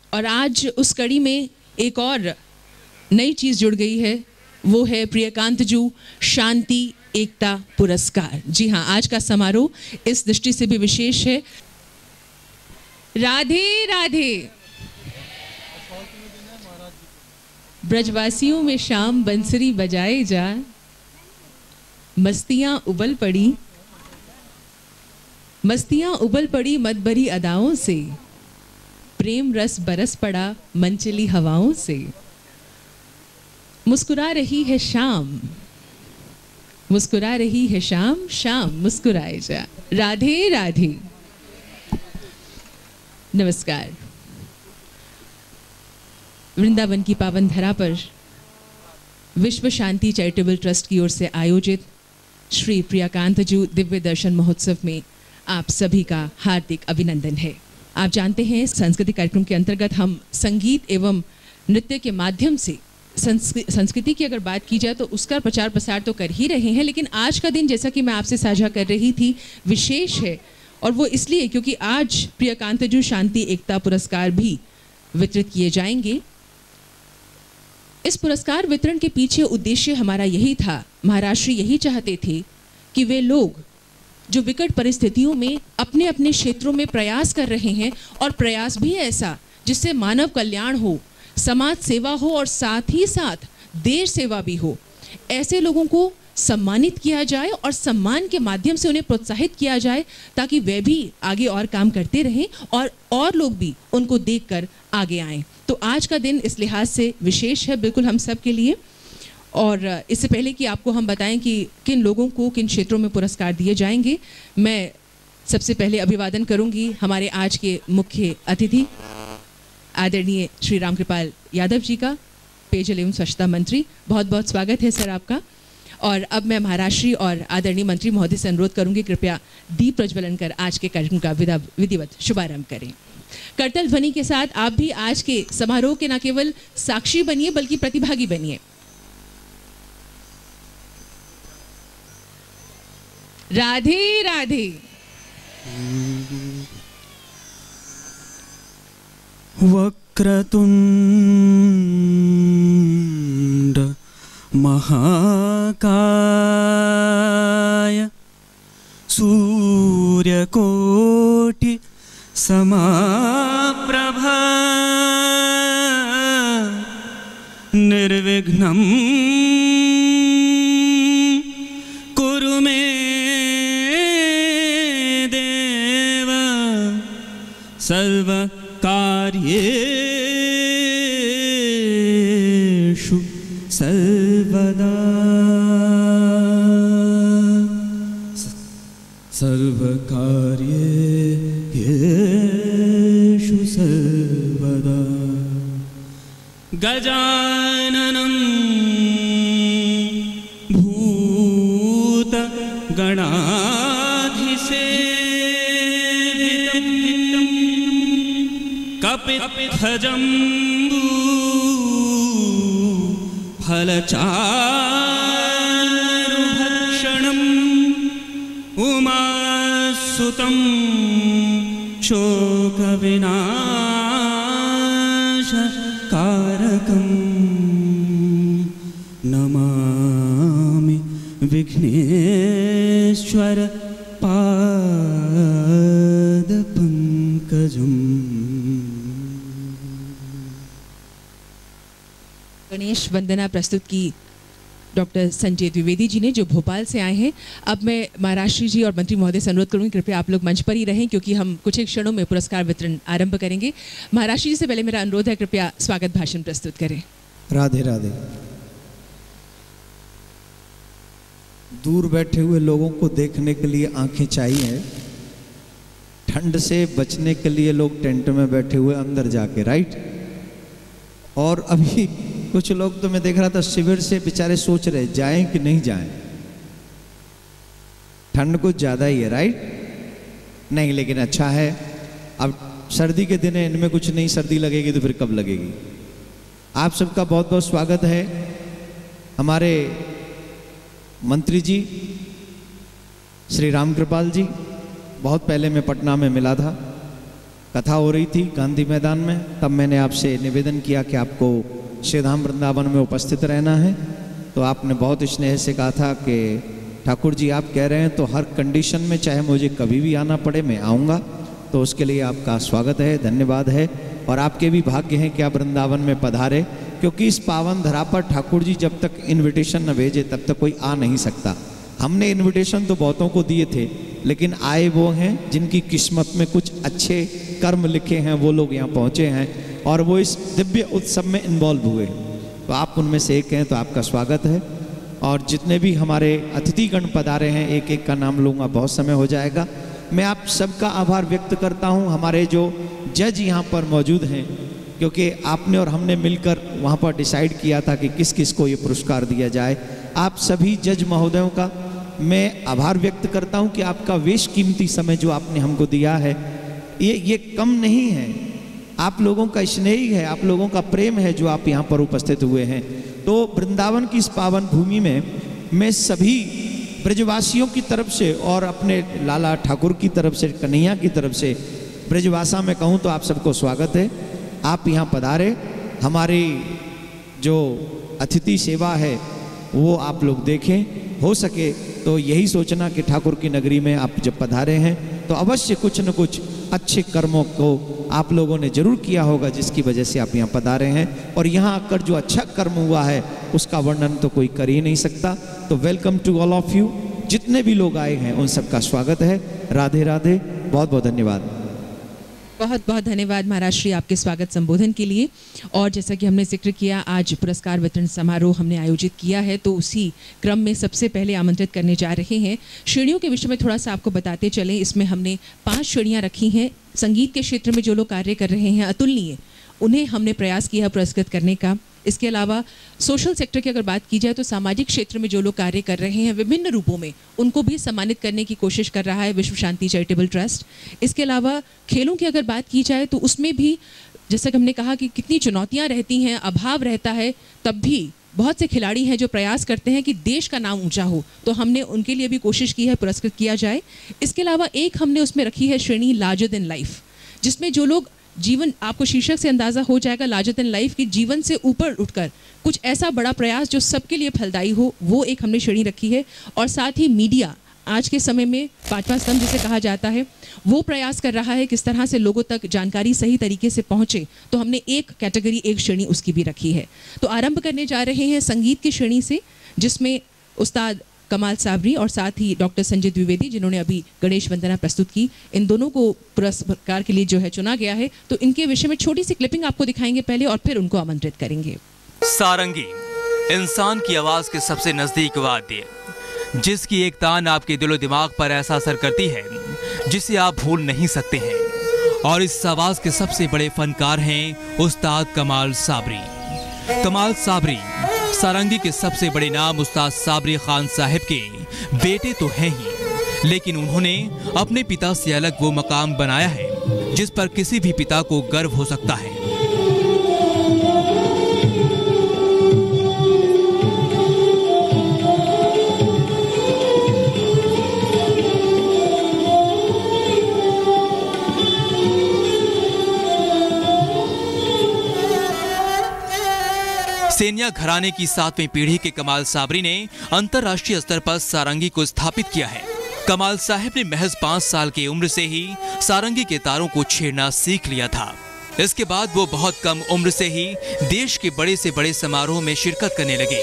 और आज उस कड़ी में एक और नई चीज़ जुड़ गई है, वो है प्रियकांत जू शांति एकता पुरस्कार। जी हाँ, आज का समारोह इस दृष्टि से भी विशेष है। राधे राधे। ब्रजवासियों में शाम बंसरी बजाए जा, मस्तियां उबल पड़ी मत भरी अदाओं से, प्रेम रस बरस पड़ा मनचली हवाओं से, मुस्कुरा रही है शाम, शाम मुस्कुराए जा। राधे राधे। नमस्कार। वृंदावन की पावन धरा पर विश्व शांति चैरिटेबल ट्रस्ट की ओर से आयोजित श्री प्रियकांत जू दिव्य दर्शन महोत्सव में आप सभी का हार्दिक अभिनंदन है। आप जानते हैं, सांस्कृतिक कार्यक्रम के अंतर्गत हम संगीत एवं नृत्य के माध्यम से संस्कृति की अगर बात की जाए तो उसका प्रचार प्रसार तो कर ही रहे हैं, लेकिन आज का दिन, जैसा कि मैं आपसे साझा कर रही थी, विशेष है। और वो इसलिए क्योंकि आज प्रियकांत जू शांति एकता पुरस्कार भी वितरित किए जाएंगे। इस पुरस्कार वितरण के पीछे उद्देश्य हमारा यही था, महाराष्ट्र यही चाहते थे कि वे लोग जो विकट परिस्थितियों में अपने अपने क्षेत्रों में प्रयास कर रहे हैं, और प्रयास भी ऐसा जिससे मानव कल्याण हो, समाज सेवा हो और साथ ही साथ देश सेवा भी हो, ऐसे लोगों को सम्मानित किया जाए और सम्मान के माध्यम से उन्हें प्रोत्साहित किया जाए, ताकि वे भी आगे और काम करते रहें और लोग भी उनको देखकर आगे आएं। तो आज का दिन इस लिहाज से विशेष है बिल्कुल हम सब के लिए। और इससे पहले कि आपको हम बताएं कि किन लोगों को किन क्षेत्रों में पुरस्कार दिए जाएंगे, मैं सबसे पहले अभिवादन करूंगी हमारे आज के मुख्य अतिथि आदरणीय श्री रामकृपाल यादव जी का, पेयजल एवं स्वच्छता मंत्री। बहुत बहुत स्वागत है सर आपका। और अब मैं महाराष्ट्री और आदरणीय मंत्री महोदय से अनुरोध करूंगी, कृपया दीप प्रज्वलन कर आज के कार्यक्रम का विधिवत शुभारंभ करें। करतल ध्वनि के साथ आप भी आज के समारोह के न केवल साक्षी बनिए बल्कि प्रतिभागी बनिए। राधे राधे। वक्रतुंड महाकाय, सूर्यकोटि समाप्रभा, निर्विघ्नं कुरु मे देव, सर्वकार्येषु सर्वदा, सर्वकार्येषु सर्वदा। गजाननं भूतगणाधिसेवितं, कपित्थजम्बू फलचारुभक्षणम्, उमासुतं शोकविनाशकारकं, नमामि विघ्नेश्वर पादपङ्कजम्। गणेश वंदना प्रस्तुत की डॉक्टर संजय द्विवेदी जी ने, जो भोपाल से आए हैं। अब मैं महाराष्ट्र जी और मंत्री महोदय से अनुरोध करूंगी, कृपया आप लोग मंच पर ही रहें, क्योंकि हम कुछ एक क्षणों में पुरस्कार वितरण आरंभ करेंगे। महाराष्ट्र जी से पहले मेरा अनुरोध है, कृपया स्वागत भाषण प्रस्तुत करें। राधे राधे। दूर बैठे हुए लोगों को देखने के लिए आंखें चाहिए, ठंड से बचने के लिए लोग टेंट में बैठे हुए अंदर जाके, राइट। और अभी कुछ लोग तो मैं देख रहा था शिविर से बेचारे सोच रहे जाएं कि नहीं जाएं, ठंड कुछ ज़्यादा ही है, राइट। नहीं, लेकिन अच्छा है, अब सर्दी के दिन है, इनमें कुछ नहीं, सर्दी लगेगी तो फिर कब लगेगी। आप सबका बहुत बहुत स्वागत है। हमारे मंत्री जी श्री रामकृपाल जी, बहुत पहले मैं पटना में मिला था, कथा हो रही थी गांधी मैदान में, तब मैंने आपसे निवेदन किया कि आपको श्रीधाम वृंदावन में उपस्थित रहना है। तो आपने बहुत स्नेह से कहा था कि ठाकुर जी आप कह रहे हैं तो हर कंडीशन में, चाहे मुझे कभी भी आना पड़े, मैं आऊँगा। तो उसके लिए आपका स्वागत है, धन्यवाद है। और आपके भी भाग्य हैं कि आप वृंदावन में पधारे, क्योंकि इस पावन धरा पर ठाकुर जी जब तक इन्विटेशन न भेजे तब तक कोई आ नहीं सकता। हमने इन्विटेशन तो बहुतों को दिए थे, लेकिन आए वो हैं जिनकी किस्मत में कुछ अच्छे कर्म लिखे हैं, वो लोग यहाँ पहुँचे हैं और वो इस दिव्य उत्सव में इन्वॉल्व हुए। तो आप उनमें से एक हैं, तो आपका स्वागत है। और जितने भी हमारे अतिथिगण पधारे हैं, एक एक का नाम लूँगा, बहुत समय हो जाएगा। मैं आप सबका आभार व्यक्त करता हूँ। हमारे जो जज यहाँ पर मौजूद हैं, क्योंकि आपने और हमने मिलकर वहाँ पर डिसाइड किया था कि किस किस को ये पुरस्कार दिया जाए। आप सभी जज महोदयों का मैं आभार व्यक्त करता हूँ कि आपका वेश कीमती समय जो आपने हमको दिया है, ये कम नहीं है। आप लोगों का स्नेह है, आप लोगों का प्रेम है जो आप यहाँ पर उपस्थित हुए हैं। तो वृंदावन की इस पावन भूमि में मैं सभी ब्रजवासियों की तरफ से और अपने लाला ठाकुर की तरफ से, कन्हैया की तरफ से, ब्रजभाषा में कहूँ तो आप सबको स्वागत है। आप यहाँ पधारे। हमारी जो अतिथि सेवा है वो आप लोग देखें। हो सके तो यही सोचना कि ठाकुर की नगरी में आप जब पधारे हैं तो अवश्य कुछ न कुछ अच्छे कर्मों को आप लोगों ने जरूर किया होगा, जिसकी वजह से आप यहाँ पधारे हैं। और यहाँ आकर जो अच्छा कर्म हुआ है उसका वर्णन तो कोई कर ही नहीं सकता। तो welcome to all of you. जितने भी लोग आए हैं उन सबका स्वागत है। राधे राधे, बहुत बहुत धन्यवाद। बहुत बहुत धन्यवाद महाराज श्री आपके स्वागत संबोधन के लिए। और जैसा कि हमने जिक्र किया, आज पुरस्कार वितरण समारोह हमने आयोजित किया है, तो उसी क्रम में सबसे पहले आमंत्रित करने जा रहे हैं। श्रेणियों के विषय में थोड़ा सा आपको बताते चलें। इसमें हमने 5 श्रेणियां रखी हैं। संगीत के क्षेत्र में जो लोग कार्य कर रहे हैं अतुलनीय, उन्हें हमने प्रयास किया पुरस्कृत करने का। इसके अलावा सोशल सेक्टर की अगर बात की जाए तो सामाजिक क्षेत्र में जो लोग कार्य कर रहे हैं विभिन्न रूपों में, उनको भी सम्मानित करने की कोशिश कर रहा है विश्व शांति चैरिटेबल ट्रस्ट। इसके अलावा खेलों की अगर बात की जाए तो उसमें भी, जैसा कि हमने कहा कि कितनी चुनौतियां रहती हैं, अभाव रहता है, तब भी बहुत से खिलाड़ी हैं जो प्रयास करते हैं कि देश का नाम ऊंचा हो, तो हमने उनके लिए भी कोशिश की है पुरस्कृत किया जाए। इसके अलावा एक हमने उसमें रखी है श्रेणी लार्जर देन लाइफ, जिसमें जो लोग जीवन, आपको शीर्षक से अंदाजा हो जाएगा, लार्जर देन लाइफ की जीवन से ऊपर उठकर कुछ ऐसा बड़ा प्रयास जो सबके लिए फलदायी हो, वो एक हमने श्रेणी रखी है। और साथ ही मीडिया आज के समय में 5वां स्तंभ जिसे कहा जाता है, वो प्रयास कर रहा है किस तरह से लोगों तक जानकारी सही तरीके से पहुंचे, तो हमने एक कैटेगरी, एक श्रेणी उसकी भी रखी है। तो आरंभ करने जा रहे हैं संगीत की श्रेणी से, जिसमें उस्ताद कमाल साबरी और साथ ही डॉक्टर संजय द्विवेदी, जिन्होंने अभी गणेश वंदना प्रस्तुत की, इन दोनों को पुरस्कार के लिए जो है चुना गया है। तो इनके विषय में छोटी सी क्लिपिंग आपको दिखाएंगे पहले और फिर उनको आमंत्रित करेंगे। सारंगी इंसान की आवाज के सबसे नजदीक वाद्य, जिसकी एक तान आपके दिलो दिमाग पर ऐसा असर करती है जिसे आप भूल नहीं सकते हैं। और इस आवाज के सबसे बड़े फनकार हैं उस्ताद कमाल साबरी। कमाल साबरी सारंगी के सबसे बड़े नाम उस्ताद साबरी खान साहब के बेटे तो हैं ही, लेकिन उन्होंने अपने पिता से अलग वो मकाम बनाया है जिस पर किसी भी पिता को गर्व हो सकता है। सेनिया घराने की 7वीं पीढ़ी के कमाल साबरी ने अंतर्राष्ट्रीय स्तर पर सारंगी को स्थापित किया है। कमाल साहब ने महज 5 साल की उम्र से ही सारंगी के तारों को छेड़ना सीख लिया था। इसके बाद वो बहुत कम उम्र से ही देश के बड़े से बड़े समारोह में शिरकत करने लगे।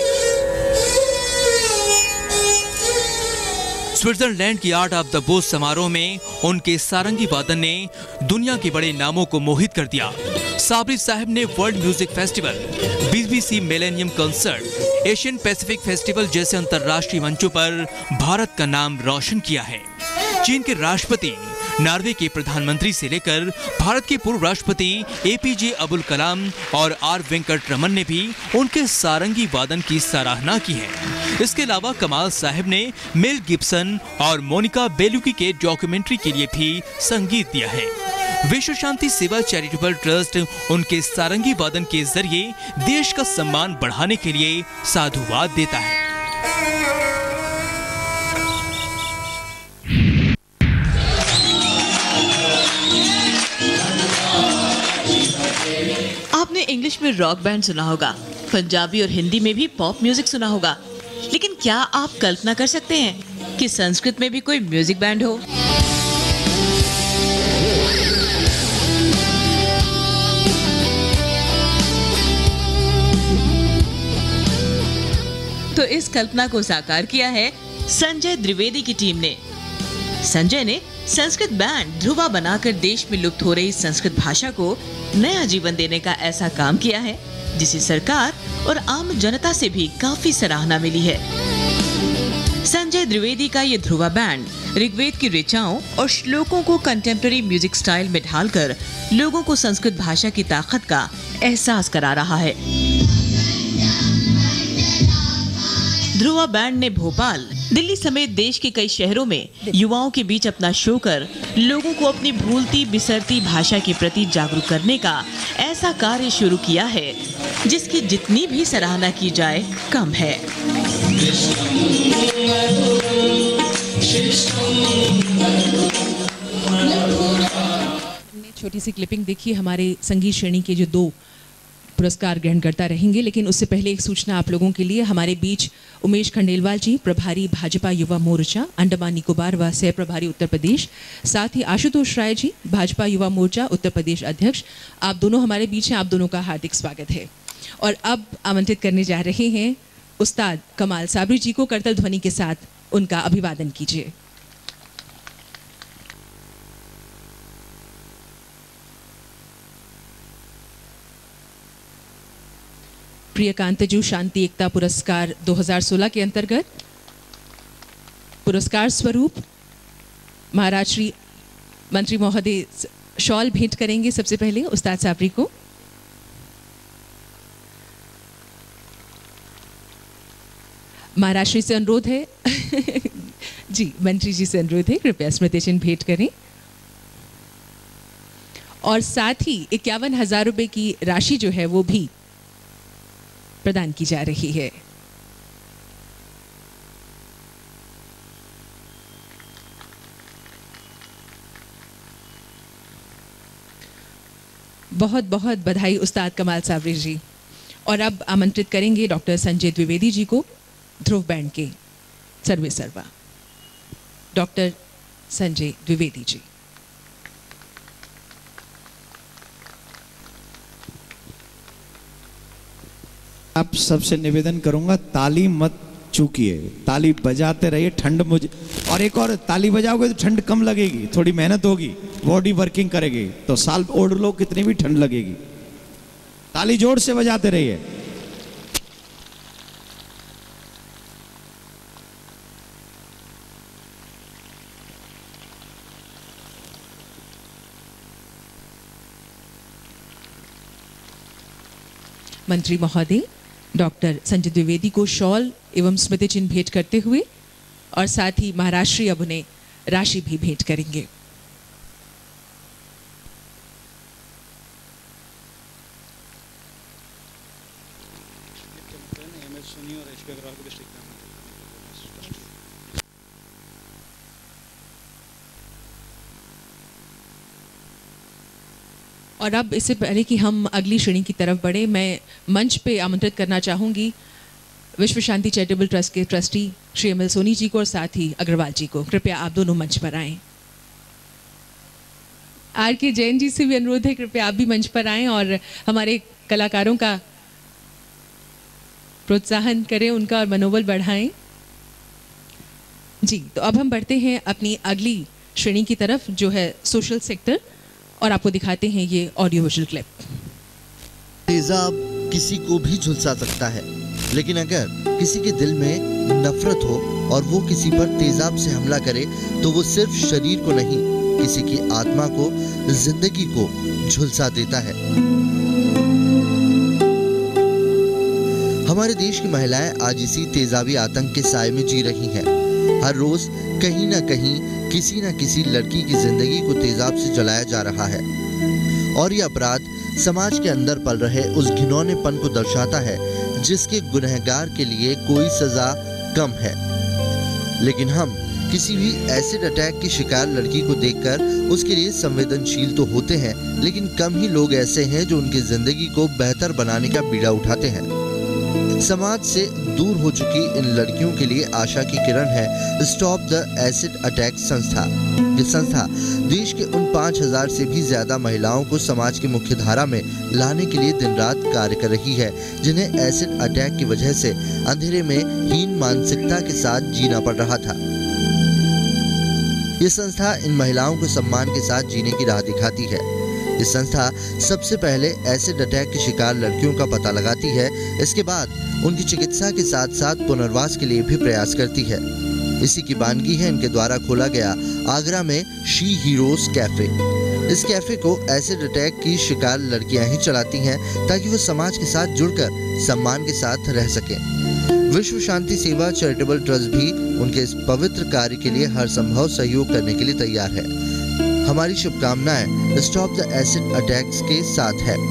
स्विट्जरलैंड की आर्ट ऑफ द बोस समारोह में उनके सारंगी वादन ने दुनिया के बड़े नामों को मोहित कर दिया। साबरी साहब ने world music festival, BBC millennium concert, Asian Pacific festival जैसे अंतर्राष्ट्रीय मंचों पर भारत का नाम रोशन किया है। चीन के राष्ट्रपति, नॉर्वे के प्रधानमंत्री से लेकर भारत के पूर्व राष्ट्रपति APJ अबुल कलाम और R वेंकट रमन ने भी उनके सारंगी वादन की सराहना की है। इसके अलावा कमाल साहब ने मेल गिब्सन और मोनिका बेलुकी के डॉक्यूमेंट्री के लिए भी संगीत दिया है। विश्व शांति सेवा चैरिटेबल ट्रस्ट उनके सारंगी वादन के जरिए देश का सम्मान बढ़ाने के लिए साधुवाद देता है। आपने इंग्लिश में रॉक बैंड सुना होगा, पंजाबी और हिंदी में भी पॉप म्यूजिक सुना होगा, लेकिन क्या आप कल्पना कर सकते हैं कि संस्कृत में भी कोई म्यूजिक बैंड हो? तो इस कल्पना को साकार किया है संजय द्विवेदी की टीम ने। संजय ने संस्कृत बैंड ध्रुवा बनाकर देश में लुप्त हो रही संस्कृत भाषा को नया जीवन देने का ऐसा काम किया है जिसे सरकार और आम जनता से भी काफी सराहना मिली है। संजय द्विवेदी का ये ध्रुवा बैंड ऋग्वेद की ऋचाओं और श्लोकों को कंटेम्प्रेरी म्यूजिक स्टाइल में ढालकर लोगों को संस्कृत भाषा की ताकत का एहसास करा रहा है। ध्रुवा बैंड ने भोपाल, दिल्ली समेत देश के कई शहरों में युवाओं के बीच अपना शो कर लोगों को अपनी भूलती बिसरती भाषा के प्रति जागरूक करने का ऐसा कार्य शुरू किया है जिसकी जितनी भी सराहना की जाए कम है। हमने छोटी सी क्लिपिंग देखी। हमारे संगीत श्रेणी के जो 2 पुरस्कार ग्रहणकर्ता रहेंगे, लेकिन उससे पहले एक सूचना आप लोगों के लिए। हमारे बीच उमेश खंडेलवाल जी, प्रभारी भाजपा युवा मोर्चा अंडमान निकोबार व सह प्रभारी उत्तर प्रदेश, साथ ही आशुतोष राय जी, भाजपा युवा मोर्चा उत्तर प्रदेश अध्यक्ष, आप दोनों हमारे बीच हैं। आप दोनों का हार्दिक स्वागत है। और अब आमंत्रित करने जा रहे हैं उस्ताद कमाल साबरी जी को। करतल ध्वनि के साथ उनका अभिवादन कीजिए। प्रियकांतजू शांति एकता पुरस्कार 2016 के अंतर्गत पुरस्कार स्वरूप महाराज श्री मंत्री महोदय शॉल भेंट करेंगे सबसे पहले उस्ताद साबरी को। महाराज श्री से अनुरोध है जी, मंत्री जी से अनुरोध है, कृपया स्मृति चिन्ह भेंट करें। और साथ ही 51,000 रुपए की राशि जो है वो भी प्रदान की जा रही है। बहुत बहुत बधाई उस्ताद कमाल साबरी जी। और अब आमंत्रित करेंगे डॉक्टर संजय द्विवेदी जी को, ध्रुव बैंड के सर्वे सर्वा। डॉक्टर संजय द्विवेदी जी। आप सबसे निवेदन करूंगा, ताली मत चूकिए, ताली बजाते रहिए। ठंड मुझे और एक और, ताली बजाओगे तो ठंड कम लगेगी, थोड़ी मेहनत होगी, बॉडी वर्किंग करेगी, तो साल ओढ़ लो कितनी भी ठंड लगेगी। ताली जोर से बजाते रहिए। मंत्री महोदय डॉक्टर संजय द्विवेदी को शॉल एवं स्मृति चिन्ह भेंट करते हुए और साथ ही महाराष्ट्री अब उन्हें राशि भी भेंट करेंगे। और अब इससे पहले कि हम अगली श्रेणी की तरफ बढ़े, मैं मंच पे आमंत्रित करना चाहूँगी विश्व शांति चैरिटेबल ट्रस्ट के trustee Shri M L Soni ji को और साथ ही अग्रवाल जी को। कृपया आप दोनों मंच पर आएं। आर के जैन जी से भी अनुरोध है, कृपया आप भी मंच पर आएं और हमारे कलाकारों का प्रोत्साहन करें, उनका और मनोबल बढ़ाएं। जी, तो अब हम बढ़ते हैं अपनी अगली श्रेणी की तरफ जो है सोशल सेक्टर, और आपको दिखाते हैं ये ऑडियो विजुअल क्लिप। तेजाब किसी को भी झुलसा सकता है, लेकिन अगर किसी के दिल में नफरत हो और वो किसी पर तेजाब से हमला करे तो वो सिर्फ शरीर को नहीं, किसी की आत्मा को, जिंदगी को झुलसा देता है। हमारे देश की महिलाएं आज इसी तेजाबी आतंक के साए में जी रही हैं। हर रोज कहीं ना कहीं किसी न किसी लड़की की जिंदगी को तेजाब से जलाया जा रहा है और ये अपराध समाज के अंदर पल रहे उस घिनौनेपन को दर्शाता है जिसके गुनहगार के लिए कोई सजा कम है। लेकिन हम किसी भी एसिड अटैक की शिकार लड़की को देखकर उसके लिए संवेदनशील तो होते हैं, लेकिन कम ही लोग ऐसे हैं जो उनकी जिंदगी को बेहतर बनाने का बीड़ा उठाते हैं। समाज से दूर हो चुकी इन लड़कियों के लिए आशा की किरण है स्टॉप द एसिड अटैक संस्था। ये संस्था देश के उन 5000 से भी ज्यादा महिलाओं को समाज की मुख्य धारा में लाने के लिए दिन रात कार्य कर रही है, जिन्हें एसिड अटैक की वजह से अंधेरे में हीन मानसिकता के साथ जीना पड़ रहा था। ये संस्था इन महिलाओं को सम्मान के साथ जीने की राह दिखाती है। ये संस्था सबसे पहले एसिड अटैक की शिकार लड़कियों का पता लगाती है, इसके बाद उनकी चिकित्सा के साथ साथ पुनर्वास के लिए भी प्रयास करती है। इसी की वानगी है इनके द्वारा खोला गया आगरा में शी हीरोज कैफे। इस कैफे को एसिड अटैक की शिकार लड़कियां ही चलाती हैं, ताकि वो समाज के साथ जुड़कर सम्मान के साथ रह सकें। विश्व शांति सेवा चैरिटेबल ट्रस्ट भी उनके इस पवित्र कार्य के लिए हर संभव सहयोग करने के लिए तैयार है। हमारी शुभकामनाएं स्टॉप द एसिड अटैक्स के साथ है।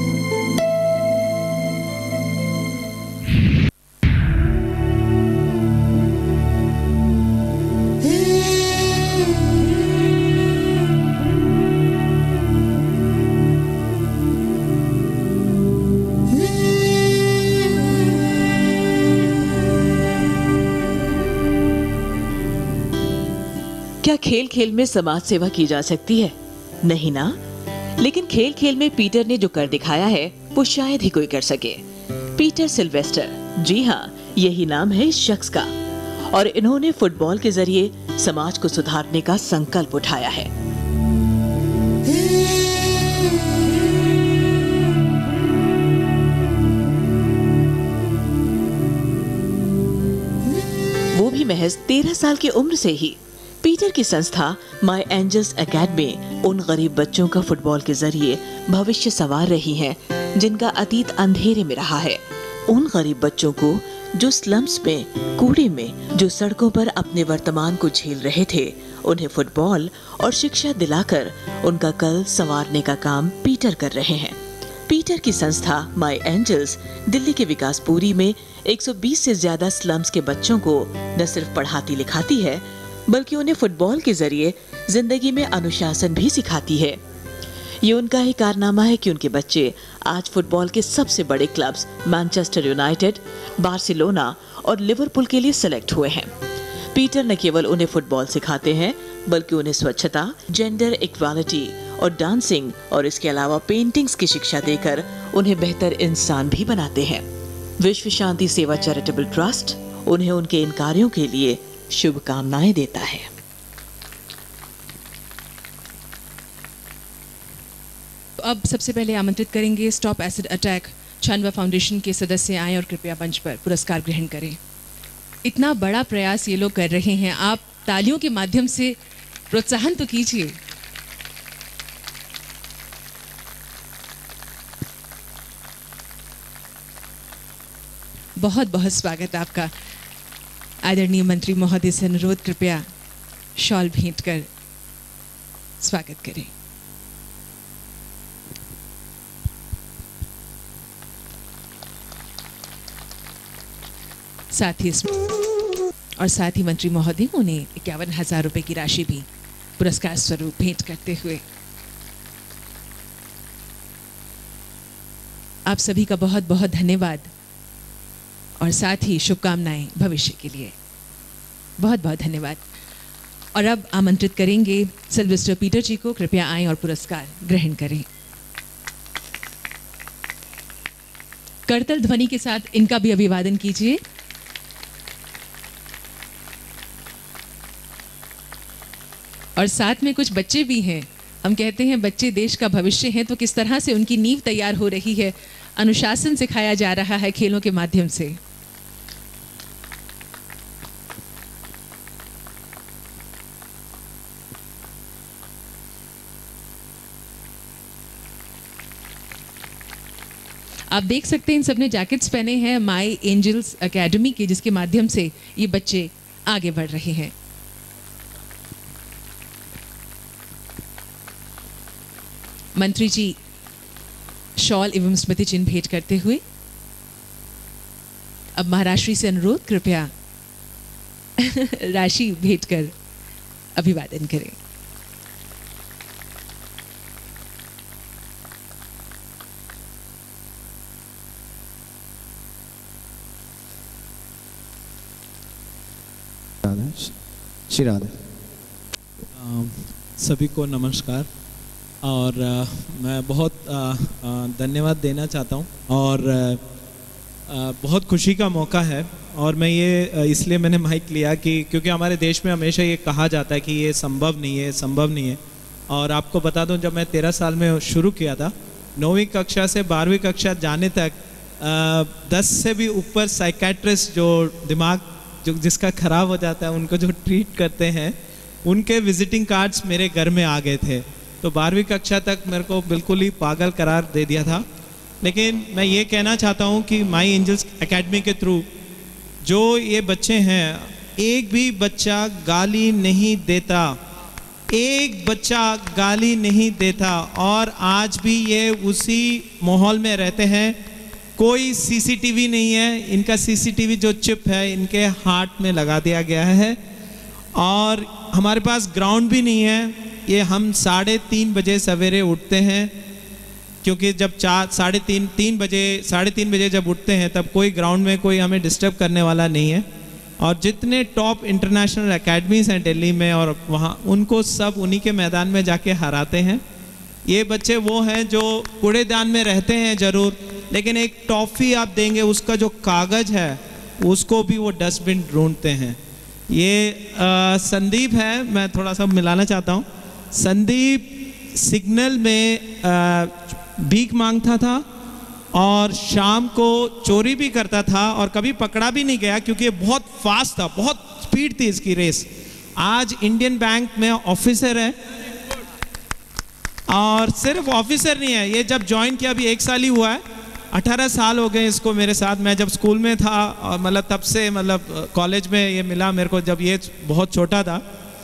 क्या खेल खेल में समाज सेवा की जा सकती है? नहीं ना। लेकिन खेल खेल में पीटर ने जो कर दिखाया है वो शायद ही कोई कर सके। पीटर सिल्वेस्टर, जी हाँ, यही नाम है इस शख्स का, और इन्होंने फुटबॉल के जरिए समाज को सुधारने का संकल्प उठाया है। वो भी महज 13 साल की उम्र से ही। पीटर की संस्था माय एंजल्स एकेडमी उन गरीब बच्चों का फुटबॉल के जरिए भविष्य संवार रही है जिनका अतीत अंधेरे में रहा है। उन गरीब बच्चों को जो स्लम्स में, कूड़े में, जो सड़कों पर अपने वर्तमान को झेल रहे थे, उन्हें फुटबॉल और शिक्षा दिलाकर उनका कल संवारने का काम पीटर कर रहे हैं। पीटर की संस्था माय एंजल्स दिल्ली के विकासपुरी में 120 से ज्यादा स्लम्स के बच्चों को न सिर्फ पढ़ाती लिखाती है, बल्कि उन्हें फुटबॉल के जरिए जिंदगी में अनुशासन भी सिखाती है। ये उनका ही कारनामा है कि उनके बच्चे आज फुटबॉल के सबसे बड़े क्लब्स मैनचेस्टर यूनाइटेड, बार्सिलोना और लिवरपूल के लिए सेलेक्ट हुए हैं। पीटर न केवल उन्हें फुटबॉल सिखाते हैं, बल्कि उन्हें स्वच्छता, जेंडर इक्वालिटी और डांसिंग और इसके अलावा पेंटिंग्स की शिक्षा देकर उन्हें बेहतर इंसान भी बनाते हैं। विश्व शांति सेवा चैरिटेबल ट्रस्ट उन्हें उनके इन कार्यों के लिए शुभकामनाएं देता है। अब सबसे पहले आमंत्रित करेंगे stop acid attack Chhanv foundation के सदस्य आए और कृपया मंच पर पुरस्कार ग्रहण करें। इतना बड़ा प्रयास ये लोग कर रहे हैं, आप तालियों के माध्यम से प्रोत्साहन तो कीजिए। बहुत बहुत स्वागत आपका। आदरणीय मंत्री महोदय से अनुरोध, कृपया शॉल भेंट कर स्वागत करें। साथ ही मंत्री महोदय उन्हें 51,000 रुपए की राशि भी पुरस्कार स्वरूप भेंट करते हुए आप सभी का बहुत बहुत धन्यवाद और साथ ही शुभकामनाएं भविष्य के लिए। बहुत बहुत धन्यवाद। और अब आमंत्रित करेंगे सिल्वेस्टर पीटर जी को, कृपया आएं और पुरस्कार ग्रहण करें। करतल ध्वनि के साथ इनका भी अभिवादन कीजिए। और साथ में कुछ बच्चे भी हैं। हम कहते हैं बच्चे देश का भविष्य हैं, तो किस तरह से उनकी नींव तैयार हो रही है, अनुशासन सिखाया जा रहा है खेलों के माध्यम से। आप देख सकते हैं इन सबने जैकेट्स पहने हैं माय एंजल्स एकेडमी के, जिसके माध्यम से ये बच्चे आगे बढ़ रहे हैं। मंत्री जी शॉल एवं स्मृति चिन्ह भेंट करते हुए अब महाराष्ट्री से अनुरोध, कृपया राशि भेंट कर अभिवादन करें। श्री राधे। सभी को नमस्कार और मैं बहुत धन्यवाद देना चाहता हूँ और बहुत खुशी का मौका है। और मैं ये इसलिए मैंने माइक लिया कि क्योंकि हमारे देश में हमेशा ये कहा जाता है कि ये संभव नहीं है, संभव नहीं है। और आपको बता दूं, जब मैं 13 साल में शुरू किया था, 9वीं कक्षा से 12वीं कक्षा जाने तक 10 से भी ऊपर साइकेट्रिस्ट जो दिमाग जो जिसका ख़राब हो जाता है उनको जो ट्रीट करते हैं, उनके विजिटिंग कार्ड्स मेरे घर में आ गए थे। तो 12वीं कक्षा तक मेरे को बिल्कुल ही पागल करार दे दिया था। लेकिन मैं ये कहना चाहता हूँ कि माई एंजल्स एकेडमी के थ्रू जो ये बच्चे हैं, एक भी बच्चा गाली नहीं देता, एक बच्चा गाली नहीं देता और आज भी ये उसी माहौल में रहते हैं। कोई सीसीटीवी नहीं है, इनका सीसीटीवी जो चिप है इनके हार्ट में लगा दिया गया है। और हमारे पास ग्राउंड भी नहीं है। ये हम 3:30 बजे सवेरे उठते हैं, क्योंकि जब 3:30 बजे जब उठते हैं तब कोई ग्राउंड में कोई हमें डिस्टर्ब करने वाला नहीं है। और जितने टॉप इंटरनेशनल एकेडमीज हैं दिल्ली में और वहाँ, उनको सब उन्हीं के मैदान में जाके हराते हैं। ये बच्चे वो हैं जो कूड़ेदान में रहते हैं ज़रूर, लेकिन एक टॉफ़ी आप देंगे, उसका जो कागज़ है उसको भी वो डस्टबिन ढूंढते हैं। ये संदीप है, मैं थोड़ा सा मिलाना चाहता हूँ। संदीप सिग्नल में भीख मांगता था और शाम को चोरी भी करता था और कभी पकड़ा भी नहीं गया क्योंकि ये बहुत फास्ट था, बहुत स्पीड थी इसकी रेस। आज इंडियन बैंक में ऑफिसर है और सिर्फ ऑफिसर नहीं है, ये जब ज्वाइन किया अभी 1 साल ही हुआ है, 18 साल हो गए इसको मेरे साथ। मैं जब स्कूल में था और मतलब तब से मतलब कॉलेज में ये मिला मेरे को जब ये बहुत छोटा था।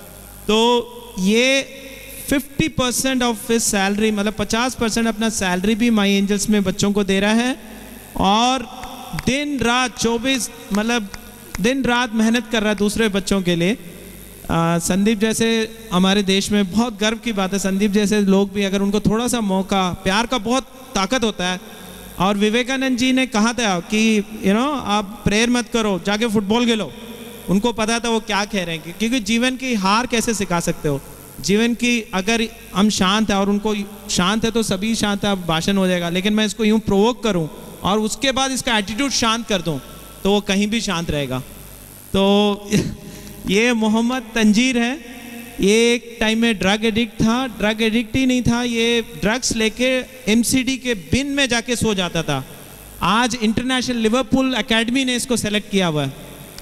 तो ये 50% ऑफ हिज सैलरी, मतलब 50% अपना सैलरी भी माई एंजल्स में बच्चों को दे रहा है और दिन रात 24 मतलब दिन रात मेहनत कर रहा है दूसरे बच्चों के लिए। संदीप जैसे हमारे देश में बहुत गर्व की बात है, संदीप जैसे लोग भी अगर उनको थोड़ा सा मौका, प्यार का बहुत ताकत होता है। और विवेकानंद जी ने कहा था कि आप प्रेयर मत करो, जाके फुटबॉल खेलो। उनको पता था वो क्या कह रहे हैं, क्योंकि जीवन की हार कैसे सिखा सकते हो। जीवन की अगर हम शांत है और उनको शांत है तो सभी शांत है, भाषण हो जाएगा। लेकिन मैं इसको यूँ प्रोवोक करूँ और उसके बाद इसका एटीट्यूड शांत कर दूँ तो वो कहीं भी शांत रहेगा। तो ये मोहम्मद तंजीर है, ये एक टाइम में ड्रग एडिक्ट था। ड्रग एडिक्ट ही नहीं था, ये ड्रग्स लेके एमसीडी के बिन में जाके सो जाता था। आज इंटरनेशनल लिवरपूल एकेडमी ने इसको सेलेक्ट किया हुआ है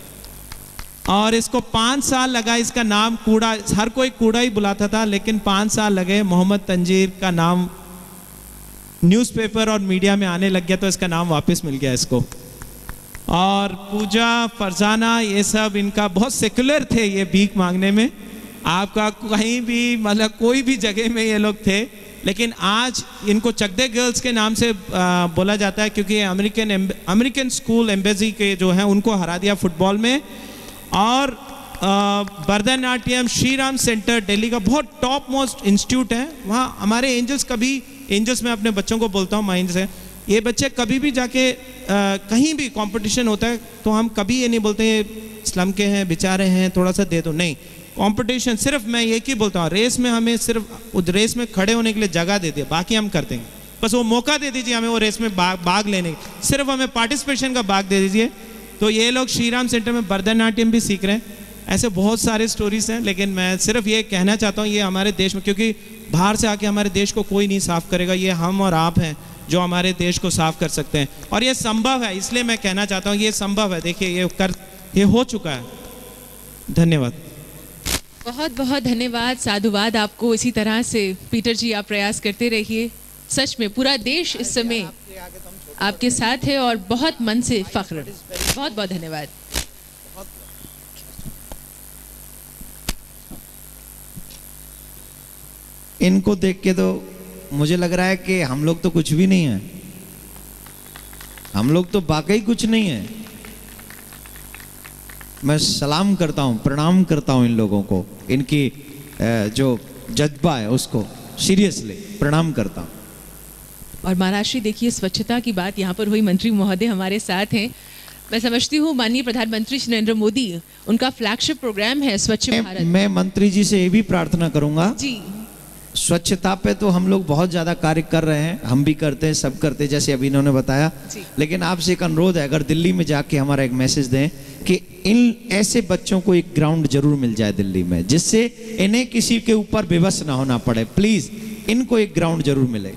और इसको 5 साल लगा। इसका नाम कूड़ा, हर कोई कूड़ा ही बुलाता था, लेकिन 5 साल लगे। मोहम्मद तंजीर का नाम न्यूज़पेपर और मीडिया में आने लग गया तो इसका नाम वापस मिल गया इसको। और पूजा, फरजाना, ये सब इनका बहुत सेकुलर थे ये भीख मांगने में। आपका कहीं भी मतलब कोई भी जगह में ये लोग थे, लेकिन आज इनको चकदे गर्ल्स के नाम से बोला जाता है क्योंकि अमेरिकन स्कूल एम्बेसी के जो हैं उनको हरा दिया फुटबॉल में। और भरतनाट्यम श्री राम सेंटर दिल्ली का बहुत टॉप मोस्ट इंस्टीट्यूट है, वहाँ हमारे एंजल्स में अपने बच्चों को बोलता हूँ माइंड से, ये बच्चे कभी भी जाके कहीं भी कंपटीशन होता है तो हम कभी ये नहीं बोलते ये स्लम के हैं, बेचारे हैं, थोड़ा सा दे दो, नहीं। कंपटीशन सिर्फ मैं ये ही बोलता हूँ, रेस में हमें सिर्फ उस रेस में खड़े होने के लिए जगह दे दिए, बाकी हम कर देंगे। बस वो मौका दे दीजिए हमें वो रेस में भाग लेने, सिर्फ हमें पार्टिसिपेशन का भाग दे दीजिए। तो ये लोग श्री राम सेंटर में भरतनाट्यम भी सीख रहे हैं। ऐसे बहुत सारे स्टोरीज हैं, लेकिन मैं सिर्फ ये कहना चाहता हूँ ये हमारे देश में, क्योंकि बाहर से आके हमारे देश को कोई नहीं साफ करेगा, ये हम और आप हैं जो हमारे देश को साफ कर सकते हैं। और ये संभव है, इसलिए मैं कहना चाहता हूँ ये संभव है। देखिए ये हो चुका है। धन्यवाद। बहुत बहुत धन्यवाद, साधुवाद आपको। इसी तरह से पीटर जी आप प्रयास करते रहिए। सच में पूरा देश इस समय आपके साथ है और बहुत मन से फख्र। बहुत बहुत धन्यवाद। इनको देख के तो मुझे लग रहा है कि हम लोग तो कुछ भी नहीं है, हम लोग तो वाकई कुछ नहीं है। मैं सलाम करता हूँ, प्रणाम करता हूँ इन लोगों को, इनकी जो जज्बा है उसको सीरियसली प्रणाम करता हूँ। और महाराष्ट्र देखिए, स्वच्छता की बात यहाँ पर हुई, मंत्री महोदय हमारे साथ हैं। मैं समझती हूँ माननीय प्रधानमंत्री श्री नरेंद्र मोदी, उनका फ्लैगशिप प्रोग्राम है स्वच्छ भारत। मैं मंत्री जी से ये भी प्रार्थना करूंगा जी, स्वच्छता पे तो हम लोग बहुत ज़्यादा कार्य कर रहे हैं, हम भी करते हैं, सब करते हैं, जैसे अभी इन्होंने बताया। लेकिन आपसे एक अनुरोध है, अगर दिल्ली में जाके हमारा एक मैसेज दें कि इन ऐसे बच्चों को एक ग्राउंड जरूर मिल जाए दिल्ली में, जिससे इन्हें किसी के ऊपर विवश ना होना पड़े। प्लीज़ इनको एक ग्राउंड जरूर मिले।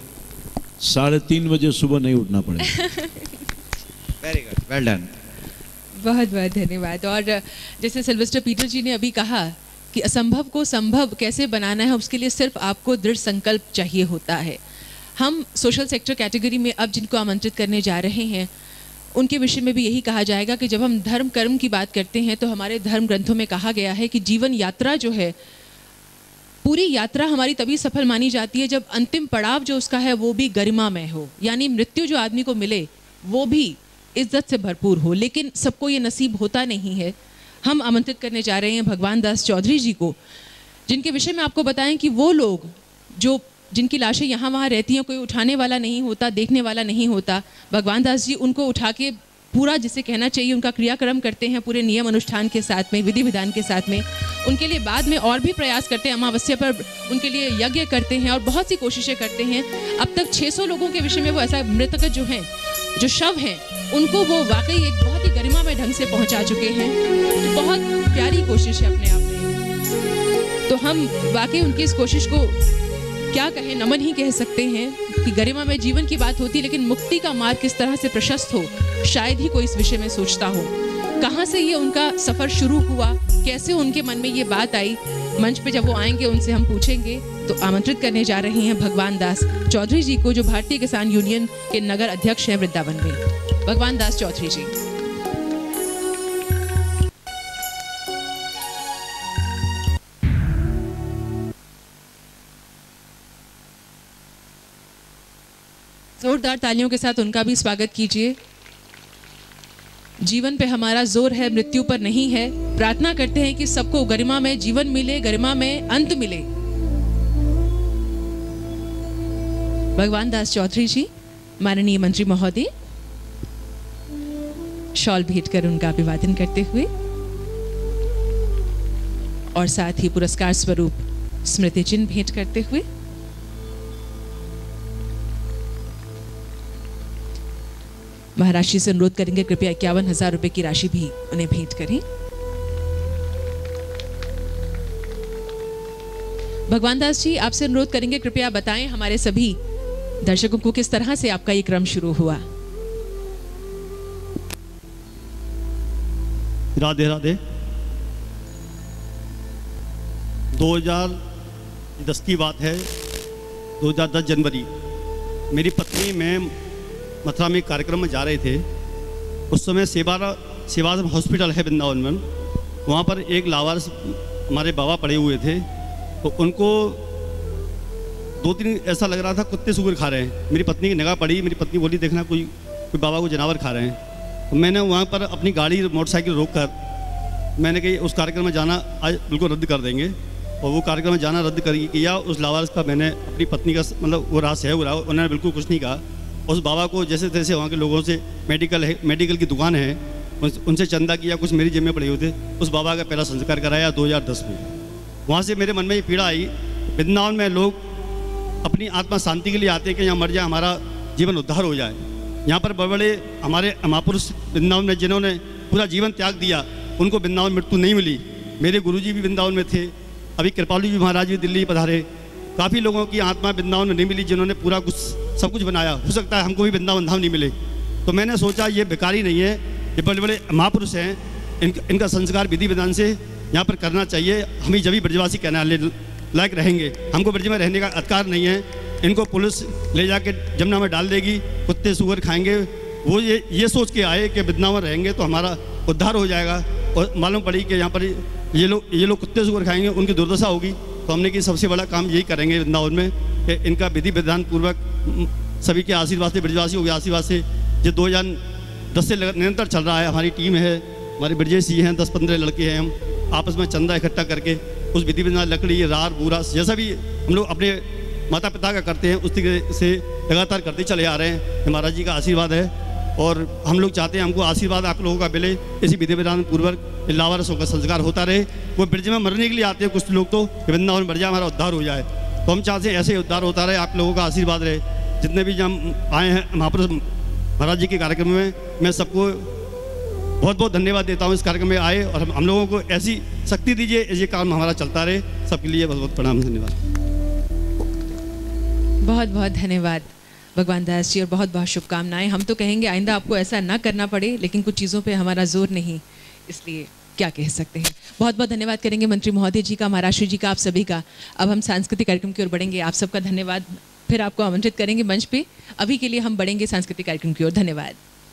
3:30 बजे सुबह नहीं उठना पड़ेगा। Very good, well done. बहुत बहुत धन्यवाद। और जैसे सिल्वेस्टर पीटर जी ने अभी कहा कि असंभव को संभव कैसे बनाना है, उसके लिए सिर्फ आपको दृढ़ संकल्प चाहिए होता है। हम सोशल सेक्टर कैटेगरी में अब जिनको आमंत्रित करने जा रहे हैं, उनके विषय में भी यही कहा जाएगा कि जब हम धर्म कर्म की बात करते हैं तो हमारे धर्म ग्रंथों में कहा गया है कि जीवन यात्रा जो है, पूरी यात्रा हमारी तभी सफल मानी जाती है जब अंतिम पड़ाव जो उसका है वो भी गरिमामय हो, यानी मृत्यु जो आदमी को मिले वो भी इज्जत से भरपूर हो। लेकिन सबको ये नसीब होता नहीं है। हम आमंत्रित करने जा रहे हैं भगवान दास चौधरी जी को, जिनके विषय में आपको बताएं कि वो लोग जो जिनकी लाशें यहाँ वहाँ रहती हैं, कोई उठाने वाला नहीं होता, देखने वाला नहीं होता, भगवान दास जी उनको उठा के पूरा, जिसे कहना चाहिए, उनका क्रियाक्रम करते हैं पूरे नियम अनुष्ठान के साथ में, विधि विधान के साथ में। उनके लिए बाद में और भी प्रयास करते हैं, अमावस्या पर उनके लिए यज्ञ करते हैं और बहुत सी कोशिशें करते हैं। अब तक 600 लोगों के विषय में वो ऐसा मृतक जो हैं, जो शव हैं, उनको वो वाकई एक बहुत ही गरिमामय ढंग से पहुंचा चुके हैं। तो बहुत प्यारी कोशिश है अपने आप में। तो हम वाकई उनकी इस कोशिश को क्या कहें, नमन ही कह सकते हैं कि गरिमा में जीवन की बात होती, लेकिन मुक्ति का मार्ग किस तरह से प्रशस्त हो, शायद ही कोई इस विषय में सोचता हो। कहाँ से ये उनका सफ़र शुरू हुआ, कैसे उनके मन में ये बात आई, मंच पे जब वो आएंगे उनसे हम पूछेंगे। तो आमंत्रित करने जा रहे हैं भगवान दास चौधरी जी को, जो भारतीय किसान यूनियन के नगर अध्यक्ष हैं वृंदावन में। भगवान दास चौधरी जी। जोरदार तालियों के साथ उनका भी स्वागत कीजिए। जीवन पे हमारा जोर है, मृत्यु पर नहीं है। प्रार्थना करते हैं कि सबको गरिमा में जीवन मिले, गरिमा में अंत मिले। भगवान दास चौधरी जी, माननीय मंत्री महोदय, शॉल भेंट कर उनका अभिवादन करते हुए और साथ ही पुरस्कार स्वरूप स्मृति चिन्ह भेंट करते हुए महाराज जी से अनुरोध करेंगे कृपया 51,000 रुपए की राशि भी उन्हें भेंट करें। भगवान दास जी, आपसे अनुरोध करेंगे कृपया बताएं हमारे सभी दर्शकों को किस तरह से आपका ये क्रम शुरू हुआ। राधे राधे। 2010 की बात है, 2010 जनवरी, मेरी पत्नी मैं मथुरा में कार्यक्रम में जा रहे थे। उस समय सेवाश्रम हॉस्पिटल है वृंदावन में, वहाँ पर एक लावारिस हमारे बाबा पड़े हुए थे। तो उनको 2-3 ऐसा लग रहा था कुत्ते सुगर खा रहे हैं। मेरी पत्नी की निगाह पड़ी, मेरी पत्नी बोली देखना कोई बाबा को जानवर खा रहे हैं। तो मैंने वहाँ पर अपनी गाड़ी मोटरसाइकिल रोक कर मैंने कही उस कार्यक्रम में जाना आज बिल्कुल रद्द कर देंगे। और वो कार्यक्रम में जाना रद्द कर किया। उस लावारिस का मैंने अपनी पत्नी का मतलब वो राह है, उन्होंने बिल्कुल कुछ नहीं कहा। उस बाबा को जैसे तैसे वहाँ के लोगों से मेडिकल की दुकान है, उनसे चंदा किया, कुछ मेरी जेब में पड़े हुए थे। उस बाबा का पहला संस्कार कराया 2010 में। वहाँ से मेरे मन में ये पीड़ा आई, वृंदावन में लोग अपनी आत्मा शांति के लिए आते हैं कि यहाँ मर जाए, हमारा जीवन उद्धार हो जाए। यहाँ पर बड़े बड़े हमारे महापुरुष वृंदावन में जिन्होंने पूरा जीवन त्याग दिया, उनको वृंदावन मृत्यु नहीं मिली। मेरे गुरुजी भी वृंदावन में थे, अभी कृपालु जी महाराज भी दिल्ली पधारे। काफ़ी लोगों की आत्मा वृंदावन में नहीं मिली जिन्होंने पूरा कुछ सब कुछ बनाया। हो सकता है हमको भी वृंदावन धाम नहीं मिले। तो मैंने सोचा ये बेकारी नहीं है, ये बड़े बड़े महापुरुष हैं, इनका संस्कार विधि विधान से यहाँ पर करना चाहिए। हम ही जब भी ब्रजवासी कहने लायक रहेंगे, हमको ब्रज में रहने का अधिकार नहीं है। इनको पुलिस ले जाके जमुना में डाल देगी, कुत्ते सुअर खाएंगे। वो ये सोच के आए कि वृंदावन रहेंगे तो हमारा उद्धार हो जाएगा। और मालूम पड़ी कि यहाँ पर ये लोग कुत्ते सुअर खाएंगे, उनकी दुर्दशा होगी। तो हमने कि सबसे बड़ा काम यही करेंगे वृंदावन में कि इनका विधि विधान पूर्वक सभी के आशीर्वाद से, ब्रजवासियों के आशीर्वाद से, जो 2010 से निरंतर चल रहा है। हमारी टीम है, हमारे ब्रजेश जी हैं, 10-15 लड़के हैं, हम आपस में चंदा इकट्ठा करके उस विधि विधान लकड़ी रार बूरा जैसा भी हम लोग अपने माता पिता का करते हैं उस तरीके से लगातार करते चले आ रहे हैं। महाराज जी का आशीर्वाद है और हम लोग चाहते हैं हमको आशीर्वाद आप लोगों का मिले, इसी विधि विधान पूर्वक लावारसों का संस्कार होता रहे। वो ब्रज में मरने के लिए आते हैं कुछ लोग, तो वृंदावन बढ़ जाए, हमारा उद्धार हो जाए। तो हम चाहते हैं ऐसे ही उद्धार होता रहे, आप लोगों का आशीर्वाद रहे। जितने भी हम आए हैं महापुरुष महाराज जी के कार्यक्रम में, मैं सबको बहुत बहुत धन्यवाद देता हूँ इस कार्यक्रम में आए और हम लोगों को ऐसी शक्ति दीजिए, ये काम हमारा चलता रहे। सबके लिए बहुत बहुत प्रणाम, धन्यवाद। बहुत बहुत धन्यवाद भगवान दास जी और बहुत बहुत शुभकामनाएं। हम तो कहेंगे आइंदा आपको ऐसा ना करना पड़े, लेकिन कुछ चीज़ों पे हमारा जोर नहीं, इसलिए क्या कह सकते हैं। बहुत बहुत धन्यवाद करेंगे मंत्री महोदय जी का, महाराष्ट्र जी का, आप सभी का। अब हम सांस्कृतिक कार्यक्रम की ओर बढ़ेंगे। आप सबका धन्यवाद, फिर आपको आमंत्रित करेंगे मंच पे। अभी के लिए हम बढ़ेंगे सांस्कृतिक कार्यक्रम की ओर। धन्यवाद।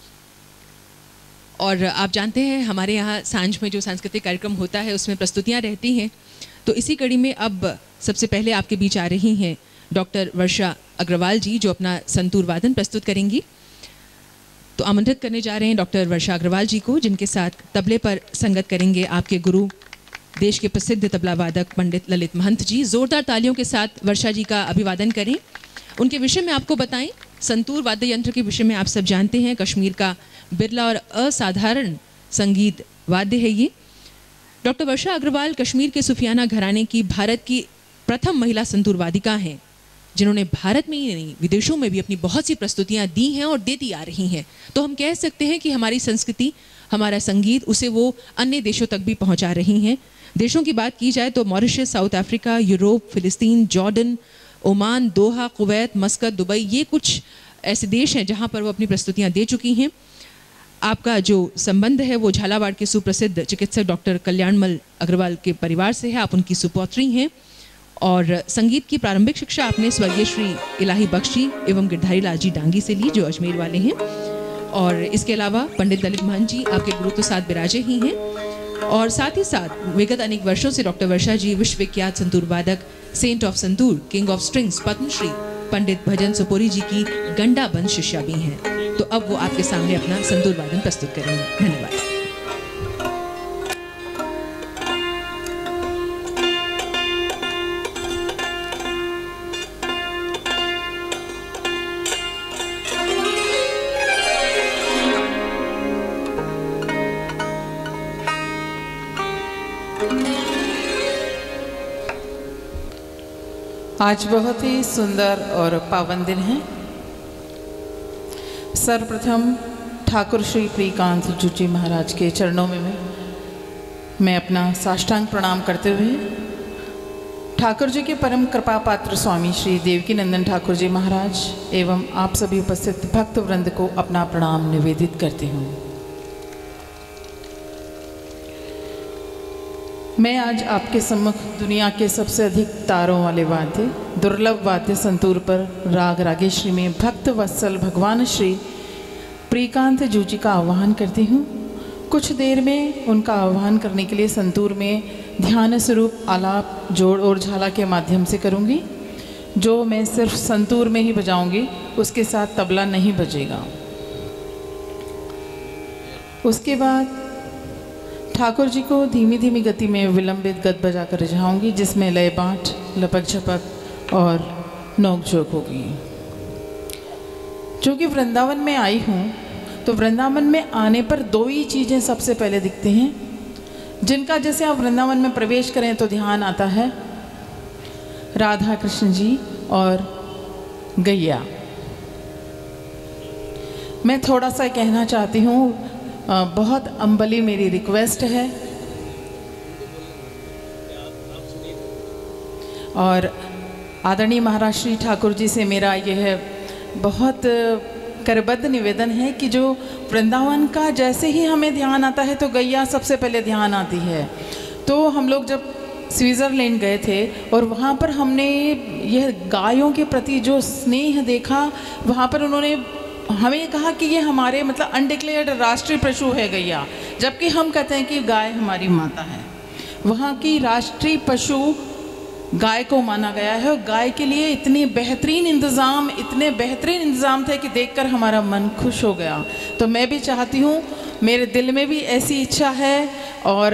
और आप जानते हैं हमारे यहाँ सांझ में जो सांस्कृतिक कार्यक्रम होता है उसमें प्रस्तुतियाँ रहती हैं, तो इसी कड़ी में अब सबसे पहले आपके बीच आ रही हैं डॉक्टर वर्षा अग्रवाल जी, जो अपना संतूर वादन प्रस्तुत करेंगी। तो आमंत्रित करने जा रहे हैं डॉक्टर वर्षा अग्रवाल जी को, जिनके साथ तबले पर संगत करेंगे आपके गुरु, देश के प्रसिद्ध तबला वादक पंडित ललित महंत जी। जोरदार तालियों के साथ वर्षा जी का अभिवादन करें। उनके विषय में आपको बताएं, संतूर वाद्य यंत्र के विषय में आप सब जानते हैं, कश्मीर का बिरला और असाधारण संगीत वाद्य है ये। डॉक्टर वर्षा अग्रवाल कश्मीर के सुफियाना घराने की भारत की प्रथम महिला संतूर वादिका हैं, जिन्होंने भारत में ही नहीं विदेशों में भी अपनी बहुत सी प्रस्तुतियां दी हैं और देती आ रही हैं। तो हम कह सकते हैं कि हमारी संस्कृति, हमारा संगीत, उसे वो अन्य देशों तक भी पहुंचा रही हैं। देशों की बात की जाए तो Mauritius, South Africa, Europe, Palestine, Jordan, Oman, Doha, Kuwait, Muscat, Dubai, ये कुछ ऐसे देश हैं जहां पर वो अपनी प्रस्तुतियां दे चुकी हैं। आपका जो संबंध है वो झालावाड़ के सुप्रसिद्ध चिकित्सक डॉक्टर कल्याणमल अग्रवाल के परिवार से है। आप उनकी सुपौत्री हैं और संगीत की प्रारंभिक शिक्षा आपने स्वर्गीय श्री इलाही बख्श जी एवं गिरधारी लाल जी डांगी से ली, जो अजमेर वाले हैं। और इसके अलावा पंडित ललित महंत जी आपके गुरु तो साथ विराजे ही हैं। और साथ ही साथ विगत अनेक वर्षों से डॉक्टर वर्षा जी विश्वविख्यात संतूर वादक, saint of santoor, king of strings, Padmashri Pandit Bhajan Sopori ji की गंडा बंद शिष्या भी हैं। तो अब वो आपके सामने अपना संतूर वादन प्रस्तुत करेंगे। धन्यवाद। आज बहुत ही सुंदर और पावन दिन है। सर्वप्रथम ठाकुर श्री प्रियकांत जूजी महाराज के चरणों में मैं अपना साष्टांग प्रणाम करते हुए ठाकुर जी के परम कृपा पात्र स्वामी श्री देवकी नंदन ठाकुर जी महाराज एवं आप सभी उपस्थित भक्त वृंद को अपना प्रणाम निवेदित करती हूँ। मैं आज आपके सम्मुख दुनिया के सबसे अधिक तारों वाले वाद्य, दुर्लभ वाद्य संतूर पर राग रागेश्वरी में भक्त वत्सल भगवान श्री प्रियकांत जूजी का आह्वान करती हूँ। कुछ देर में उनका आह्वान करने के लिए संतूर में ध्यान स्वरूप आलाप, जोड़ और झाला के माध्यम से करूँगी, जो मैं सिर्फ संतूर में ही बजाऊँगी, उसके साथ तबला नहीं बजेगा। उसके बाद ठाकुर जी को धीमी धीमी गति में विलंबित गत बजा कर रिझाऊँगी, जिसमें लय बाँट, लपक झपक और नोक झोंक होगी। चूँकि वृंदावन में आई हूँ तो वृंदावन में आने पर दो ही चीज़ें सबसे पहले दिखती हैं, जिनका जैसे आप वृंदावन में प्रवेश करें तो ध्यान आता है, राधा कृष्ण जी और गैया। मैं थोड़ा सा कहना चाहती हूँ, बहुत अम्बली मेरी रिक्वेस्ट है और आदरणीय महाराज श्री ठाकुर जी से मेरा यह बहुत करबद्ध निवेदन है कि जो वृंदावन का जैसे ही हमें ध्यान आता है तो गैया सबसे पहले ध्यान आती है। तो हम लोग जब स्विट्ज़रलैंड गए थे और वहाँ पर हमने यह गायों के प्रति जो स्नेह देखा, वहाँ पर उन्होंने हमें कहा कि ये हमारे मतलब अनडिक्लेयर्ड राष्ट्रीय पशु है गैया, जबकि हम कहते हैं कि गाय हमारी माता है। वहाँ की राष्ट्रीय पशु गाय को माना गया है और गाय के लिए इतने बेहतरीन इंतज़ाम थे कि देखकर हमारा मन खुश हो गया। तो मैं भी चाहती हूँ मेरे दिल में भी ऐसी इच्छा है और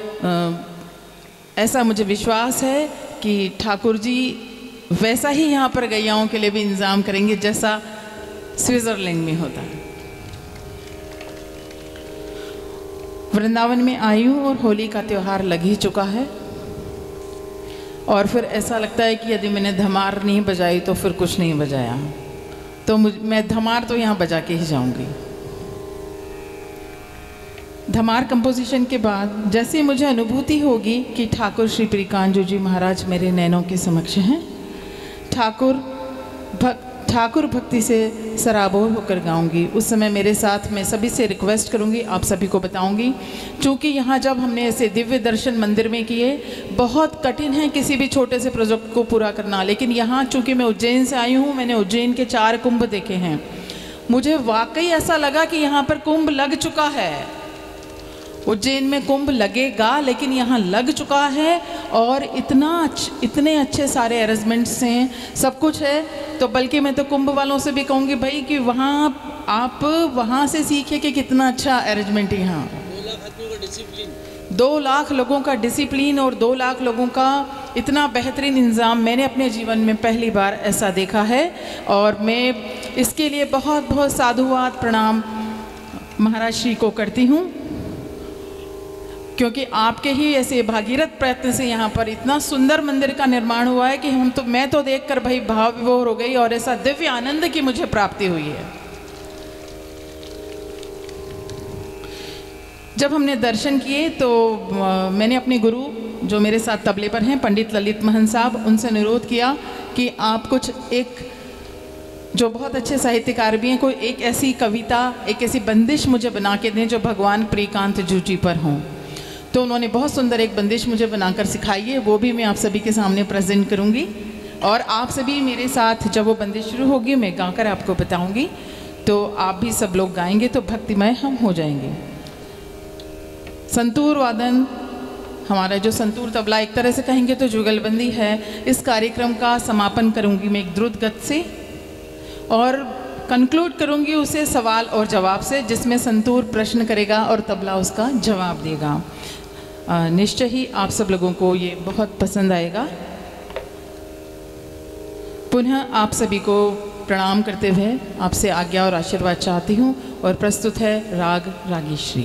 ऐसा मुझे विश्वास है कि ठाकुर जी वैसा ही यहाँ पर गैयाओं के लिए भी इंतज़ाम करेंगे जैसा स्विट्ज़रलैंड में होता है। वृंदावन में आई हूँ और होली का त्यौहार लग ही चुका है और फिर ऐसा लगता है कि यदि मैंने धमार नहीं बजाई तो फिर कुछ नहीं बजाया, तो मैं धमार तो यहाँ बजा के ही जाऊँगी। धमार कंपोजिशन के बाद जैसे मुझे अनुभूति होगी कि ठाकुर श्री प्रियकांत जी महाराज मेरे नैनों के समक्ष हैं, ठाकुर भक्ति से सराबोर होकर गाऊंगी, उस समय मेरे साथ मैं सभी से रिक्वेस्ट करूंगी, आप सभी को बताऊंगी। चूँकि यहाँ जब हमने ऐसे दिव्य दर्शन मंदिर में किए, बहुत कठिन है किसी भी छोटे से प्रोजेक्ट को पूरा करना, लेकिन यहाँ चूँकि मैं उज्जैन से आई हूँ, मैंने उज्जैन के 4 कुंभ देखे हैं, मुझे वाकई ऐसा लगा कि यहाँ पर कुंभ लग चुका है। उज्जैन में कुंभ लगेगा लेकिन यहाँ लग चुका है और इतने अच्छे सारे अरेंजमेंट्स हैं, सब कुछ है। तो बल्कि मैं तो कुंभ वालों से भी कहूँगी भाई कि वहाँ आप वहाँ से सीखिए कि कितना अच्छा अरेंजमेंट है यहाँ। 2 लाख लोगों का डिसिप्लिन और 2 लाख लोगों का इतना बेहतरीन इंतज़ाम मैंने अपने जीवन में पहली बार ऐसा देखा है और मैं इसके लिए बहुत बहुत साधुवाद प्रणाम महाराज श्री को करती हूँ, क्योंकि आपके ही ऐसे भागीरथ प्रयत्न से यहाँ पर इतना सुंदर मंदिर का निर्माण हुआ है कि मैं तो देखकर भाई भाव विभोर हो गई और ऐसा दिव्य आनंद की मुझे प्राप्ति हुई है। जब हमने दर्शन किए तो मैंने अपने गुरु जो मेरे साथ तबले पर हैं, पंडित ललित महन साहब, उनसे अनुरोध किया कि आप कुछ एक जो बहुत अच्छे साहित्यकार भी हैं, कोई एक ऐसी कविता, एक ऐसी बंदिश मुझे बना के दें जो भगवान प्रियकांत जी पर हों। तो उन्होंने बहुत सुंदर एक बंदिश मुझे बनाकर सिखाई है, वो भी मैं आप सभी के सामने प्रेजेंट करूंगी और आप सभी मेरे साथ जब वो बंदिश शुरू होगी मैं गाकर आपको बताऊंगी, तो आप भी सब लोग गाएंगे तो भक्तिमय हम हो जाएंगे। संतूर वादन, हमारा जो संतूर तबला एक तरह से कहेंगे तो जुगलबंदी है। इस कार्यक्रम का समापन करूंगी मैं एक द्रुत गति से और कंक्लूड करूंगी उसे सवाल और जवाब से, जिसमें संतूर प्रश्न करेगा और तबला उसका जवाब देगा। निश्चय ही आप सब लोगों को ये बहुत पसंद आएगा। पुनः आप सभी को प्रणाम करते हुए आपसे आज्ञा और आशीर्वाद चाहती हूँ और प्रस्तुत है राग रागीश्री।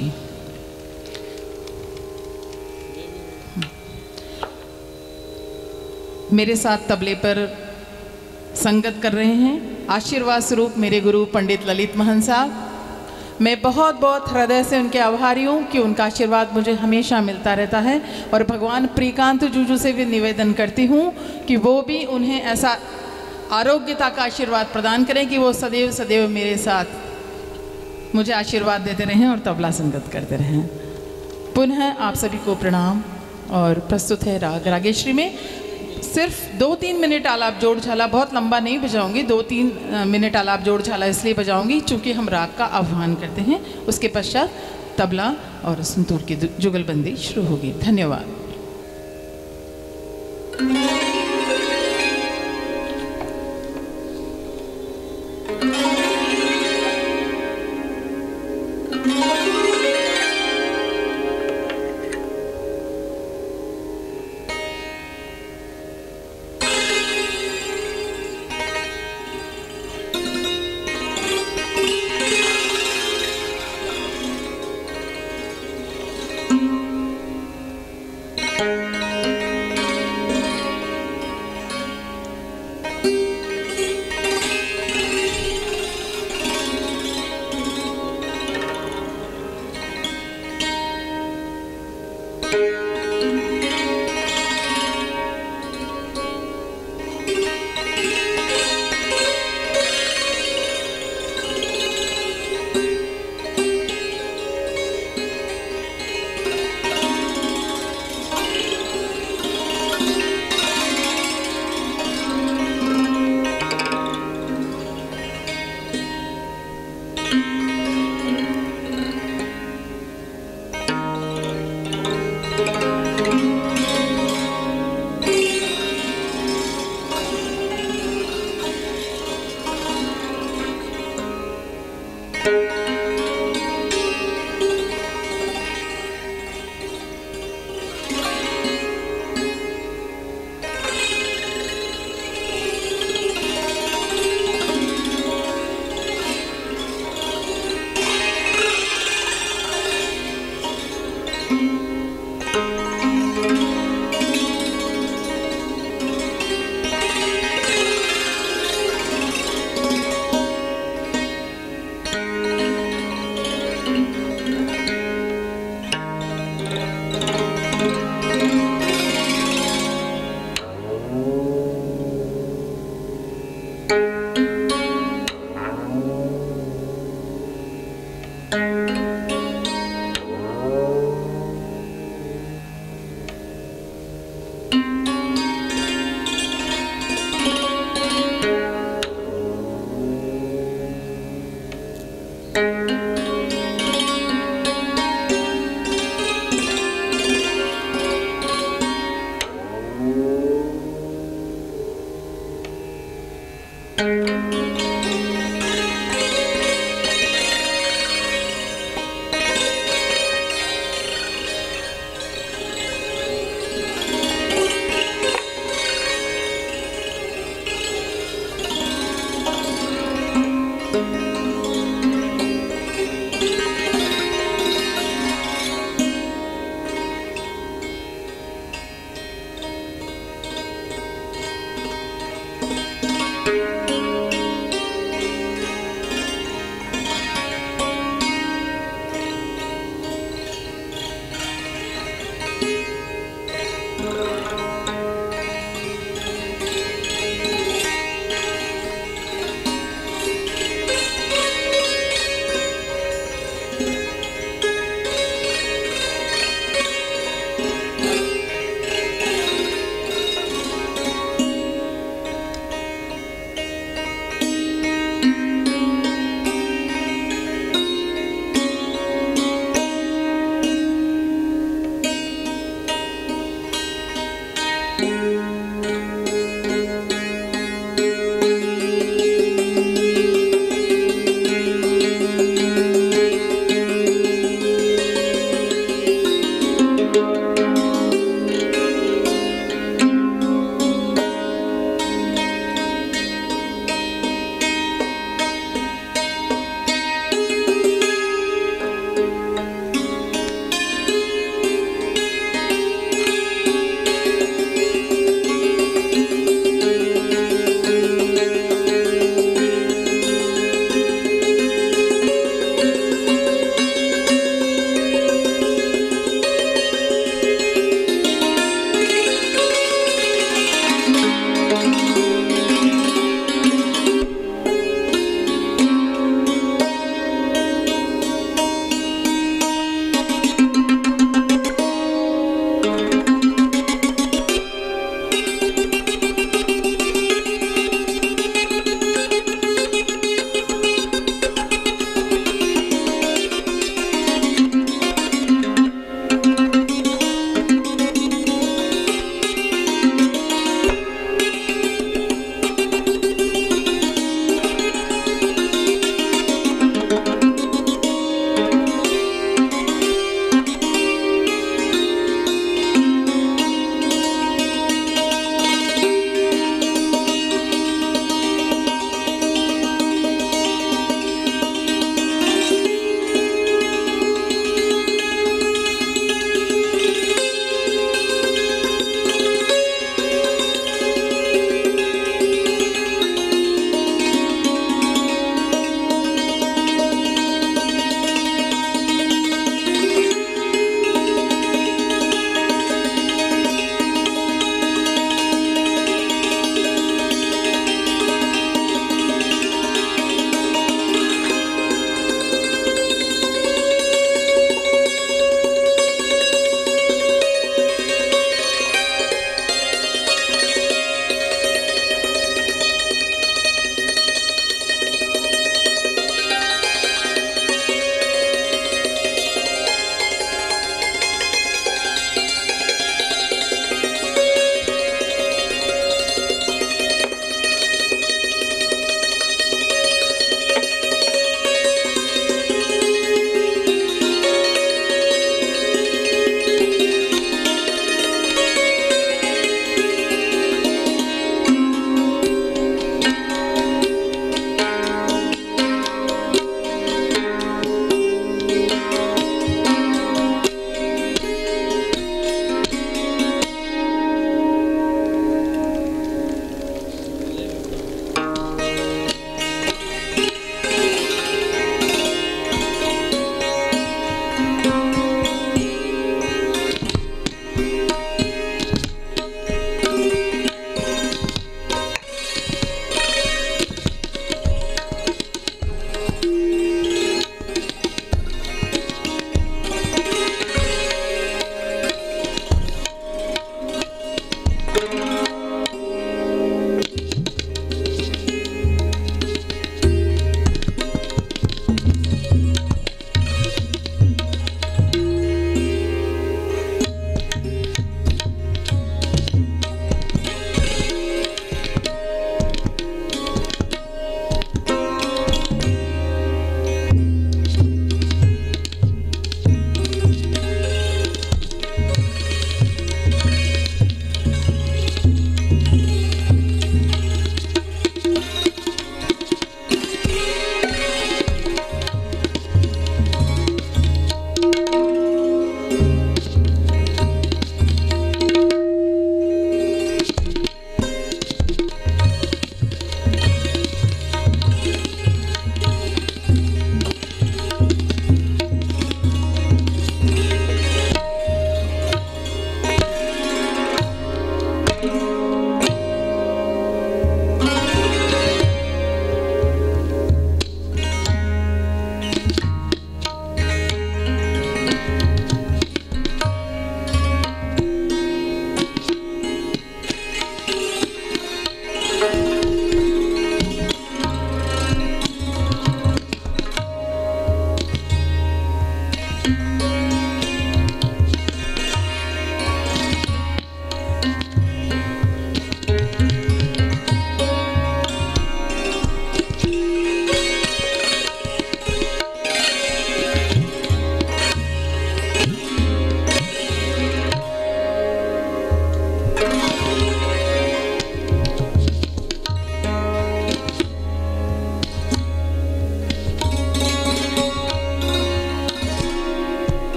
मेरे साथ तबले पर संगत कर रहे हैं आशीर्वाद स्वरूप मेरे गुरु पंडित ललित महन साहब। मैं बहुत बहुत हृदय से उनके आभारी हूँ कि उनका आशीर्वाद मुझे हमेशा मिलता रहता है और भगवान प्रियकांत जूजू से भी निवेदन करती हूँ कि वो भी उन्हें ऐसा आरोग्यता का आशीर्वाद प्रदान करें कि वो सदैव सदैव मेरे साथ मुझे आशीर्वाद देते रहें और तबला संगत करते रहें। पुनः आप सभी को प्रणाम और प्रस्तुत है राग रागेश्वरी में सिर्फ 2-3 मिनट आलाप जोड़ झाला, बहुत लंबा नहीं बजाऊंगी, 2-3 मिनट आलाप जोड़ झाला इसलिए बजाऊंगी चूँकि हम राग का आह्वान करते हैं। उसके पश्चात तबला और संतूर की जुगलबंदी शुरू होगी। धन्यवाद।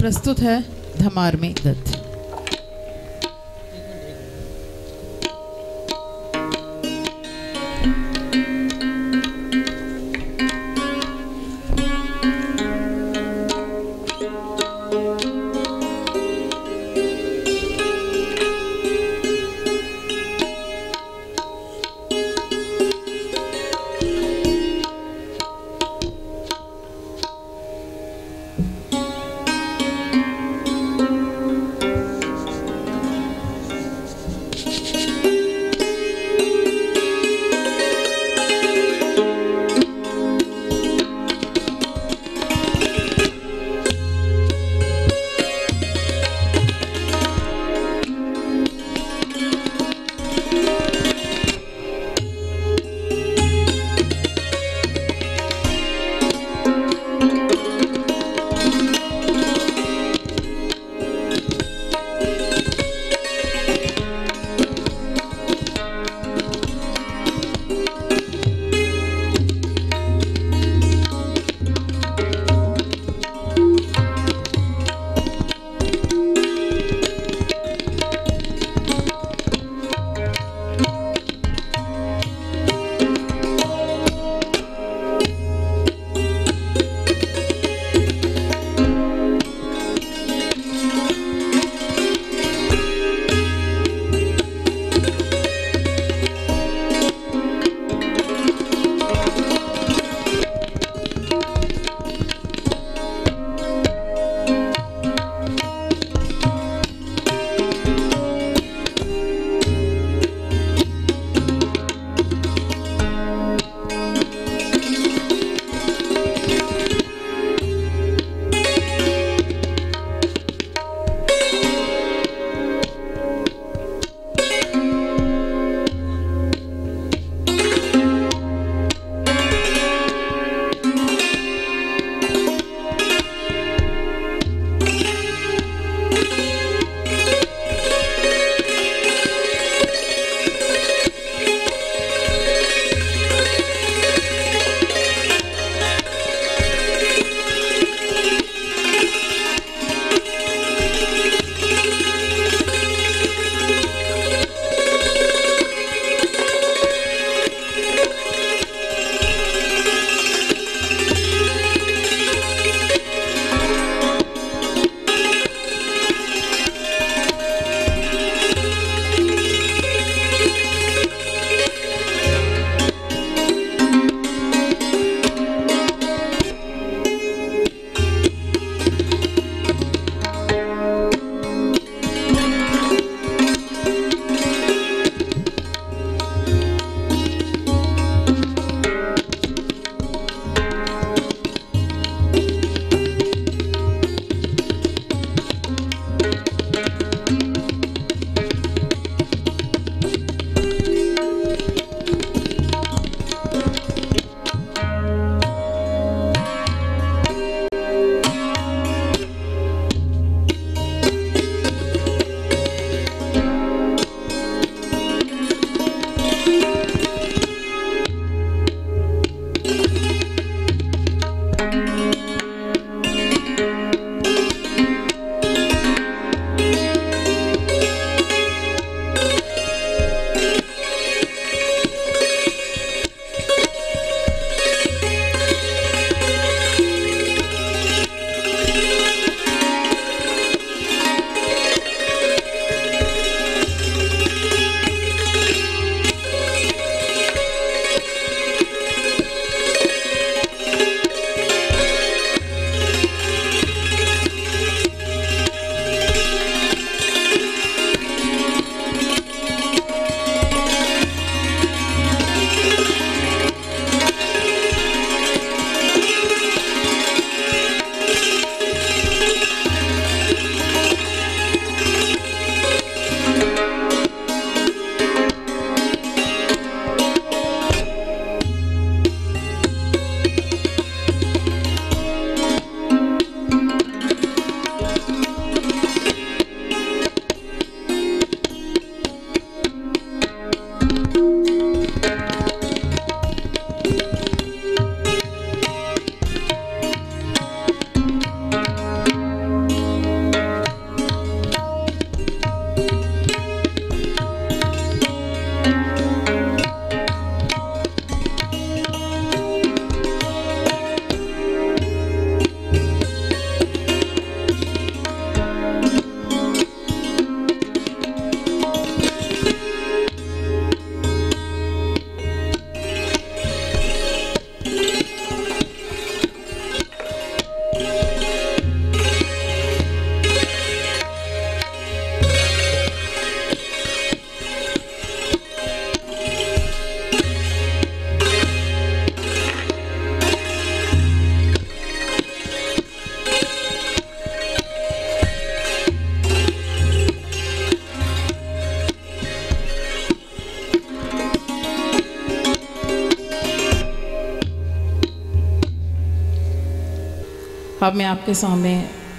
प्रस्तुत है धमार में दत्त। अब मैं आपके सामने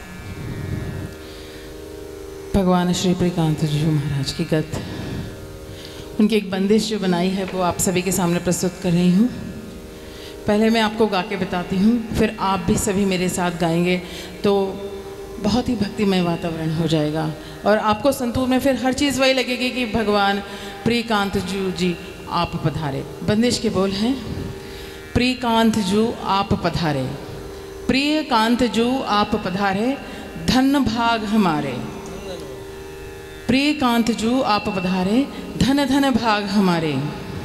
भगवान श्री प्रियकांत जी महाराज की गत, उनकी एक बंदिश जो बनाई है वो आप सभी के सामने प्रस्तुत कर रही हूँ। पहले मैं आपको गा के बताती हूँ, फिर आप भी सभी मेरे साथ गाएंगे तो बहुत ही भक्तिमय वातावरण हो जाएगा और आपको संतूर में फिर हर चीज़ वही लगेगी कि भगवान प्रियकांत जी आप पधारे। बंदिश के बोल हैं, प्रियकांत जू आप पधारे, प्रियकांत जू आप पधारे, धन भाग हमारे। प्रियकांत जू आप पधारे, धन धन भाग हमारे।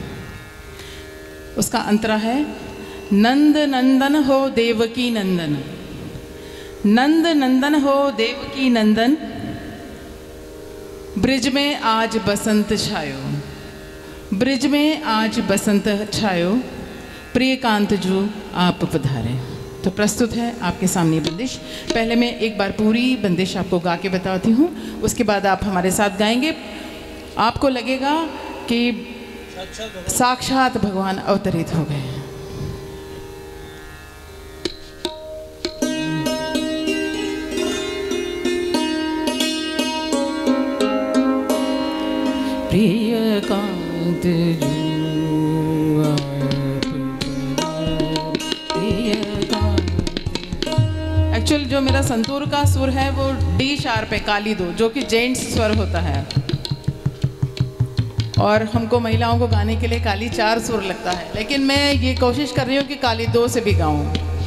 उसका अंतरा है, नंद नंदन हो देवकी नंदन, नंद नंदन हो देवकी नंदन, ब्रिज में आज बसंत छायो, ब्रिज में आज बसंत छायो, प्रियकांत जू आप पधारे। तो प्रस्तुत है आपके सामने बंदिश। पहले मैं एक बार पूरी बंदिश आपको गा के बताती हूँ, उसके बाद आप हमारे साथ गाएंगे। आपको लगेगा कि साक्षात भगवान अवतरित हो गए हैं। प्रियकांत एक्चुअल जो मेरा संतूर का सुर है वो डी शार्प है, काली दो, जो कि जेंट्स स्वर होता है और हमको महिलाओं को गाने के लिए काली 4 सुर लगता है, लेकिन मैं ये कोशिश कर रही हूँ कि काली 2 से भी गाऊं।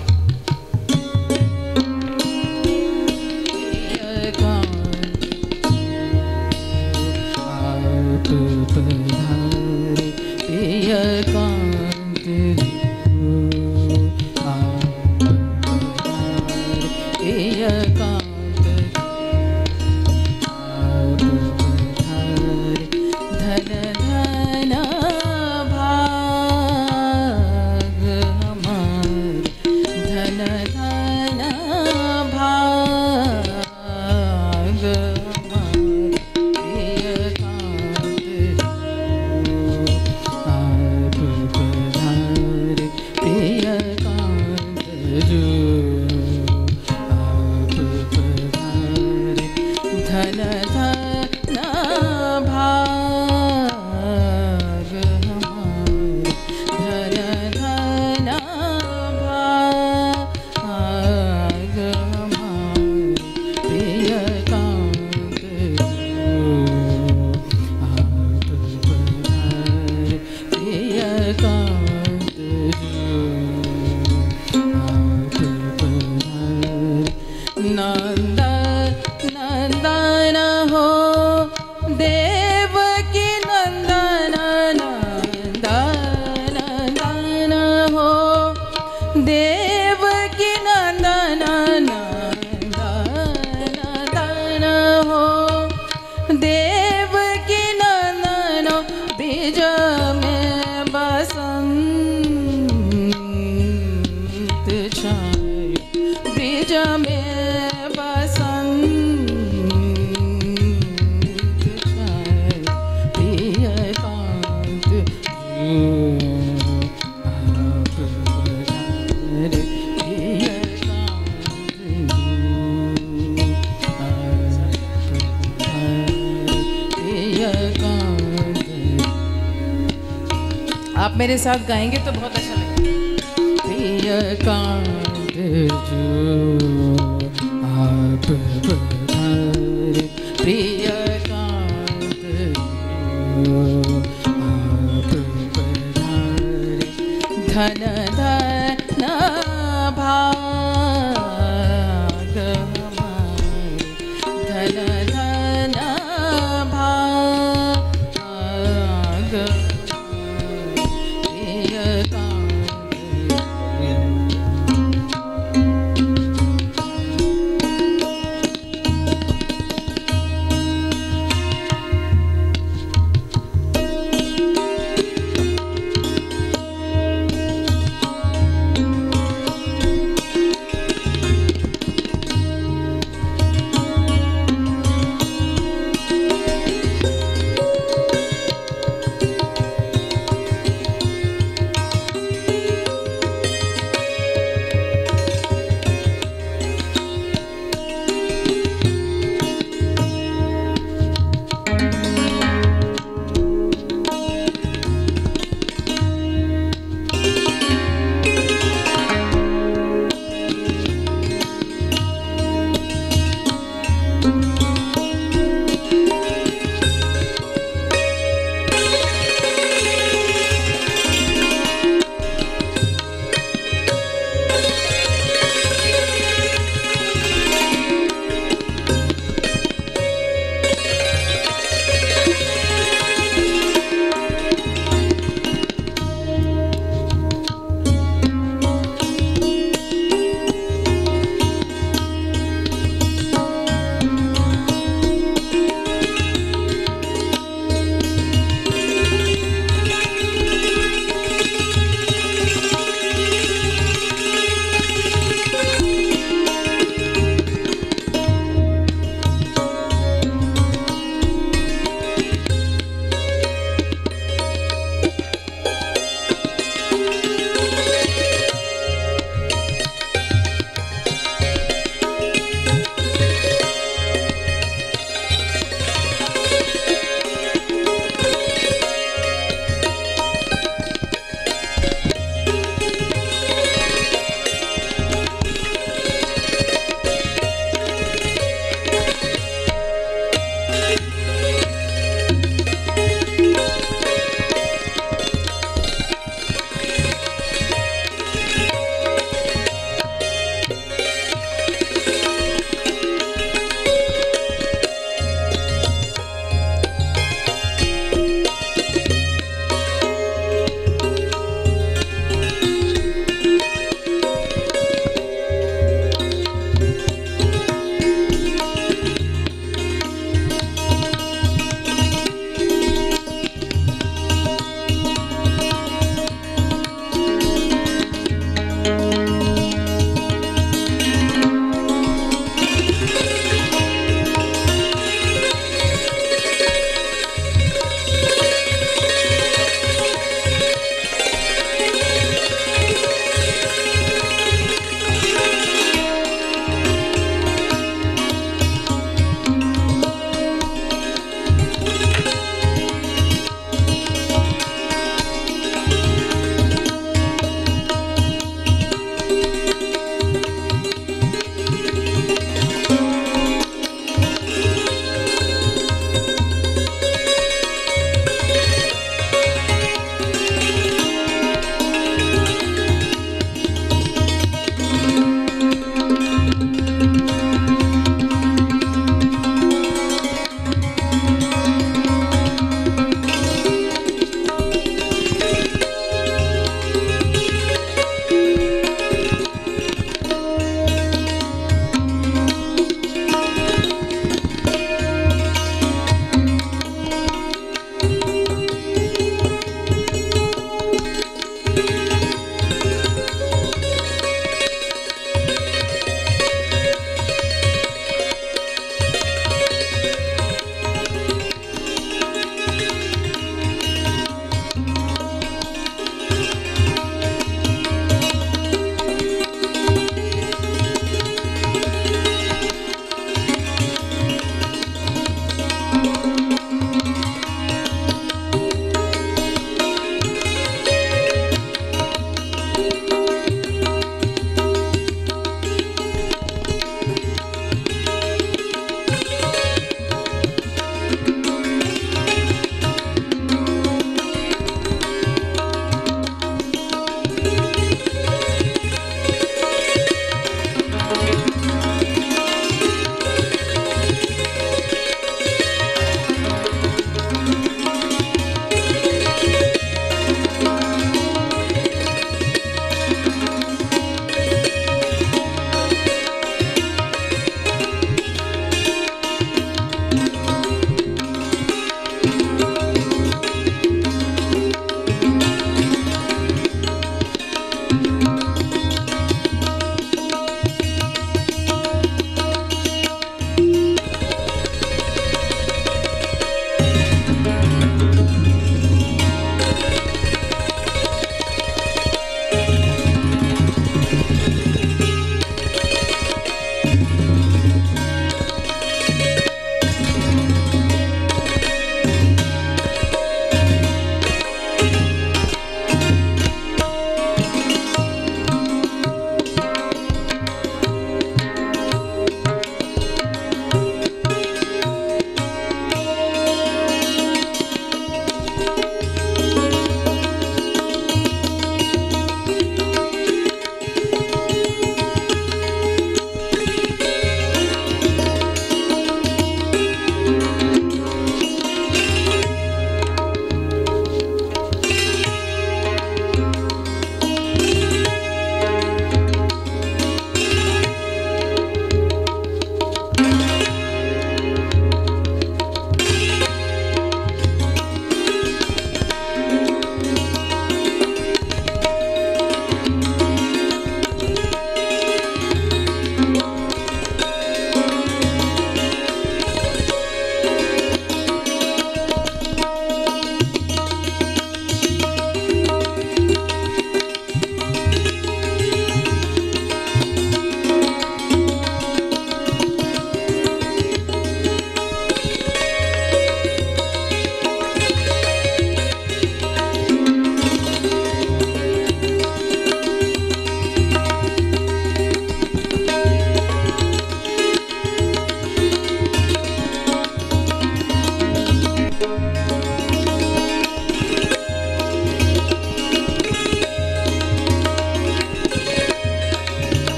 आप मेरे साथ गाएंगे तो बहुत अच्छा लगेगा। प्रियकांत जो आप पधारे, प्रियकांत जो आप पधारे, धन धन भाग हमारे, धन धन भाग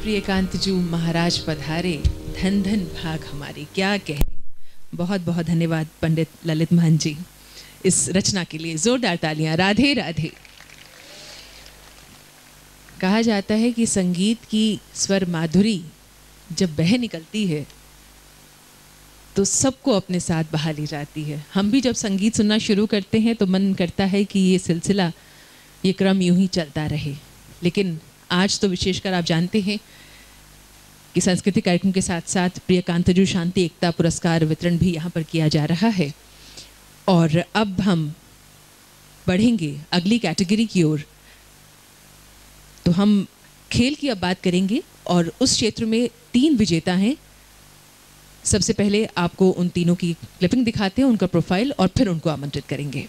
प्रियकांतजू महाराज पधारे, धन धन भाग हमारे, क्या कहें। बहुत बहुत धन्यवाद पंडित ललित महन जी इस रचना के लिए। जोरदार तालियां। राधे राधे। कहा जाता है कि संगीत की स्वर माधुरी जब बह निकलती है तो सबको अपने साथ बहा ली जाती है। हम भी जब संगीत सुनना शुरू करते हैं तो मन करता है कि ये सिलसिला, ये क्रम यूं ही चलता रहे। लेकिन आज तो विशेषकर आप जानते हैं कि सांस्कृतिक कार्यक्रम के साथ साथ प्रियकांतजू शांति एकता पुरस्कार वितरण भी यहाँ पर किया जा रहा है। और अब हम बढ़ेंगे अगली कैटेगरी की ओर। तो हम खेल की अब बात करेंगे और उस क्षेत्र में 3 विजेता हैं। सबसे पहले आपको उन तीनों की क्लिपिंग दिखाते हैं, उनका प्रोफाइल, और फिर उनको आमंत्रित करेंगे।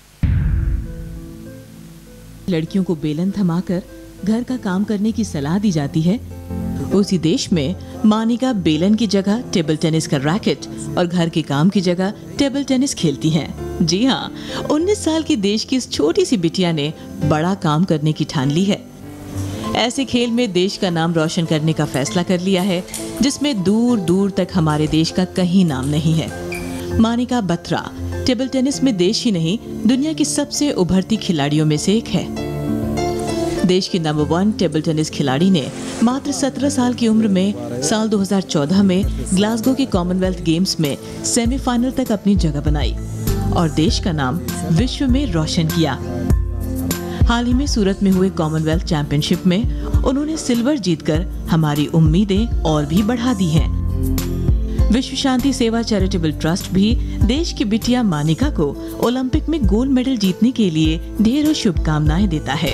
लड़कियों को बेलन थमाकर घर का काम करने की सलाह दी जाती है, उसी देश में मानिका बेलन की जगह टेबल टेनिस का रैकेट और घर के काम की जगह टेबल टेनिस खेलती हैं। जी हाँ, 19 साल की देश की इस छोटी सी बिटिया ने बड़ा काम करने की ठान ली है। ऐसे खेल में देश का नाम रोशन करने का फैसला कर लिया है जिसमें दूर दूर तक हमारे देश का कहीं नाम नहीं है। मानिका बत्रा टेबल टेनिस में देश ही नहीं दुनिया की सबसे उभरती खिलाड़ियों में से एक है। देश की नंबर 1 टेबल टेनिस खिलाड़ी ने मात्र 17 साल की उम्र में साल 2014 में ग्लासगो के कॉमनवेल्थ गेम्स में सेमीफाइनल तक अपनी जगह बनाई और देश का नाम विश्व में रोशन किया। हाल ही में सूरत में हुए कॉमनवेल्थ चैंपियनशिप में उन्होंने सिल्वर जीतकर हमारी उम्मीदें और भी बढ़ा दी हैं। विश्व शांति सेवा चैरिटेबल ट्रस्ट भी देश की बिटिया मानिका को ओलंपिक में गोल्ड मेडल जीतने के लिए ढेरों शुभकामनाएं देता है।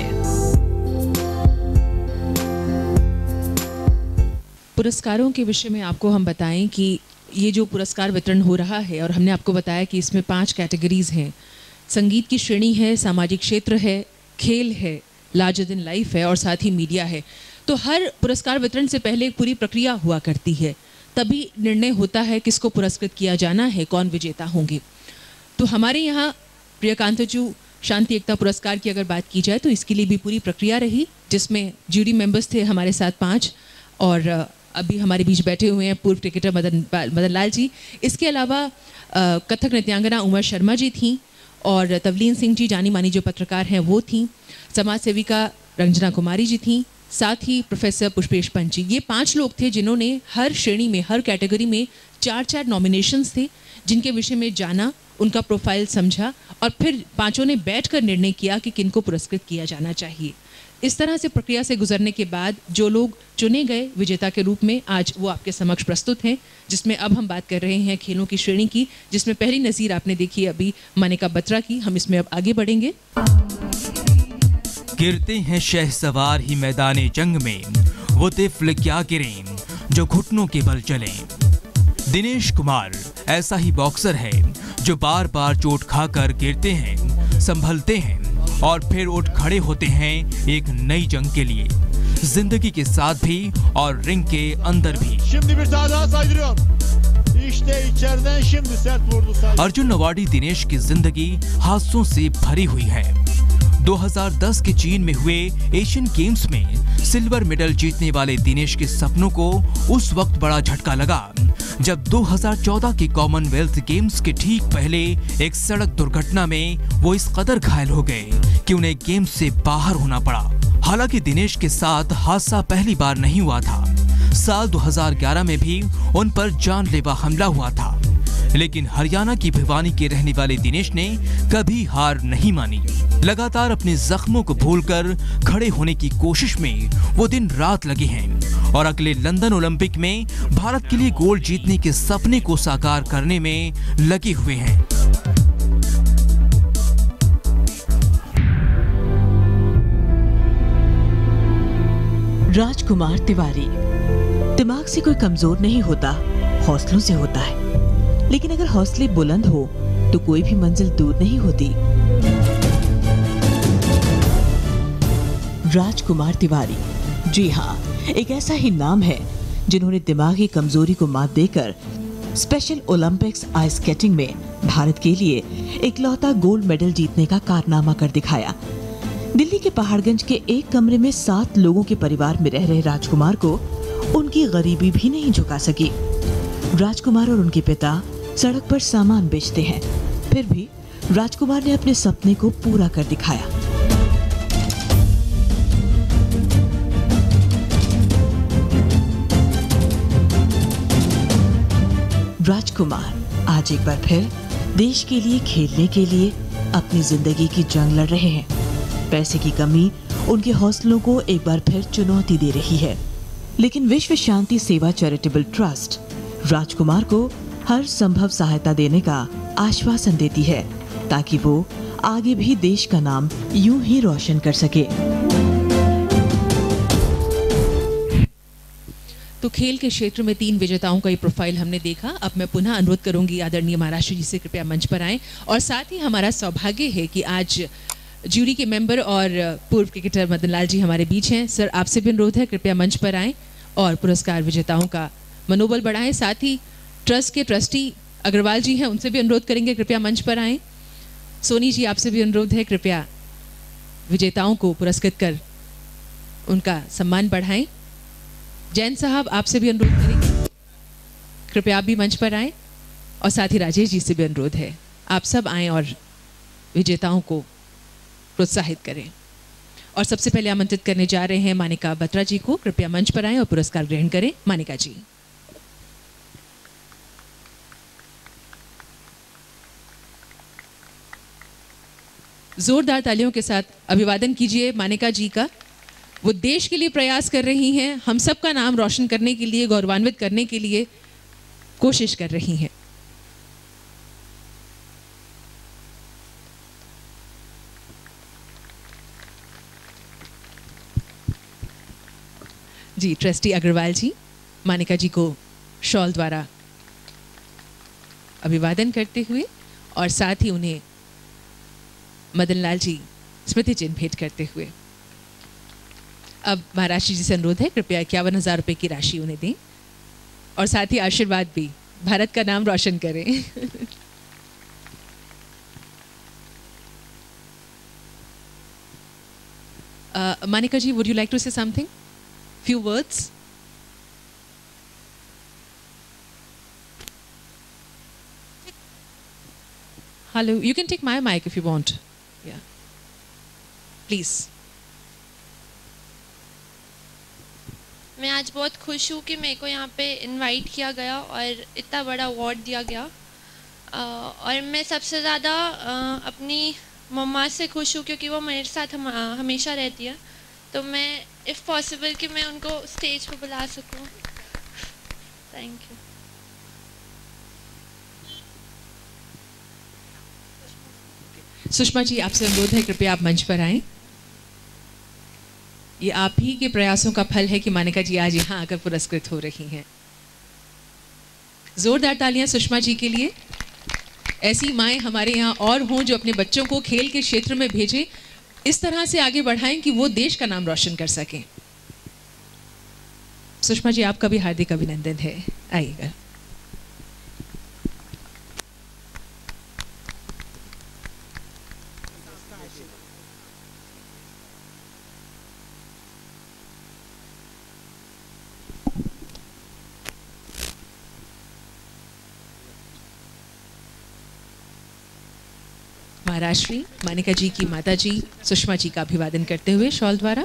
पुरस्कारों के विषय में आपको हम बताएं कि ये जो पुरस्कार वितरण हो रहा है, और हमने आपको बताया कि इसमें 5 कैटेगरीज हैं। संगीत की श्रेणी है, सामाजिक क्षेत्र है, खेल है, लार्जर देन लाइफ है और साथ ही मीडिया है। तो हर पुरस्कार वितरण से पहले एक पूरी प्रक्रिया हुआ करती है, तभी निर्णय होता है किसको पुरस्कृत किया जाना है, कौन विजेता होंगे। तो हमारे यहाँ प्रियकांतजू शांति एकता पुरस्कार की अगर बात की जाए तो इसके लिए भी पूरी प्रक्रिया रही, जिसमें जूरी मेंबर्स थे हमारे साथ 5, और अभी हमारे बीच बैठे हुए हैं पूर्व क्रिकेटर मदन लाल जी। इसके अलावा कथक नृत्यांगना उमा शर्मा जी थीं, और तवलीन सिंह जी जानी मानी जो पत्रकार हैं वो थीं, समाज सेविका रंजना कुमारी जी थीं, साथ ही प्रोफेसर पुष्पेश पंत जी। ये 5 लोग थे जिन्होंने हर श्रेणी में, हर कैटेगरी में 4-4 नॉमिनेशंस थे, जिनके विषय में जाना, उनका प्रोफाइल समझा और फिर 5 ने बैठकर निर्णय किया कि किनको पुरस्कृत किया जाना चाहिए। इस तरह से प्रक्रिया से गुजरने के बाद जो लोग चुने गए विजेता के रूप में, आज वो आपके समक्ष प्रस्तुत हैं। जिसमें अब हम बात कर रहे हैं खेलों की श्रेणी की, जिसमें पहली नज़ीर आपने देखी अभी मानिका बत्रा की। हम इसमें अब आगे बढ़ेंगे। गिरते हैं शहसवार ही मैदाने जंग में, वो तिफ्ल क्या गिरें जो घुटनों के बल चलें। दिनेश कुमार ऐसा ही बॉक्सर है जो बार बार चोट खाकर गिरते हैं, संभलते हैं और फिर उठ खड़े होते हैं एक नई जंग के लिए, जिंदगी के साथ भी और रिंग के अंदर भी। अर्जुन अवार्डी दिनेश की जिंदगी हादसों से भरी हुई है। 2010 के चीन में हुए एशियन गेम्स में सिल्वर मेडल जीतने वाले दिनेश के सपनों को उस वक्त बड़ा झटका लगा जब 2014 के कॉमनवेल्थ गेम्स के ठीक पहले एक सड़क दुर्घटना में वो इस कदर घायल हो गए कि उन्हें गेम्स से बाहर होना पड़ा। हालांकि दिनेश के साथ हादसा पहली बार नहीं हुआ था। साल 2011 में भी उन पर जानलेवा हमला हुआ था, लेकिन हरियाणा की भिवानी के रहने वाले दिनेश ने कभी हार नहीं मानी। लगातार अपने जख्मों को भूलकर खड़े होने की कोशिश में वो दिन रात लगे हैं और अगले लंदन ओलंपिक में भारत के लिए गोल्ड जीतने के सपने को साकार करने में लगे हुए हैं। राजकुमार तिवारी। दिमाग से कोई कमजोर नहीं होता, हौसलों से होता है। लेकिन अगर हौसले बुलंद हो तो कोई भी मंजिल दूर नहीं होती। राजकुमार तिवारी, जी हाँ, एक ऐसा ही नाम है जिन्होंने दिमागी कमजोरी को मात देकर स्पेशल ओलंपिक्स आइस स्केटिंग में भारत के लिए इकलौता गोल्ड मेडल जीतने का कारनामा कर दिखाया। दिल्ली के पहाड़गंज के एक कमरे में 7 लोगों के परिवार में रह रहे राजकुमार को उनकी गरीबी भी नहीं झुका सकी। राजकुमार और उनके पिता सड़क पर सामान बेचते हैं, फिर भी राजकुमार ने अपने सपने को पूरा कर दिखाया। राजकुमार आज एक बार फिर देश के लिए खेलने के लिए अपनी जिंदगी की जंग लड़ रहे हैं। पैसे की कमी उनके हौसलों को एक बार फिर चुनौती दे रही है, लेकिन विश्व शांति सेवा चैरिटेबल ट्रस्ट राजकुमार को हर संभव सहायता देने का आश्वासन देती है ताकि वो आगे भी देश का नाम यूं ही रोशन कर सके। तो खेल के क्षेत्र में 3 विजेताओं का ये प्रोफाइल हमने देखा। अब मैं पुनः अनुरोध करूंगी आदरणीय महाराष्ट्र जी से कृपया मंच पर आएं, और साथ ही हमारा सौभाग्य है कि आज ज्यूरी के मेंबर और पूर्व क्रिकेटर मदन लाल जी हमारे बीच हैं। सर, आपसे भी अनुरोध है कृपया मंच पर आएं और पुरस्कार विजेताओं का मनोबल बढ़ाएं। साथ ही ट्रस्ट के ट्रस्टी अग्रवाल जी हैं, उनसे भी अनुरोध करेंगे कृपया मंच पर आएं। सोनी जी, आपसे भी अनुरोध है कृपया विजेताओं को पुरस्कृत कर उनका सम्मान बढ़ाएं। जैन साहब, आपसे भी अनुरोध करेंगे कृपया आप भी मंच पर आएं, और साथ ही राजेश जी से भी अनुरोध है आप सब आएं और विजेताओं को प्रोत्साहित करें। और सबसे पहले आमंत्रित करने जा रहे हैं मानिका बत्रा जी को, कृपया मंच पर आएं और पुरस्कार ग्रहण करें। मानिका जी। जोरदार तालियों के साथ अभिवादन कीजिए मानिका जी का। वो देश के लिए प्रयास कर रही हैं, हम सबका नाम रोशन करने के लिए, गौरवान्वित करने के लिए कोशिश कर रही हैं। जी, ट्रस्टी अग्रवाल जी मानिका जी को शॉल द्वारा अभिवादन करते हुए, और साथ ही उन्हें मदन लाल जी स्मृति चिन्ह भेंट करते हुए। अब महाराष्ट्र जी से अनुरोध है कृपया 51,000 रुपये की राशि उन्हें दें, और साथ ही आशीर्वाद भी, भारत का नाम रोशन करें। Manika ji, would you like to say something? Few words? Hello, you can take my mic if you want. Yeah. Please. मैं आज बहुत खुश हूँ कि मेरे को यहाँ पे इनवाइट किया गया और इतना बड़ा अवार्ड दिया गया, और मैं सबसे ज़्यादा अपनी मम्मा से खुश हूँ क्योंकि वो मेरे साथ हमेशा रहती है, तो मैं इफ़ पॉसिबल कि मैं उनको स्टेज पे बुला सकूँ। Thank you. सुषमा जी, आपसे अनुरोध है कृपया आप मंच पर आएं। ये आप ही के प्रयासों का फल है कि मानिका जी आज यहाँ आकर पुरस्कृत हो रही हैं। जोरदार तालियां सुषमा जी के लिए। ऐसी माएँ हमारे यहाँ और हों जो अपने बच्चों को खेल के क्षेत्र में भेजें, इस तरह से आगे बढ़ाएं कि वो देश का नाम रोशन कर सकें। सुषमा जी, आपका भी हार्दिक अभिनंदन है, आइएगा। महाराष्ट्री मानिका जी की माता जी सुषमा जी का अभिवादन करते हुए शॉल द्वारा।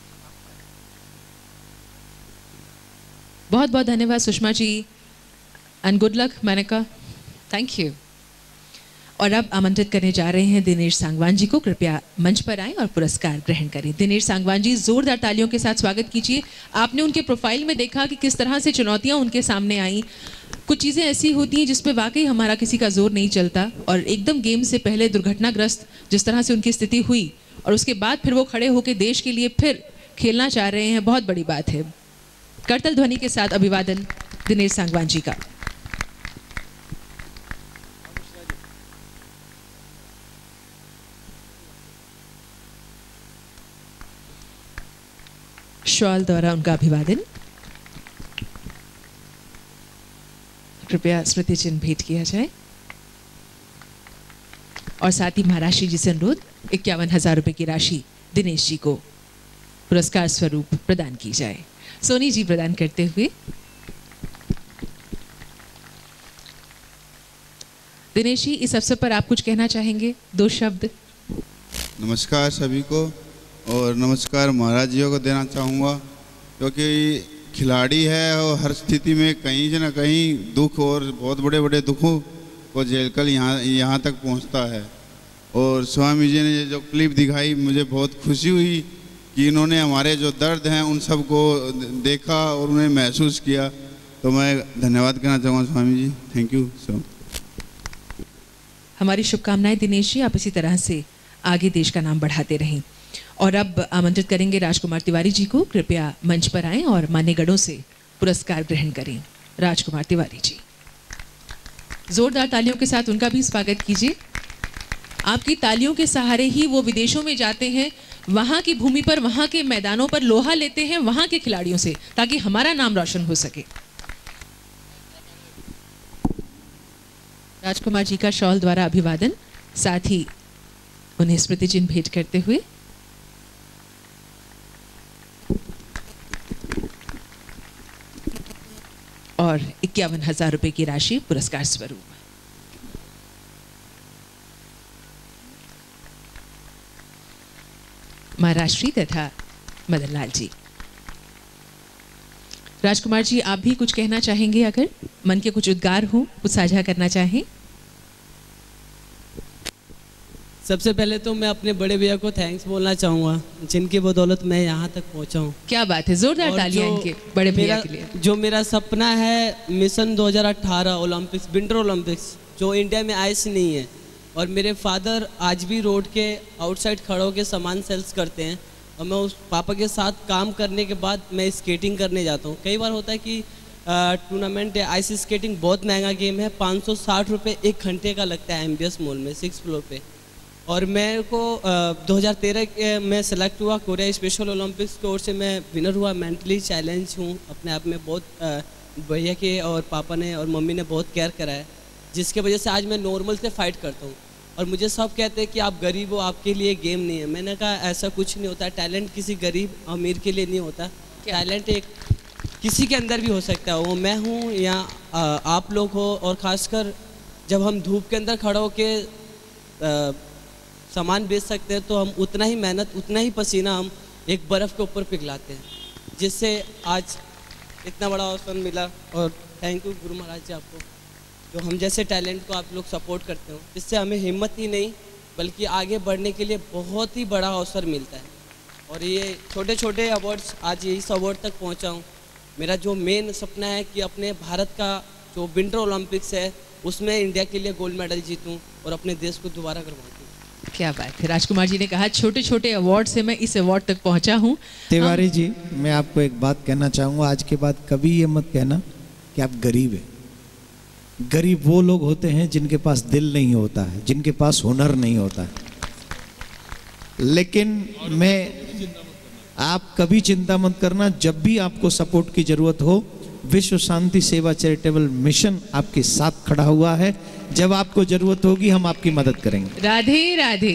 बहुत बहुत धन्यवाद Sushma ji, and good luck Manika. Thank you. और अब आमंत्रित करने जा रहे हैं दिनेश सांगवान जी को, कृपया मंच पर आएं और पुरस्कार ग्रहण करें। दिनेश सांगवान जी, जोरदार तालियों के साथ स्वागत कीजिए। आपने उनके प्रोफाइल में देखा कि किस तरह से चुनौतियां उनके सामने आई। कुछ चीज़ें ऐसी होती हैं जिसपे वाकई हमारा किसी का जोर नहीं चलता, और एकदम गेम से पहले दुर्घटनाग्रस्त जिस तरह से उनकी स्थिति हुई और उसके बाद फिर वो खड़े होकर देश के लिए फिर खेलना चाह रहे हैं, बहुत बड़ी बात है। करतल ध्वनि के साथ अभिवादन दिनेश सांगवान जी का। शॉल द्वारा उनका अभिवादन। कृपया स्मृति चिन्ह भेंट किया जाए, और साथ ही महाराष्ट्र जी से अनुरोध 51,000 रुपये की राशि दिनेश जी को पुरस्कार स्वरूप प्रदान की जाए। सोनी जी प्रदान करते हुए। दिनेश जी, इस अवसर पर आप कुछ कहना चाहेंगे, 2 शब्द? नमस्कार सभी को, और नमस्कार महाराज जियों को देना चाहूँगा, क्योंकि खिलाड़ी है और हर स्थिति में कहीं ना कहीं दुख और बहुत बड़े बड़े दुखों को झेलकर यहाँ तक पहुँचता है। और स्वामी जी ने जो क्लिप दिखाई, मुझे बहुत खुशी हुई कि इन्होंने हमारे जो दर्द हैं उन सब को देखा और उन्हें महसूस किया। तो मैं धन्यवाद कहना चाहूँगा स्वामी जी, थैंक यू सो। हमारी शुभकामनाएं दिनेश जी, आप इसी तरह से आगे देश का नाम बढ़ाते रहें। और अब आमंत्रित करेंगे राजकुमार तिवारी जी को, कृपया मंच पर आएं और मान्यगणों से पुरस्कार ग्रहण करें। राजकुमार तिवारी जी, जोरदार तालियों के साथ उनका भी स्वागत कीजिए। आपकी तालियों के सहारे ही वो विदेशों में जाते हैं, वहाँ की भूमि पर, वहाँ के मैदानों पर लोहा लेते हैं वहाँ के खिलाड़ियों से, ताकि हमारा नाम रोशन हो सके। राजकुमार जी का शॉल द्वारा अभिवादन, साथ ही उन्हें स्मृति चिन्ह भेंट करते हुए और 51,000 रुपए की राशि पुरस्कार स्वरूप। महाराष्ट्री तथा मदन लाल जी। राजकुमार जी, आप भी कुछ कहना चाहेंगे, अगर मन के कुछ उद्गार हो, कुछ साझा करना चाहें? सबसे पहले तो मैं अपने बड़े भैया को थैंक्स बोलना चाहूँगा, जिनकी बदौलत मैं यहाँ तक पहुँचा हूँ। क्या बात है, जोरदार तालियां इनके बड़े भैया के लिए। जो मेरा सपना है मिशन 2018 ओलंपिक्स, विंटर ओलंपिक्स, जो इंडिया में आइस नहीं है, और मेरे फादर आज भी रोड के आउटसाइड खड़े होकर सामान सेल्स करते हैं, और मैं उस पापा के साथ काम करने के बाद मैं स्केटिंग करने जाता हूँ। कई बार होता है कि टूर्नामेंट है, आइस स्केटिंग बहुत महंगा गेम है, 560 रुपये 1 घंटे का लगता है MBS मॉल में 6th फ्लोर पे। और मेरे को 2013 में सेलेक्ट हुआ कोरिया स्पेशल ओलंपिक्स की ओर से, मैं विनर हुआ। मेंटली चैलेंज हूँ अपने आप में, बहुत भैया के और पापा ने और मम्मी ने बहुत केयर करा है, जिसके वजह से आज मैं नॉर्मल से फाइट करता हूँ। और मुझे सब कहते हैं कि आप गरीब हो, आपके लिए गेम नहीं है। मैंने कहा ऐसा कुछ नहीं होता, टैलेंट किसी गरीब अमीर के लिए नहीं होता, टैलेंट एक किसी के अंदर भी हो सकता है, वो मैं हूँ या आप लोग हो। और ख़ासकर जब हम धूप के अंदर खड़ा होकर सामान बेच सकते हैं, तो हम उतना ही मेहनत, उतना ही पसीना हम एक बर्फ़ के ऊपर पिघलाते हैं, जिससे आज इतना बड़ा अवसर मिला। और थैंक यू गुरु महाराज जी आपको, जो हम जैसे टैलेंट को आप लोग सपोर्ट करते हो, इससे हमें हिम्मत ही नहीं बल्कि आगे बढ़ने के लिए बहुत ही बड़ा अवसर मिलता है। और ये छोटे छोटे अवार्ड्स, आज इस अवार्ड तक पहुंचा हूँ। मेरा जो मेन सपना है कि अपने भारत का जो विंटर ओलंपिक्स है उसमें इंडिया के लिए गोल्ड मेडल जीतूँ और अपने देश को दोबारा करवाऊँ। क्या बात है, राजकुमार जी ने कहा छोटे छोटे अवार्ड से मैं इस अवार्ड तक पहुंचा हूं। तिवारी जी, मैं आपको एक बात कहना चाहूँगा, आज के बाद कभी ये मत कहना कि आप गरीब हैं। गरीब वो लोग होते हैं जिनके पास दिल नहीं होता है, जिनके पास हुनर नहीं होता है। लेकिन आप कभी चिंता मत करना, जब भी आपको सपोर्ट की जरूरत हो, विश्व शांति सेवा चैरिटेबल मिशन आपके साथ खड़ा हुआ है। जब आपको जरूरत होगी हम आपकी मदद करेंगे। राधे राधे।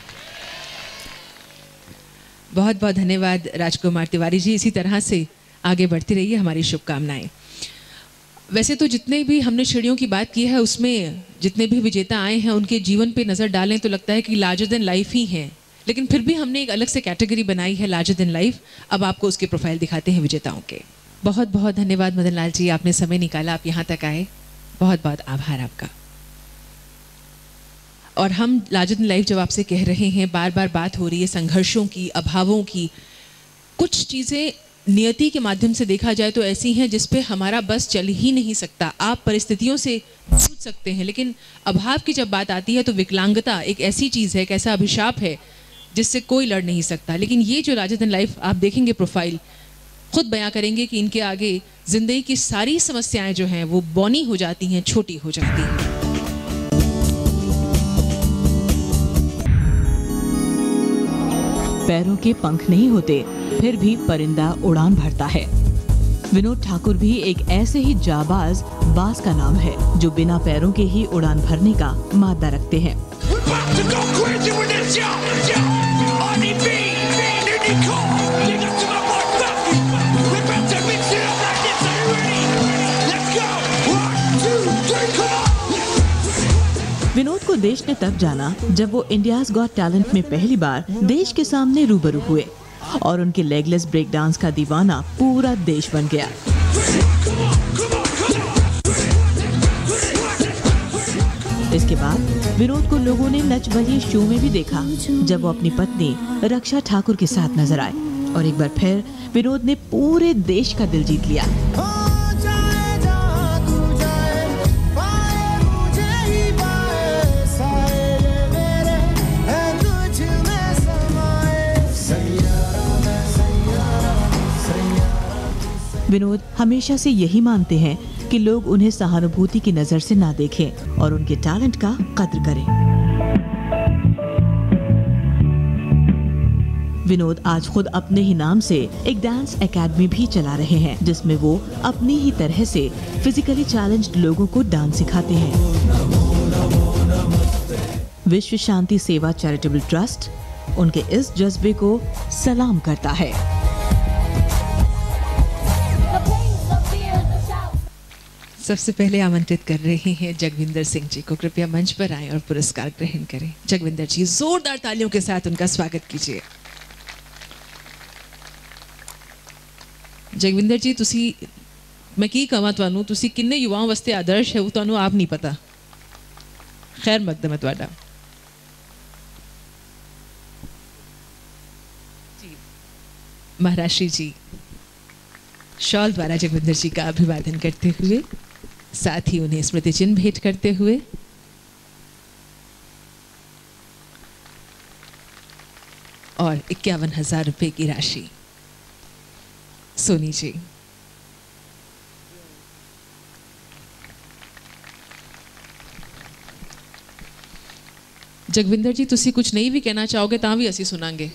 बहुत बहुत धन्यवाद राजकुमार तिवारी जी, इसी तरह से आगे बढ़ती रहिए, हमारी शुभकामनाएं। वैसे तो जितने भी हमने श्रेणियों की बात की है, उसमें जितने भी विजेता आए हैं उनके जीवन पे नज़र डालें तो लगता है कि लार्जर देन लाइफ ही हैं, लेकिन फिर भी हमने एक अलग से कैटेगरी बनाई है, लार्जर देन लाइफ। अब आपको उसके प्रोफाइल दिखाते हैं विजेताओं के। बहुत बहुत धन्यवाद मदन लाल जी, आपने समय निकाला, आप यहाँ तक आए, बहुत बहुत आभार आपका। और हम लार्जर देन लाइफ जब आपसे कह रहे हैं, बार बार बात हो रही है संघर्षों की, अभावों की। कुछ चीज़ें नियति के माध्यम से देखा जाए तो ऐसी हैं जिस पे हमारा बस चल ही नहीं सकता। आप परिस्थितियों से जूझ सकते हैं, लेकिन अभाव की जब बात आती है तो विकलांगता एक ऐसी चीज़ है, एक ऐसा अभिशाप है जिससे कोई लड़ नहीं सकता। लेकिन ये जो लार्जर देन लाइफ आप देखेंगे प्रोफाइल, खुद बयां करेंगे कि इनके आगे जिंदगी की सारी समस्याएं जो हैं वो बौनी हो जाती हैं, छोटी हो जाती हैं। पैरों के पंख नहीं होते, फिर भी परिंदा उड़ान भरता है। विनोद ठाकुर भी एक ऐसे ही जाबाज बाज का नाम है, जो बिना पैरों के ही उड़ान भरने का मादा रखते हैं। विनोद को देश ने तब जाना जब वो इंडियाज गॉट टैलेंट में पहली बार देश के सामने रूबरू हुए और उनके लेगलेस ब्रेक डांस का दीवाना पूरा देश बन गया। इसके बाद विनोद को लोगों ने नच बलिए शो में भी देखा जब वो अपनी पत्नी रक्षा ठाकुर के साथ नजर आए और एक बार फिर विनोद ने पूरे देश का दिल जीत लिया। विनोद हमेशा से यही मानते हैं कि लोग उन्हें सहानुभूति की नजर से ना देखें और उनके टैलेंट का कद्र करें। विनोद आज खुद अपने ही नाम से एक डांस एकेडमी भी चला रहे हैं जिसमें वो अपनी ही तरह से फिजिकली चैलेंज्ड लोगों को डांस सिखाते हैं। विश्व शांति सेवा चैरिटेबल ट्रस्ट उनके इस जज्बे को सलाम करता है। सबसे पहले आमंत्रित कर रहे हैं जगविंदर सिंह जी को, कृपया मंच पर आएं और पुरस्कार ग्रहण करें। जगविंदर जी, जोरदार तालियों के साथ उनका स्वागत कीजिए। जगविंदर जी, तुसी मैं की कहां तुहानू, तुसी किन्ने युवाओं वास्ते आदर्श है वो तुहानू आप नहीं पता। खैर मकदम है तुहाडा। महाराष्ट्री जी शॉल द्वारा जगविंदर जी का अभिवादन करते हुए, साथ ही उन्हें स्मृति चिन्ह भेंट करते हुए और 51,000 रुपए की राशि। सोनी जी, जगविंदर जी तुसी कुछ नहीं भी कहना चाहोगे तां भी असी सुनांगे।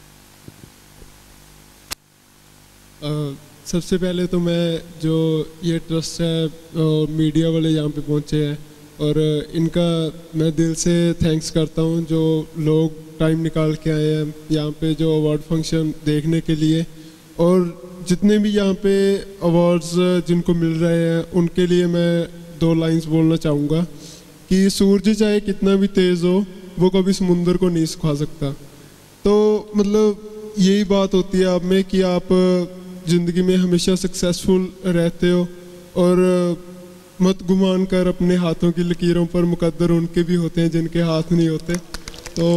सबसे पहले तो मैं जो ये ट्रस्ट है और मीडिया वाले यहाँ पे पहुँचे हैं और इनका मैं दिल से थैंक्स करता हूँ जो लोग टाइम निकाल के आए हैं यहाँ पे जो अवार्ड फंक्शन देखने के लिए। और जितने भी यहाँ पे अवार्ड्स जिनको मिल रहे हैं उनके लिए मैं 2 लाइंस बोलना चाहूँगा कि सूरज चाहे कितना भी तेज़ हो वो कभी समुंदर को नहीं सुखा सकता। तो मतलब यही बात होती है आप में कि आप ज़िंदगी में हमेशा सक्सेसफुल रहते हो और मत गुमान कर अपने हाथों की लकीरों पर, मुकद्दर उनके भी होते हैं जिनके हाथ नहीं होते। तो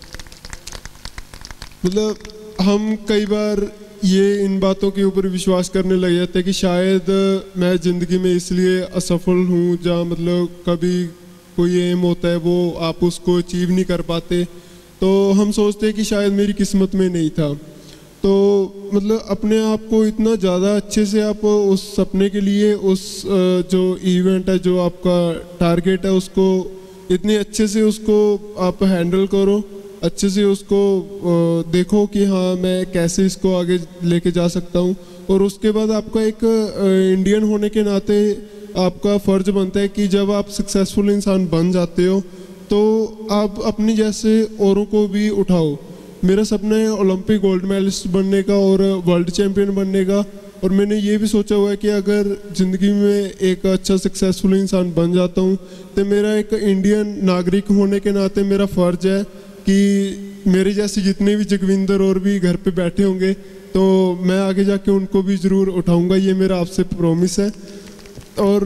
मतलब हम कई बार ये इन बातों के ऊपर विश्वास करने लग जाते हैं कि शायद मैं ज़िंदगी में इसलिए असफल हूँ, जहाँ मतलब कभी कोई एम होता है वो आप उसको अचीव नहीं कर पाते, तो हम सोचते हैं कि शायद मेरी किस्मत में नहीं था। तो मतलब अपने आप को इतना ज़्यादा अच्छे से आप उस सपने के लिए, उस जो इवेंट है, जो आपका टारगेट है, उसको इतने अच्छे से उसको आप हैंडल करो, अच्छे से उसको देखो कि हाँ मैं कैसे इसको आगे लेके जा सकता हूँ। और उसके बाद आपका एक इंडियन होने के नाते आपका फ़र्ज बनता है कि जब आप सक्सेसफुल इंसान बन जाते हो तो आप अपनी जैसे औरों को भी उठाओ। मेरा सपना है ओलंपिक गोल्ड मेडलिस्ट बनने का और वर्ल्ड चैम्पियन बनने का, और मैंने ये भी सोचा हुआ है कि अगर ज़िंदगी में एक अच्छा सक्सेसफुल इंसान बन जाता हूँ तो मेरा एक इंडियन नागरिक होने के नाते मेरा फ़र्ज है कि मेरे जैसे जितने भी जगविंदर और भी घर पे बैठे होंगे तो मैं आगे जाके उनको भी ज़रूर उठाऊँगा, ये मेरा आपसे प्रॉमिस है। और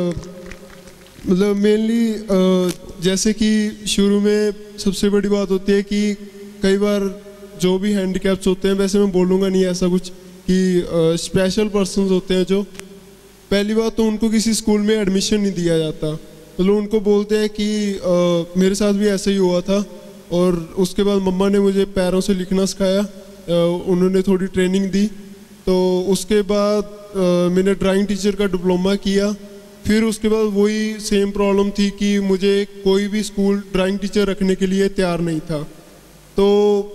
मतलब मेनली जैसे कि शुरू में सबसे बड़ी बात होती है कि कई बार जो भी हैंडीकैप्स होते हैं, वैसे मैं बोलूँगा नहीं ऐसा कुछ कि स्पेशल पर्सन्स होते हैं, जो पहली बात तो उनको किसी स्कूल में एडमिशन नहीं दिया जाता। मतलब उनको बोलते हैं कि मेरे साथ भी ऐसा ही हुआ था। और उसके बाद मम्मा ने मुझे पैरों से लिखना सिखाया, उन्होंने थोड़ी ट्रेनिंग दी। तो उसके बाद मैंने ड्राइंग टीचर का डिप्लोमा किया। फिर उसके बाद वही सेम प्रॉब्लम थी कि मुझे कोई भी स्कूल ड्राइंग टीचर रखने के लिए तैयार नहीं था। तो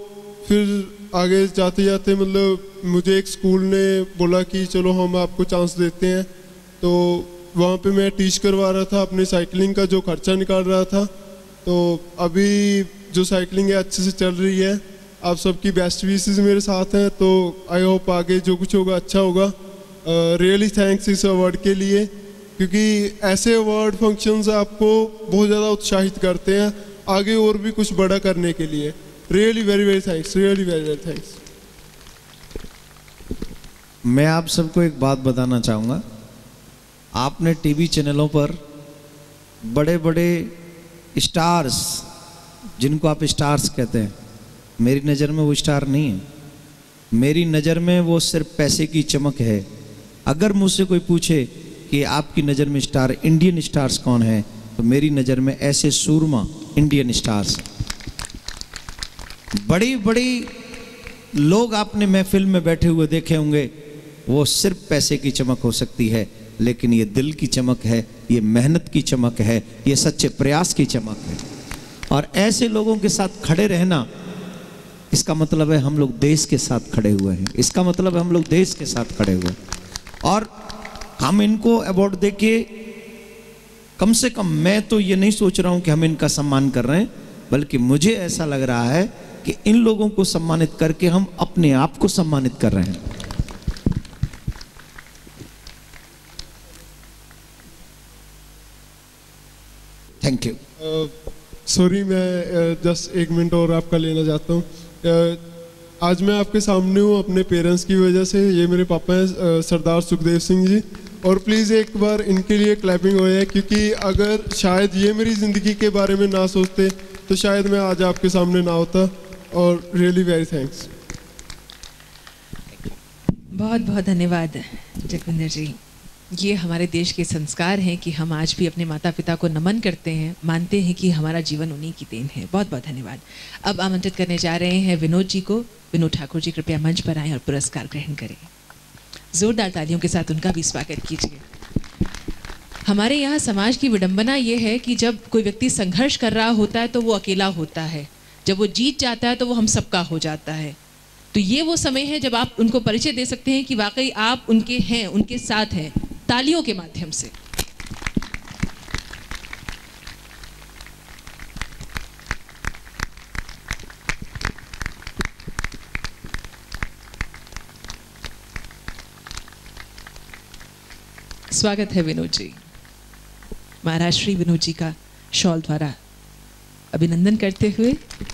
फिर आगे जाते जाते मतलब मुझे एक स्कूल ने बोला कि चलो हम आपको चांस देते हैं। तो वहाँ पे मैं टीच करवा रहा था, अपने साइकिलिंग का जो खर्चा निकाल रहा था। तो अभी जो साइकिलिंग है अच्छे से चल रही है। आप सबकी बेस्ट विशेस मेरे साथ हैं, तो आई होप आगे जो कुछ होगा अच्छा होगा। रियली थैंक्स इस अवार्ड के लिए। क्योंकि ऐसे अवार्ड फंक्शंस आपको बहुत ज़्यादा उत्साहित करते हैं आगे और भी कुछ बड़ा करने के लिए। Really very very thanks, really very very thanks. मैं आप सबको एक बात बताना चाहूँगा, आपने टीवी चैनलों पर बड़े बड़े स्टार्स, जिनको आप स्टार्स कहते हैं, मेरी नज़र में वो स्टार नहीं है। मेरी नज़र में वो सिर्फ पैसे की चमक है। अगर मुझसे कोई पूछे कि आपकी नज़र में स्टार, इंडियन स्टार्स कौन है, तो मेरी नज़र में ऐसे सूरमा इंडियन स्टार्स। बड़ी बड़ी लोग आपने महफिल में बैठे हुए देखे होंगे, वो सिर्फ पैसे की चमक हो सकती है, लेकिन ये दिल की चमक है, ये मेहनत की चमक है, ये सच्चे प्रयास की चमक है। और ऐसे लोगों के साथ खड़े रहना, इसका मतलब है हम लोग देश के साथ खड़े हुए हैं, इसका मतलब है हम लोग देश के साथ खड़े हुए हैं। और हम इनको अवार्ड देके, कम से कम मैं तो ये नहीं सोच रहा हूँ कि हम इनका सम्मान कर रहे हैं, बल्कि मुझे ऐसा लग रहा है कि इन लोगों को सम्मानित करके हम अपने आप को सम्मानित कर रहे हैं। Thank you. सॉरी, मैं जस्ट 1 मिनट और आपका लेना चाहता हूँ। आज मैं आपके सामने हूँ अपने पेरेंट्स की वजह से। ये मेरे पापा हैं सरदार सुखदेव सिंह जी, और प्लीज़ एक बार इनके लिए क्लैपिंग हो जाए, क्योंकि अगर शायद ये मेरी ज़िंदगी के बारे में ना सोचते तो शायद मैं आज आपके सामने ना होता। और रियली वेरी थैंक्स। बहुत बहुत धन्यवाद जगविंदर जी। ये हमारे देश के संस्कार हैं कि हम आज भी अपने माता पिता को नमन करते हैं, मानते हैं कि हमारा जीवन उन्हीं की देन है। बहुत बहुत धन्यवाद। अब आमंत्रित करने जा रहे हैं विनोद जी को। विनोद ठाकुर जी कृपया मंच पर आएं और पुरस्कार ग्रहण करें। जोरदार तालियों के साथ उनका भी स्वागत कीजिए। हमारे यहाँ समाज की विडंबना ये है कि जब कोई व्यक्ति संघर्ष कर रहा होता है तो वो अकेला होता है, जब वो जीत जाता है तो वो हम सबका हो जाता है। तो ये वो समय है जब आप उनको परिचय दे सकते हैं कि वाकई आप उनके हैं, उनके साथ हैं, तालियों के माध्यम से। स्वागत है विनोद जी। महाराज श्री विनोद जी का शॉल द्वारा अभिनंदन करते हुए,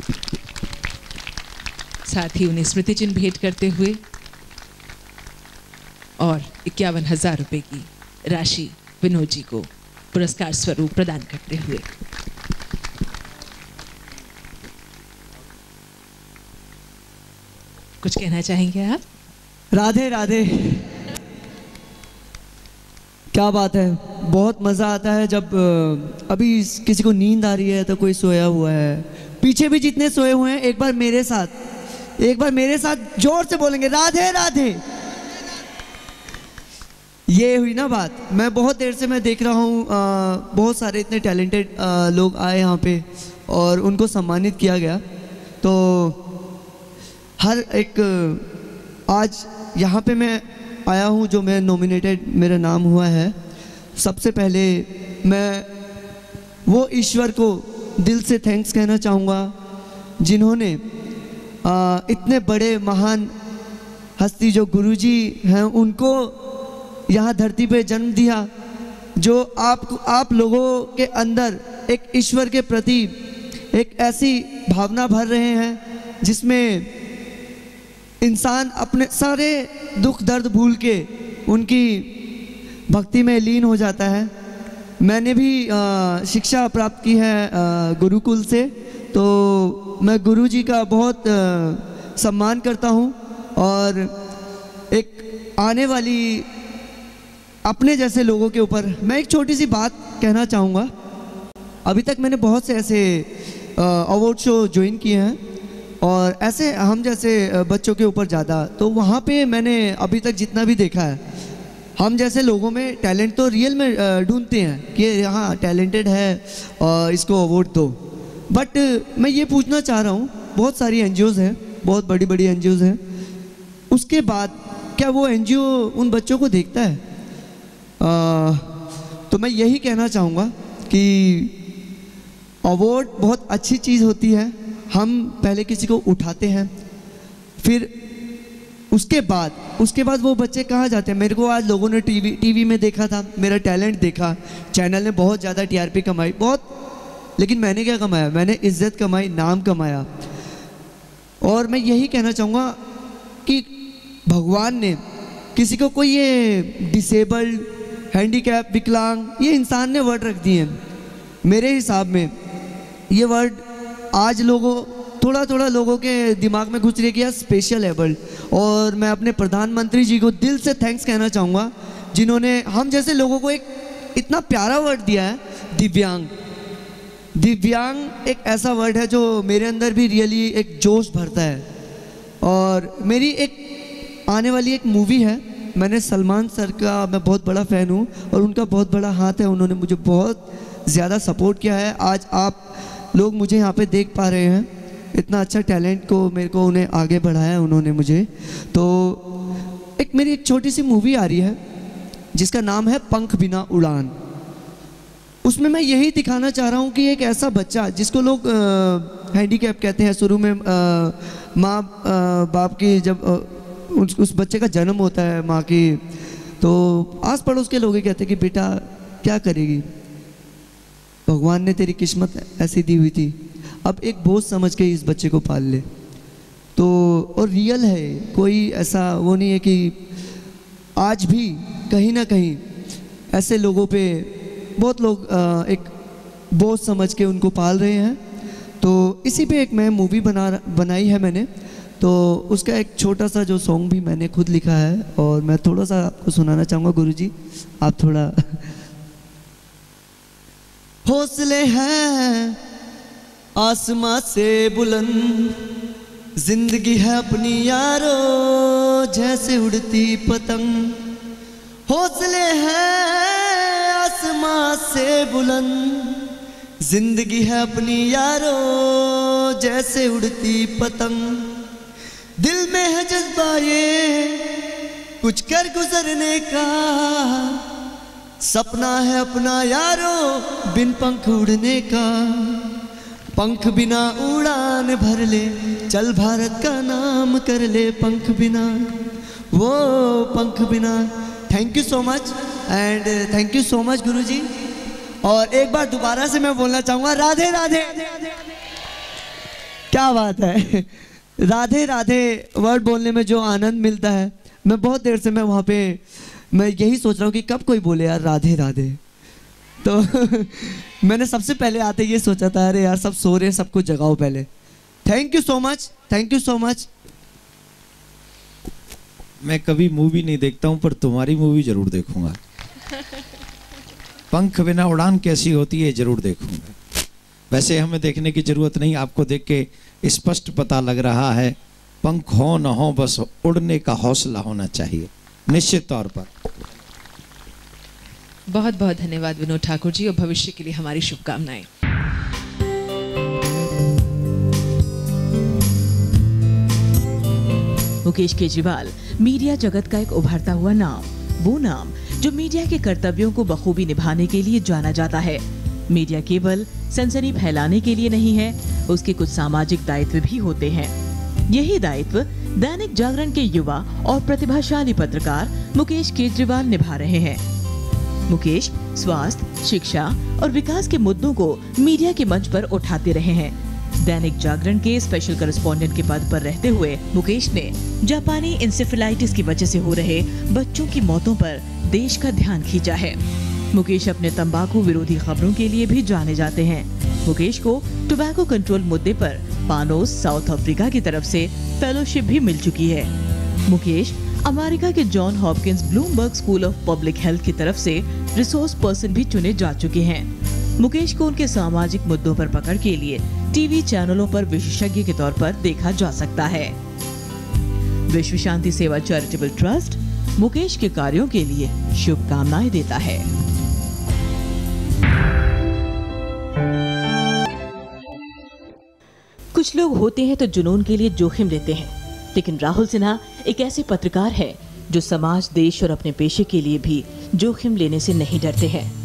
साथ ही उन्हें स्मृति चिन्ह भेंट करते हुए और 51,000 रुपए की राशि विनोद जी को पुरस्कार स्वरूप प्रदान करते हुए। कुछ कहना चाहेंगे आप? राधे राधे। क्या बात है, बहुत मज़ा आता है जब अभी किसी को नींद आ रही है तो कोई सोया हुआ है। पीछे भी जितने सोए हुए हैं एक बार मेरे साथ जोर से बोलेंगे राधे राधे। ये हुई ना बात। मैं बहुत देर से मैं देख रहा हूँ बहुत सारे इतने टैलेंटेड लोग आए यहाँ पे और उनको सम्मानित किया गया। तो हर एक आज यहाँ पे मैं आया हूँ जो मैं नॉमिनेटेड मेरा नाम हुआ है। सबसे पहले मैं वो ईश्वर को दिल से थैंक्स कहना चाहूँगा जिन्होंने इतने बड़े महान हस्ती जो गुरुजी हैं उनको यहाँ धरती पे जन्म दिया, जो आप लोगों के अंदर एक ईश्वर के प्रति एक ऐसी भावना भर रहे हैं जिसमें इंसान अपने सारे दुख दर्द भूल के उनकी भक्ति में लीन हो जाता है। मैंने भी शिक्षा प्राप्त की है गुरुकुल से, तो मैं गुरुजी का बहुत सम्मान करता हूँ और एक आने वाली अपने जैसे लोगों के ऊपर मैं एक छोटी सी बात कहना चाहूँगा। अभी तक मैंने बहुत से ऐसे अवार्ड शो ज्वाइन किए हैं और ऐसे हम जैसे बच्चों के ऊपर ज़्यादा, तो वहाँ पे मैंने अभी तक जितना भी देखा है, हम जैसे लोगों में टैलेंट तो रियल में ढूंढते हैं कि यहाँ टैलेंटेड है और इसको अवार्ड दो। बट मैं ये पूछना चाह रहा हूँ, बहुत सारी एनजीओज़ हैं, बहुत बड़ी बड़ी एनजीओज़ हैं, उसके बाद क्या वो एनजीओ उन बच्चों को देखता है? तो मैं यही कहना चाहूँगा कि अवार्ड बहुत अच्छी चीज़ होती है। हम पहले किसी को उठाते हैं, फिर उसके बाद वो बच्चे कहाँ जाते हैं? मेरे को आज लोगों ने टीवी में देखा था, मेरा टैलेंट देखा, चैनल ने बहुत ज़्यादा टीआरपी कमाई, बहुत, लेकिन मैंने क्या कमाया? मैंने इज्जत कमाई, नाम कमाया। और मैं यही कहना चाहूँगा कि भगवान ने किसी को कोई ये डिसेबल्ड, हैंडीकैप, विकलांग, ये इंसान ने वर्ड रख दिए हैं। मेरे हिसाब में ये वर्ड आज थोड़ा लोगों के दिमाग में घुस रही है कि यार स्पेशल एबल्ड। और मैं अपने प्रधानमंत्री जी को दिल से थैंक्स कहना चाहूँगा, जिन्होंने हम जैसे लोगों को एक इतना प्यारा वर्ड दिया है, दिव्यांग। दिव्यांग एक ऐसा वर्ड है जो मेरे अंदर भी रियली एक जोश भरता है। और मेरी एक आने वाली एक मूवी है, मैंने सलमान सर का मैं बहुत बड़ा फ़ैन हूँ और उनका बहुत बड़ा हाथ है, उन्होंने मुझे बहुत ज़्यादा सपोर्ट किया है। आज आप लोग मुझे यहाँ पे देख पा रहे हैं, इतना अच्छा टैलेंट को मेरे को उन्हें आगे बढ़ाया उन्होंने मुझे। तो मेरी एक छोटी सी मूवी आ रही है जिसका नाम है पंख बिना उड़ान। उसमें मैं यही दिखाना चाह रहा हूँ कि एक ऐसा बच्चा जिसको लोग हैंडीकैप कहते हैं, शुरू में माँ बाप की जब उस बच्चे का जन्म होता है माँ की, तो आस पड़ोस के लोग ही कहते कि बेटा क्या करेगी, भगवान ने तेरी किस्मत ऐसी दी हुई थी, अब एक बोझ समझ के इस बच्चे को पाल ले। तो और रियल है, कोई ऐसा वो नहीं है कि आज भी कहीं ना कहीं ऐसे लोगों पे बहुत लोग एक बोझ समझ के उनको पाल रहे हैं। तो इसी पे एक मैं मूवी बनाई है मैंने, तो उसका एक छोटा सा जो सॉन्ग भी मैंने खुद लिखा है और मैं थोड़ा सा आपको सुनाना चाहूँगा। गुरुजी आप थोड़ा हौसले हैं आसमां से बुलंद, जिंदगी है अपनी यारो जैसे उड़ती पतंग। हौसले हैं आसमां से बुलंद, जिंदगी है अपनी यारो जैसे उड़ती पतंग। दिल में है जज्बा ये कुछ कर गुजरने का, सपना है अपना यारो बिन पंख उड़ने का। पंख बिना उड़ान भर ले, चल भारत का नाम कर ले, पंख बिना वो पंख बिना। Thank you so much and thank you so much guruji. और एक बार दोबारा से मैं बोलना चाहूँगा राधे राधे। क्या बात है, राधे राधे वर्ड बोलने में जो आनंद मिलता है, मैं बहुत देर से मैं वहाँ पे मैं यही सोच रहा हूँ कि कब कोई बोले यार राधे राधे। तो मैंने सबसे पहले आते ये सोचा था अरे यार सब सो रहे हैं, सबको जगाओ पहले। Thank you so much, thank you so much. मैं कभी मूवी नहीं देखता हूँ पर तुम्हारी मूवी जरूर देखूंगा। पंख बिना उड़ान कैसी होती है जरूर देखूंगा। वैसे हमें देखने की जरूरत नहीं, आपको देख के स्पष्ट पता लग रहा है पंख हो न हो बस उड़ने का हौसला होना चाहिए निश्चित तौर पर। बहुत बहुत धन्यवाद विनोद ठाकुर जी और भविष्य के लिए हमारी शुभकामनाएं। मुकेश केजरीवाल मीडिया जगत का एक उभरता हुआ नाम, वो नाम जो मीडिया के कर्तव्यों को बखूबी निभाने के लिए जाना जाता है। मीडिया केवल सनसनी फैलाने के लिए नहीं है, उसके कुछ सामाजिक दायित्व भी होते हैं। यही दायित्व दैनिक जागरण के युवा और प्रतिभाशाली पत्रकार मुकेश केजरीवाल निभा रहे हैं। मुकेश स्वास्थ्य, शिक्षा और विकास के मुद्दों को मीडिया के मंच पर उठाते रहे हैं। दैनिक जागरण के स्पेशल करेस्पॉन्डेंट के पद पर रहते हुए मुकेश ने जापानी इंसेफेलाइटिस की वजह से हो रहे बच्चों की मौतों पर देश का ध्यान खींचा है। मुकेश अपने तंबाकू विरोधी खबरों के लिए भी जाने जाते हैं। मुकेश को टोबैको कंट्रोल मुद्दे पर पानोस साउथ अफ्रीका की तरफ से फेलोशिप भी मिल चुकी है। मुकेश अमेरिका के John Hopkins Bloomberg school of public health की तरफ से रिसोर्स पर्सन भी चुने जा चुके हैं। मुकेश को उनके सामाजिक मुद्दों पर पकड़ के लिए टीवी चैनलों पर विशेषज्ञ के तौर पर देखा जा सकता है। विश्व शांति सेवा चैरिटेबल ट्रस्ट मुकेश के कार्यों के लिए शुभकामनाएं देता है। कुछ लोग होते हैं तो जुनून के लिए जोखिम लेते हैं, लेकिन राहुल सिन्हा एक ऐसे पत्रकार है जो समाज, देश और अपने पेशे के लिए भी जोखिम लेने से नहीं डरते हैं।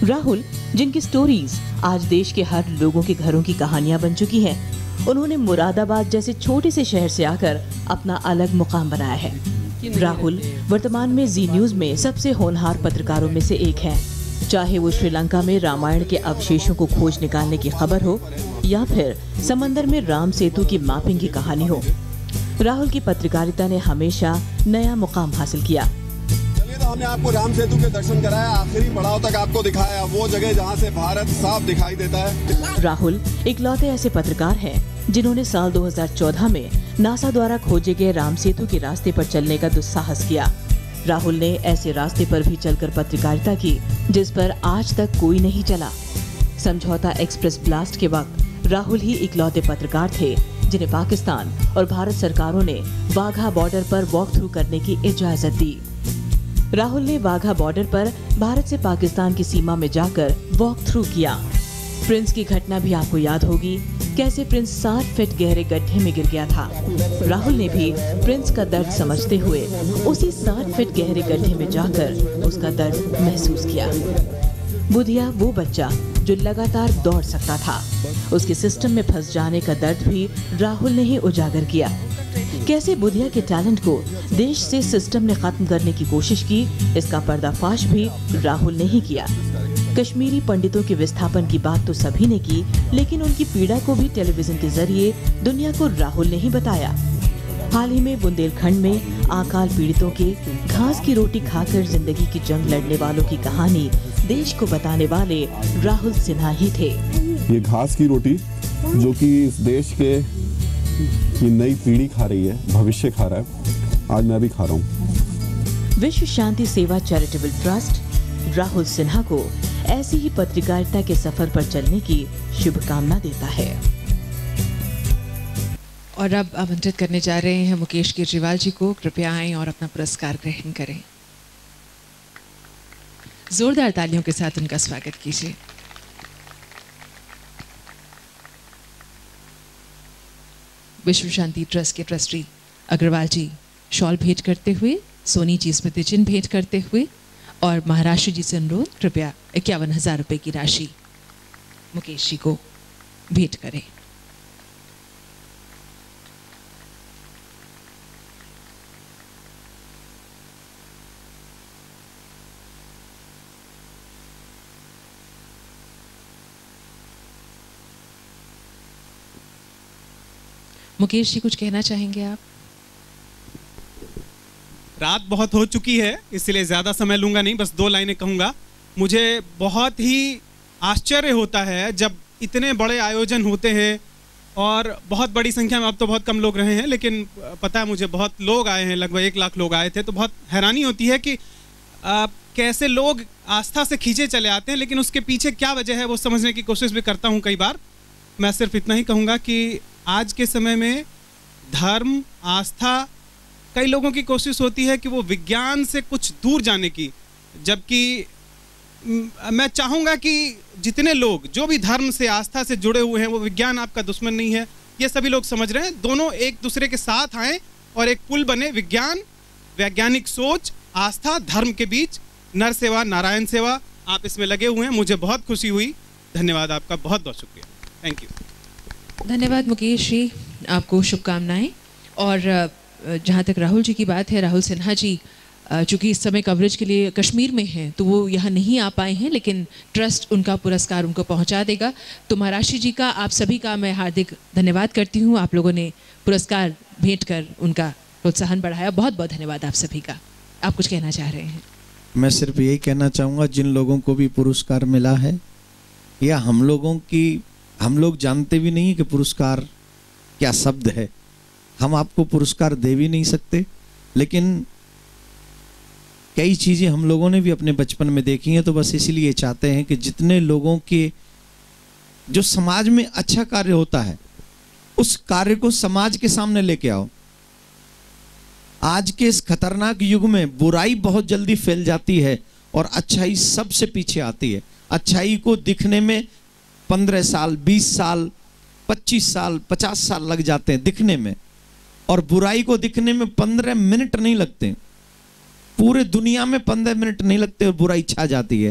राहुल, जिनकी स्टोरीज आज देश के हर लोगों के घरों की कहानियां बन चुकी हैं, उन्होंने मुरादाबाद जैसे छोटे से शहर से आकर अपना अलग मुकाम बनाया है। राहुल वर्तमान में जी न्यूज में सबसे होनहार पत्रकारों में से एक हैं। चाहे वो श्रीलंका में रामायण के अवशेषों को खोज निकालने की खबर हो या फिर समंदर में राम सेतु की मैपिंग की कहानी हो, राहुल की पत्रकारिता ने हमेशा नया मुकाम हासिल किया। तो हमने आपको राम सेतु के दर्शन कराया, आखिरी पड़ाव तक आपको दिखाया, वो जगह जहां से भारत साफ दिखाई देता है। राहुल इकलौते ऐसे पत्रकार हैं जिन्होंने साल 2014 में नासा द्वारा खोजे गए राम सेतु के रास्ते पर चलने का दुस्साहस किया। राहुल ने ऐसे रास्ते पर भी चलकर पत्रकारिता की जिस पर आज तक कोई नहीं चला। समझौता एक्सप्रेस ब्लास्ट के वक्त राहुल ही इकलौते पत्रकार थे जिन्हें पाकिस्तान और भारत सरकारों ने वाघा बॉर्डर पर वॉक थ्रू करने की इजाजत दी। राहुल ने वाघा बॉर्डर पर भारत से पाकिस्तान की सीमा में जाकर वॉक थ्रू किया। प्रिंस की घटना भी आपको याद होगी, कैसे प्रिंस 60 फीट गहरे गड्ढे में गिर गया था। राहुल ने भी प्रिंस का दर्द समझते हुए उसी 60 फीट गहरे गड्ढे में जाकर उसका दर्द महसूस किया। बुधिया वो बच्चा जो लगातार दौड़ सकता था, उसके सिस्टम में फंस जाने का दर्द भी राहुल ने ही उजागर किया। कैसे बुधिया के टैलेंट को देश से सिस्टम ने खत्म करने की कोशिश की, इसका पर्दाफाश भी राहुल ने ही किया। कश्मीरी पंडितों के विस्थापन की बात तो सभी ने की, लेकिन उनकी पीड़ा को भी टेलीविजन के जरिए दुनिया को राहुल ने ही बताया। हाल ही में बुंदेलखंड में अकाल पीड़ितों के घास की रोटी खाकर जिंदगी की जंग लड़ने वालों की कहानी देश को बताने वाले राहुल सिन्हा ही थे। ये घास की रोटी जो कि इस देश के की नई पीढ़ी खा रही है, भविष्य खा रहा है, आज मैं भी खा रहा हूँ। विश्व शांति सेवा चैरिटेबल ट्रस्ट राहुल सिन्हा को ऐसी ही पत्रकारिता के सफर पर चलने की शुभकामना देता है। और अब आमंत्रित करने जा रहे हैं मुकेश केजरीवाल जी को। कृपया आएं और अपना पुरस्कार ग्रहण करें। जोरदार तालियों के साथ उनका स्वागत कीजिए। विश्व शांति ट्रस्ट के ट्रस्टी अग्रवाल जी शॉल भेंट करते हुए, सोनी जी स्मृति चिन्ह भेंट करते हुए और महाराष्ट्र जी से अनुरोध कृपया 51,000 रुपये की राशि मुकेश जी को भेंट करें। मुकेश जी कुछ कहना चाहेंगे आप? रात बहुत हो चुकी है, इसलिए ज़्यादा समय लूँगा नहीं, बस 2 लाइनें कहूँगा। मुझे बहुत ही आश्चर्य होता है जब इतने बड़े आयोजन होते हैं और बहुत बड़ी संख्या में, अब तो बहुत कम लोग रहे हैं, लेकिन पता है मुझे बहुत लोग आए हैं, लगभग 1 लाख लोग आए थे। तो बहुत हैरानी होती है कि कैसे लोग आस्था से खींचे चले आते हैं, लेकिन उसके पीछे क्या वजह है वो समझने की कोशिश भी करता हूँ कई बार। मैं सिर्फ इतना ही कहूँगा कि आज के समय में धर्म, आस्था, कई लोगों की कोशिश होती है कि वो विज्ञान से कुछ दूर जाने की, जबकि मैं चाहूँगा कि जितने लोग जो भी धर्म से, आस्था से जुड़े हुए हैं, वो विज्ञान आपका दुश्मन नहीं है, ये सभी लोग समझ रहे हैं। दोनों एक दूसरे के साथ आएँ और एक पुल बने, विज्ञान, वैज्ञानिक सोच, आस्था, धर्म के बीच, नर सेवा, नारायण सेवा। आप इसमें लगे हुए हैं, मुझे बहुत खुशी हुई। धन्यवाद आपका, बहुत बहुत शुक्रिया। Thank you. धन्यवाद मुकेश जी, आपको शुभकामनाएं। और जहाँ तक राहुल जी की बात है, राहुल सिन्हा जी चूँकि इस समय कवरेज के लिए कश्मीर में हैं तो वो यहाँ नहीं आ पाए हैं, लेकिन ट्रस्ट उनका पुरस्कार उनको पहुँचा देगा। तो महाराष्ट्र जी का, आप सभी का मैं हार्दिक धन्यवाद करती हूँ। आप लोगों ने पुरस्कार भेंट कर उनका प्रोत्साहन बढ़ाया। बहुत बहुत धन्यवाद आप सभी का। आप कुछ कहना चाह रहे हैं? मैं सिर्फ यही कहना चाहूँगा, जिन लोगों को भी पुरस्कार मिला है, या हम लोग जानते भी नहीं कि पुरस्कार क्या शब्द है। हम आपको पुरस्कार दे भी नहीं सकते, लेकिन कई चीज़ें हम लोगों ने भी अपने बचपन में देखी हैं। तो बस इसीलिए चाहते हैं कि जितने लोगों के जो समाज में अच्छा कार्य होता है, उस कार्य को समाज के सामने लेके आओ। आज के इस खतरनाक युग में बुराई बहुत जल्दी फैल जाती है और अच्छाई सबसे पीछे आती है। अच्छाई को दिखने में 15 साल, 20 साल, 25 साल, 50 साल लग जाते हैं दिखने में, और बुराई को दिखने में 15 मिनट नहीं लगते। पूरे दुनिया में 15 मिनट नहीं लगते और बुराई छा जाती है।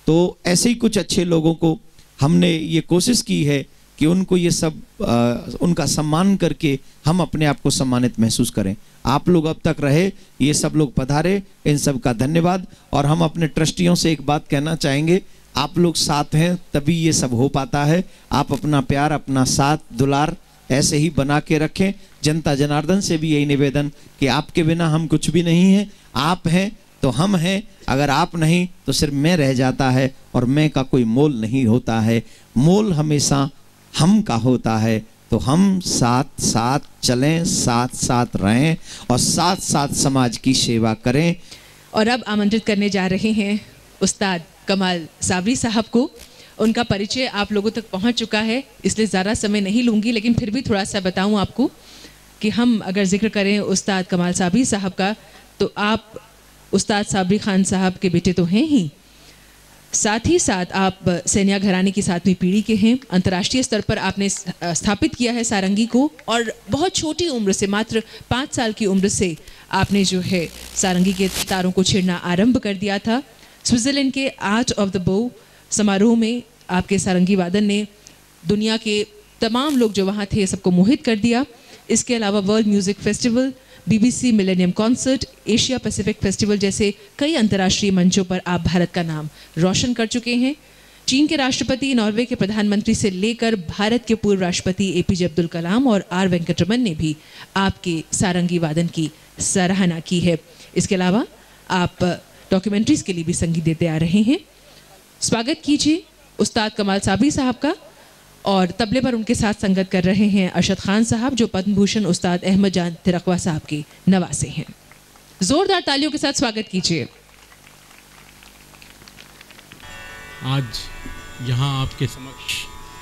तो ऐसे ही कुछ अच्छे लोगों को हमने ये कोशिश की है कि उनको ये सब उनका सम्मान करके हम अपने आप को सम्मानित महसूस करें। आप लोग अब तक रहे, ये सब लोग पधारे, इन सब का धन्यवाद। और हम अपने ट्रस्टियों से एक बात कहना चाहेंगे, आप लोग साथ हैं तभी ये सब हो पाता है। आप अपना प्यार, अपना साथ, दुलार ऐसे ही बना के रखें। जनता जनार्दन से भी यही निवेदन कि आपके बिना हम कुछ भी नहीं हैं, आप हैं तो हम हैं, अगर आप नहीं तो सिर्फ मैं रह जाता है, और मैं का कोई मोल नहीं होता है, मोल हमेशा हम का होता है। तो हम साथ साथ चलें, साथ साथ रहें और साथ साथ समाज की सेवा करें। और अब आमंत्रित करने जा रहे हैं उस्ताद कमाल साबरी साहब को। उनका परिचय आप लोगों तक पहुंच चुका है, इसलिए ज़्यादा समय नहीं लूँगी, लेकिन फिर भी थोड़ा सा बताऊं आपको कि हम अगर जिक्र करें उस्ताद कमाल साबरी साहब का, तो आप उस्ताद साबरी खान साहब के बेटे तो हैं ही, साथ ही साथ आप सैनिया घराने की 7वीं पीढ़ी के हैं। अंतर्राष्ट्रीय स्तर पर आपने स्थापित किया है सारंगी को, और बहुत छोटी उम्र से, मात्र 5 साल की उम्र से आपने जो है सारंगी के तारों को छेड़ना आरंभ कर दिया था। स्विट्ज़रलैंड के आर्ट ऑफ द बो समारोह में आपके सारंगी वादन ने दुनिया के तमाम लोग जो वहाँ थे सबको मोहित कर दिया। इसके अलावा world music festival, BBC millennium concert, Asia Pacific festival जैसे कई अंतर्राष्ट्रीय मंचों पर आप भारत का नाम रोशन कर चुके हैं। चीन के राष्ट्रपति, नॉर्वे के प्रधानमंत्री से लेकर भारत के पूर्व राष्ट्रपति APJ अब्दुल कलाम और R वेंकटरमन ने भी आपके सारंगी वादन की सराहना की है। इसके अलावा आप डॉक्यूमेंट्रीज के लिए भी संगीत देते आ रहे हैं। स्वागत कीजिए उस्ताद कमाल साबरी साहब का। और तबले पर उनके साथ संगत कर रहे हैं अरशद खान साहब, जो पद्म भूषण उस्ताद अहमद जान तिरकवा साहब के नवासे हैं। जोरदार तालियों के साथ स्वागत कीजिए। आज यहाँ आपके समक्ष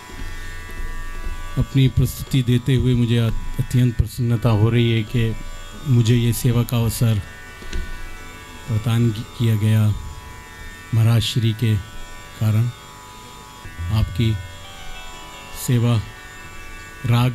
अपनी प्रस्तुति देते हुए मुझे अत्यंत प्रसन्नता हो रही है कि मुझे ये सेवा का अवसर प्रदान किया गया महाराज श्री के कारण। आपकी सेवा राग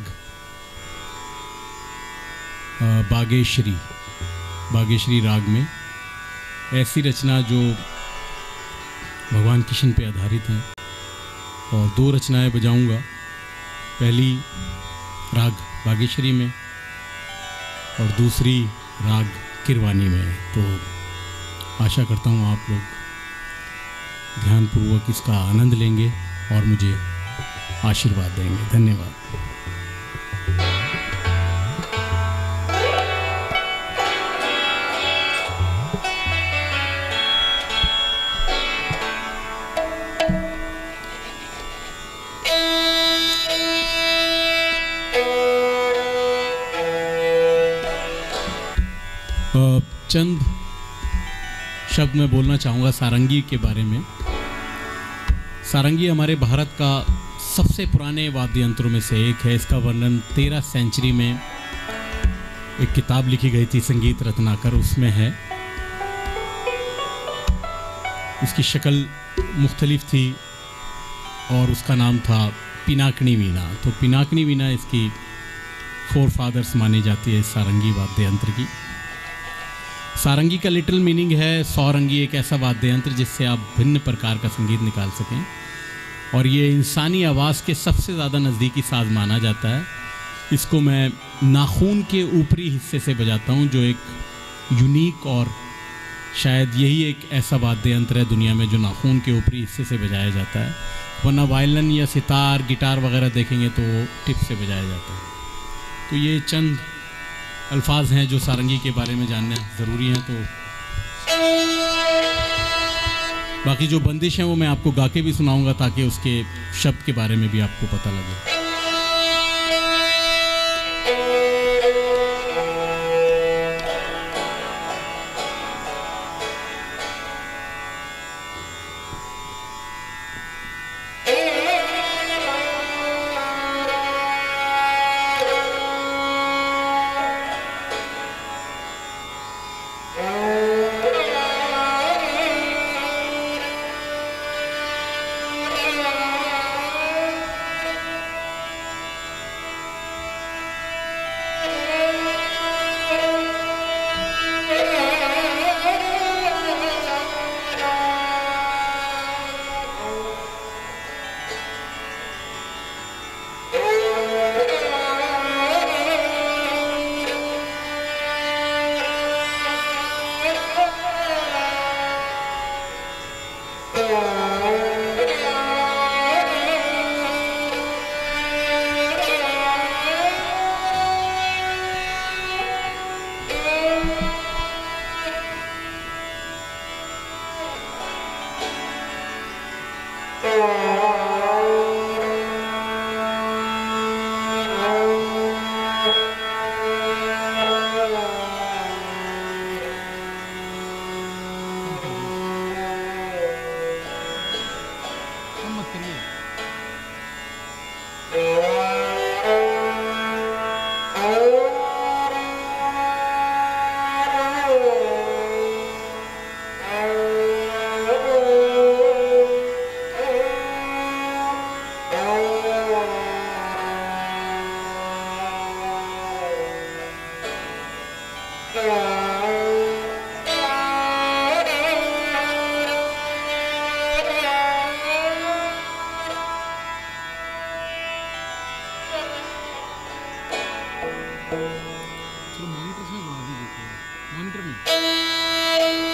बागेश्वरी राग में ऐसी रचना जो भगवान कृष्ण पे आधारित है, और 2 रचनाएं बजाऊंगा। पहली राग बागेश्वरी में और दूसरी राग किरवानी में। तो आशा करता हूँ आप लोग ध्यानपूर्वक इसका आनंद लेंगे और मुझे आशीर्वाद देंगे। धन्यवाद। चंद शब्द मैं बोलना चाहूँगा सारंगी के बारे में। सारंगी हमारे भारत का सबसे पुराने वाद्य यंत्रों में से एक है। इसका वर्णन 13 सेंचुरी में एक किताब लिखी गई थी संगीत रत्नाकर, उसमें है। इसकी शक्ल मुख्तलिफ थी और उसका नाम था पिनाकनी वीणा। तो पिनाकनी वीणा इसकी 4 फादर्स मानी जाती है इस सारंगी वाद्य यंत्र की। सारंगी का लिटिल मीनिंग है सौरंगी, एक ऐसा वाद्य यंत्र जिससे आप भिन्न प्रकार का संगीत निकाल सकें, और ये इंसानी आवाज़ के सबसे ज़्यादा नज़दीकी साज माना जाता है। इसको मैं नाखून के ऊपरी हिस्से से बजाता हूँ, जो एक यूनिक और शायद यही एक ऐसा वाद्य यंत्र है दुनिया में जो नाखून के ऊपरी हिस्से से बजाया जाता है, वरना वायलिन या सितार, गिटार वगैरह देखेंगे तो टिप से बजाया जाता है। तो ये चंद अल्फाज हैं जो सारंगी के बारे में जानने ज़रूरी हैं। तो बाकी जो बंदिश हैं वो मैं आपको गा के भी सुनाऊंगा ताकि उसके शब्द के बारे में भी आपको पता लगे। चलो मॉनिटर से बना दीजिए, मॉनिटर में।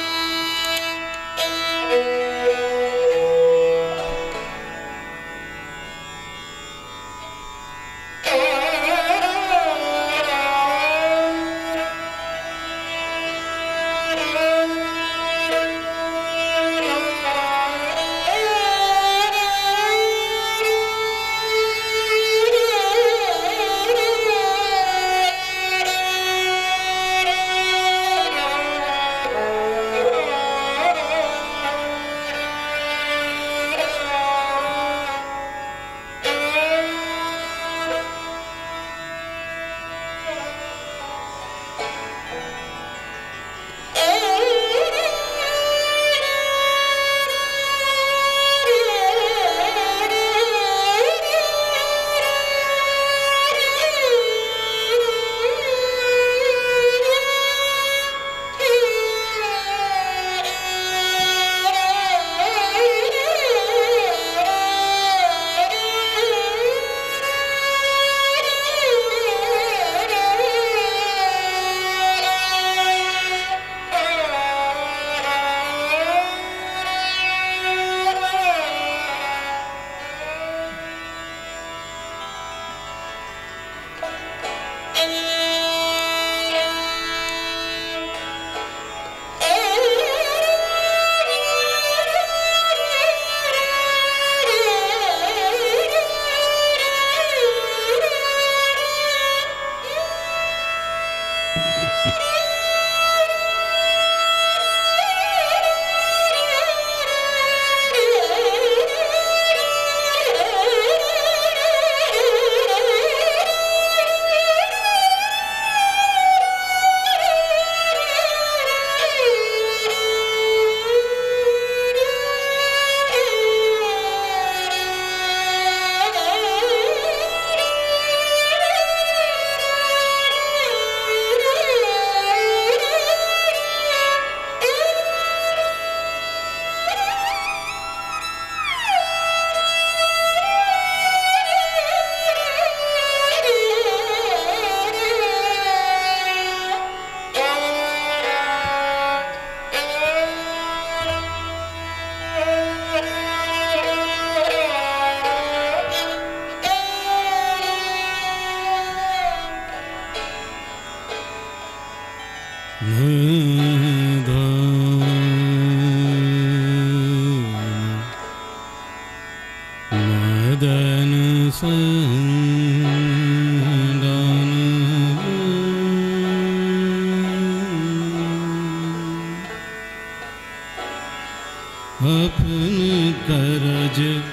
अपन करज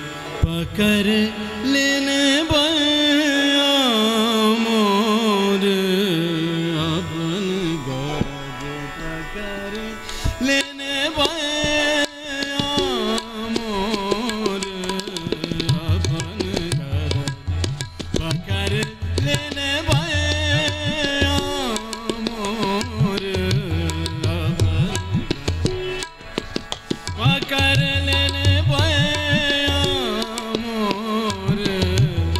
पकड़ लेने बया मोर, अपन करज पकड़ लेने बया मोर, अपन करज पकड़ लेने बया मोर, पकड़ लेने बया मोर,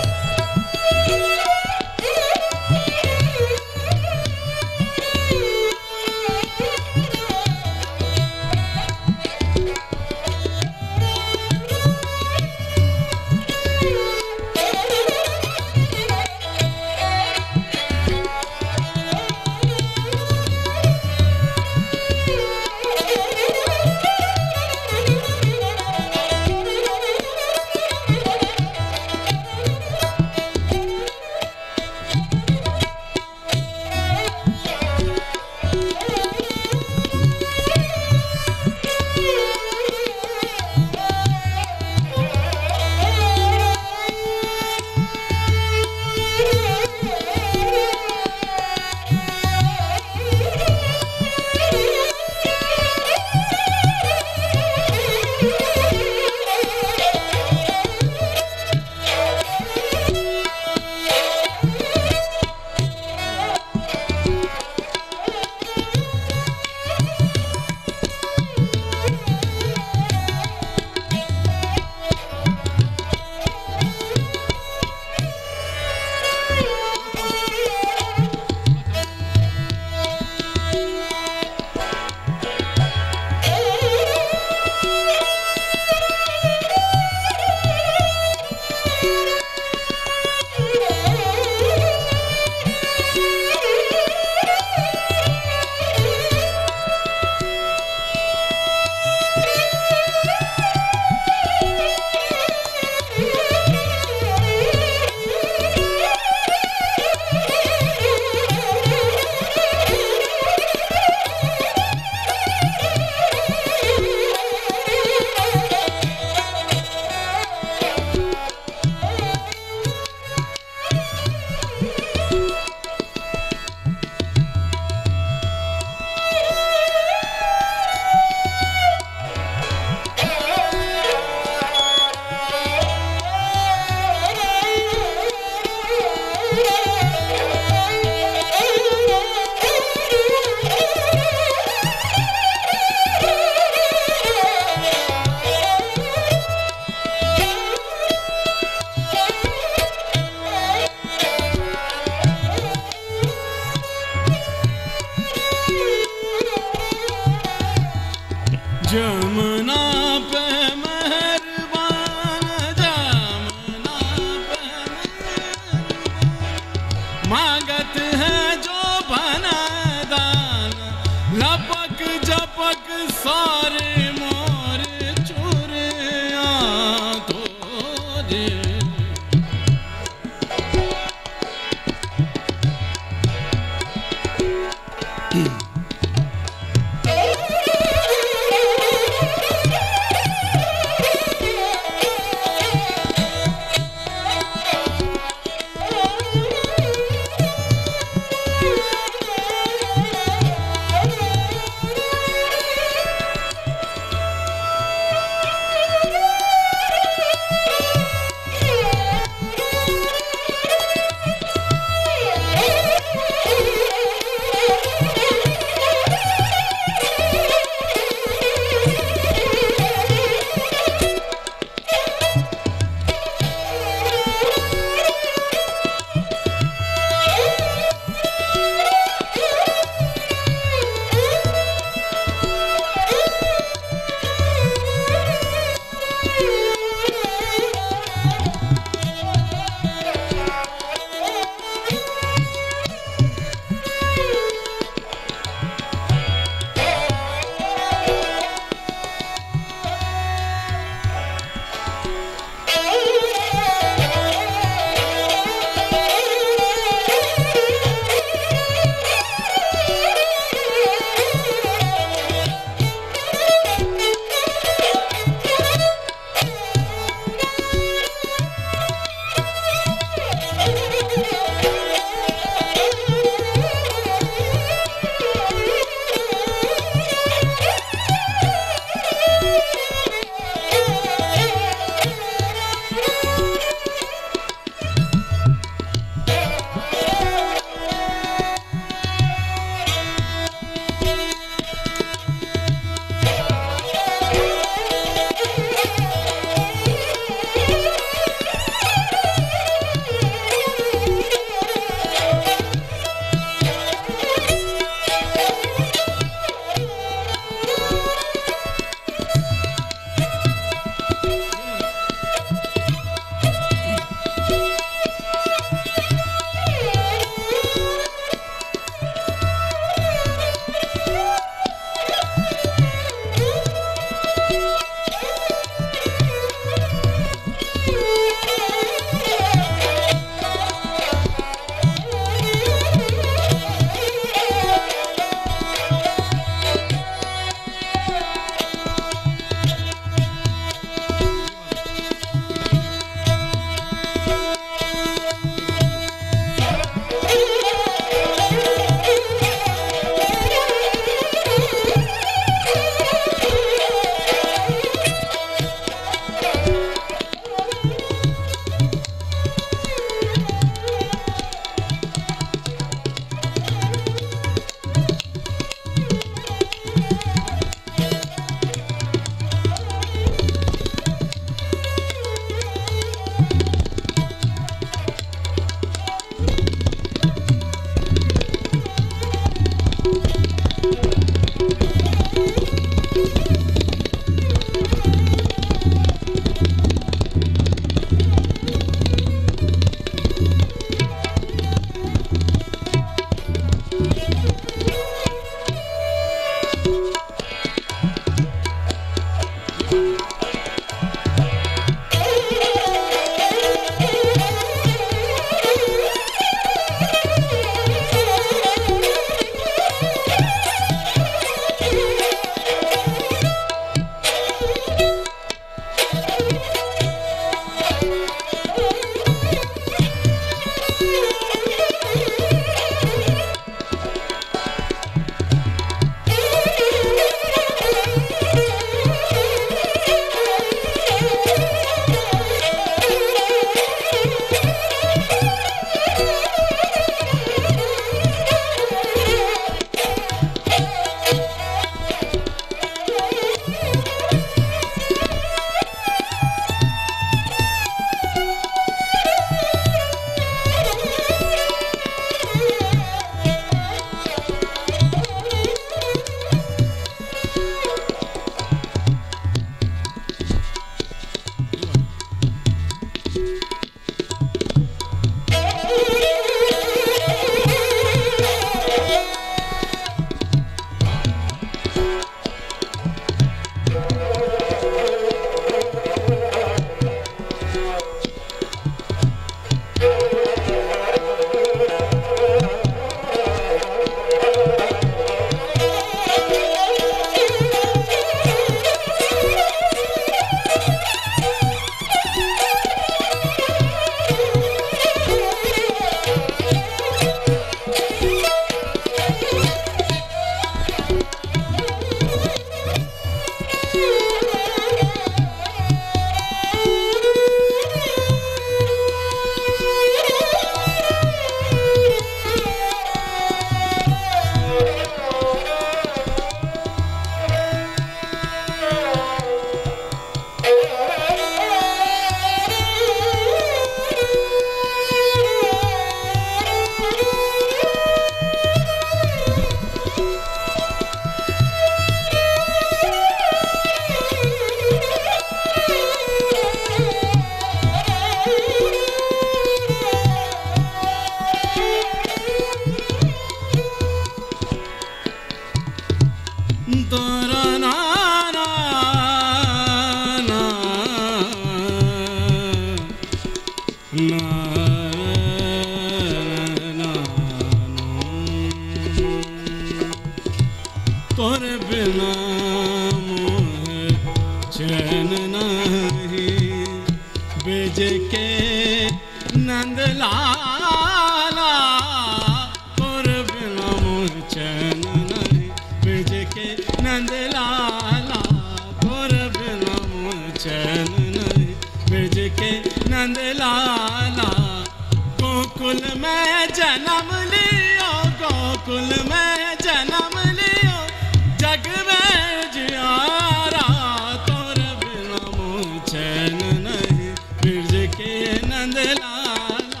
ब्रज के नंद लाला और बिना मोह चैन नहीं ब्रज के नंद लाला और बिना मोह चैन नहीं ब्रज के नंद लाला गोकुल में जन्म लियो गोकुल में जन्म लियो जग में जियारा तोर बिना मोह चैन नहीं ब्रज के नंद लाला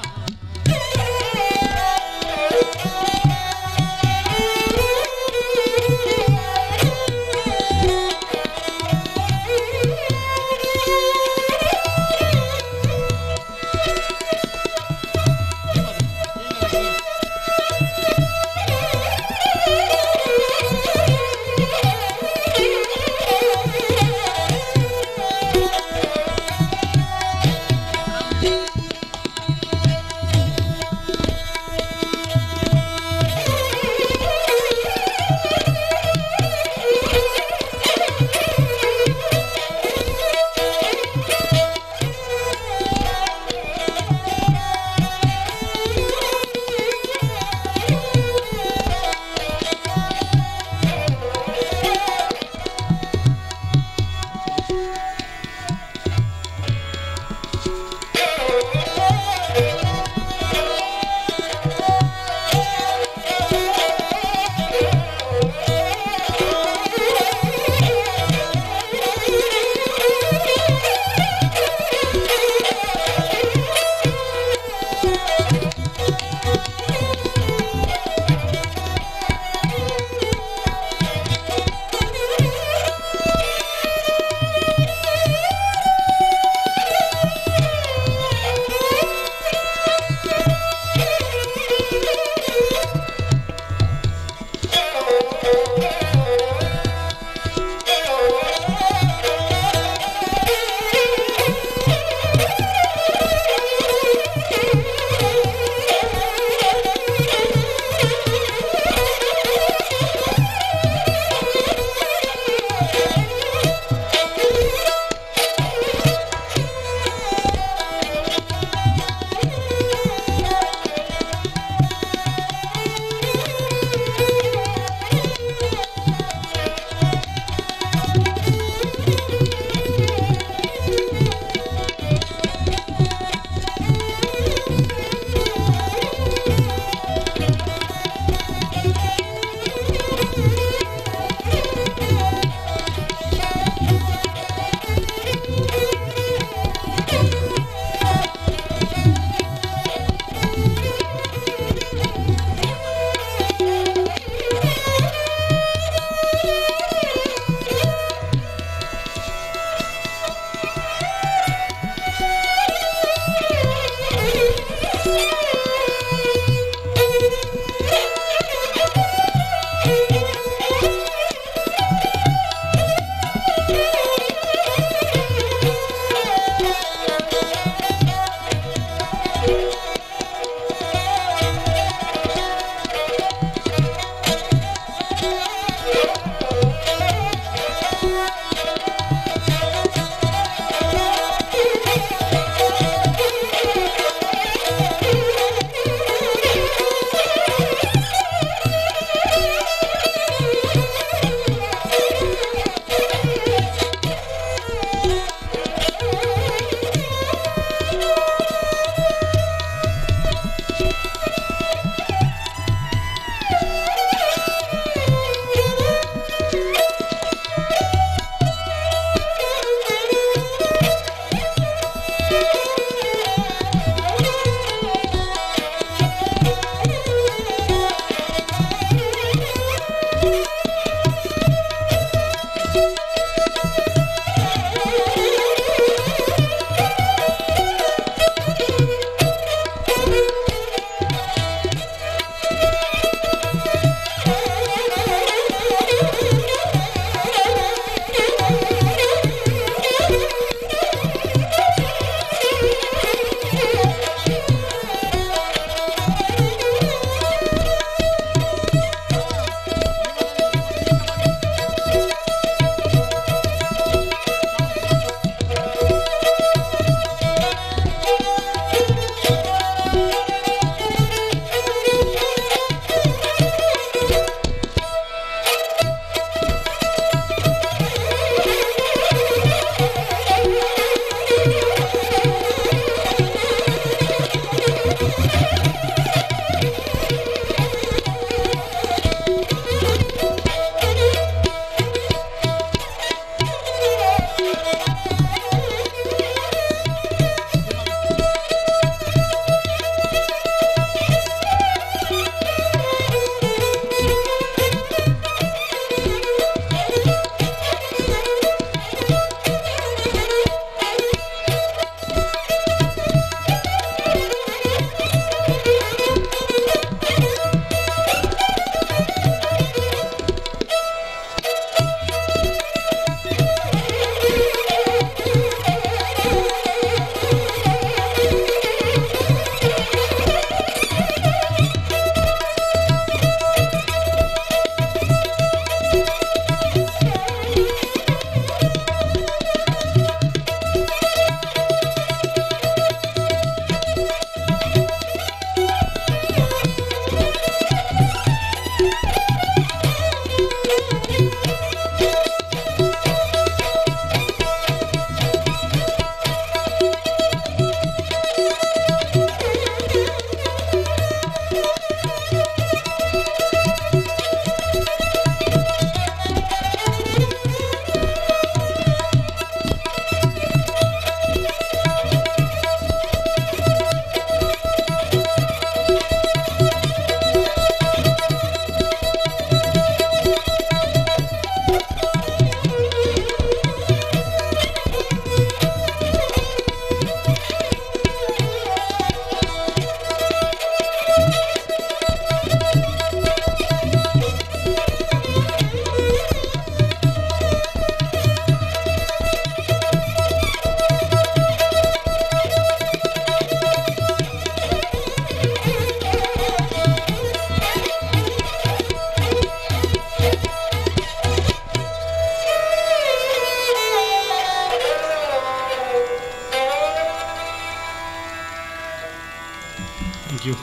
थैंक यू।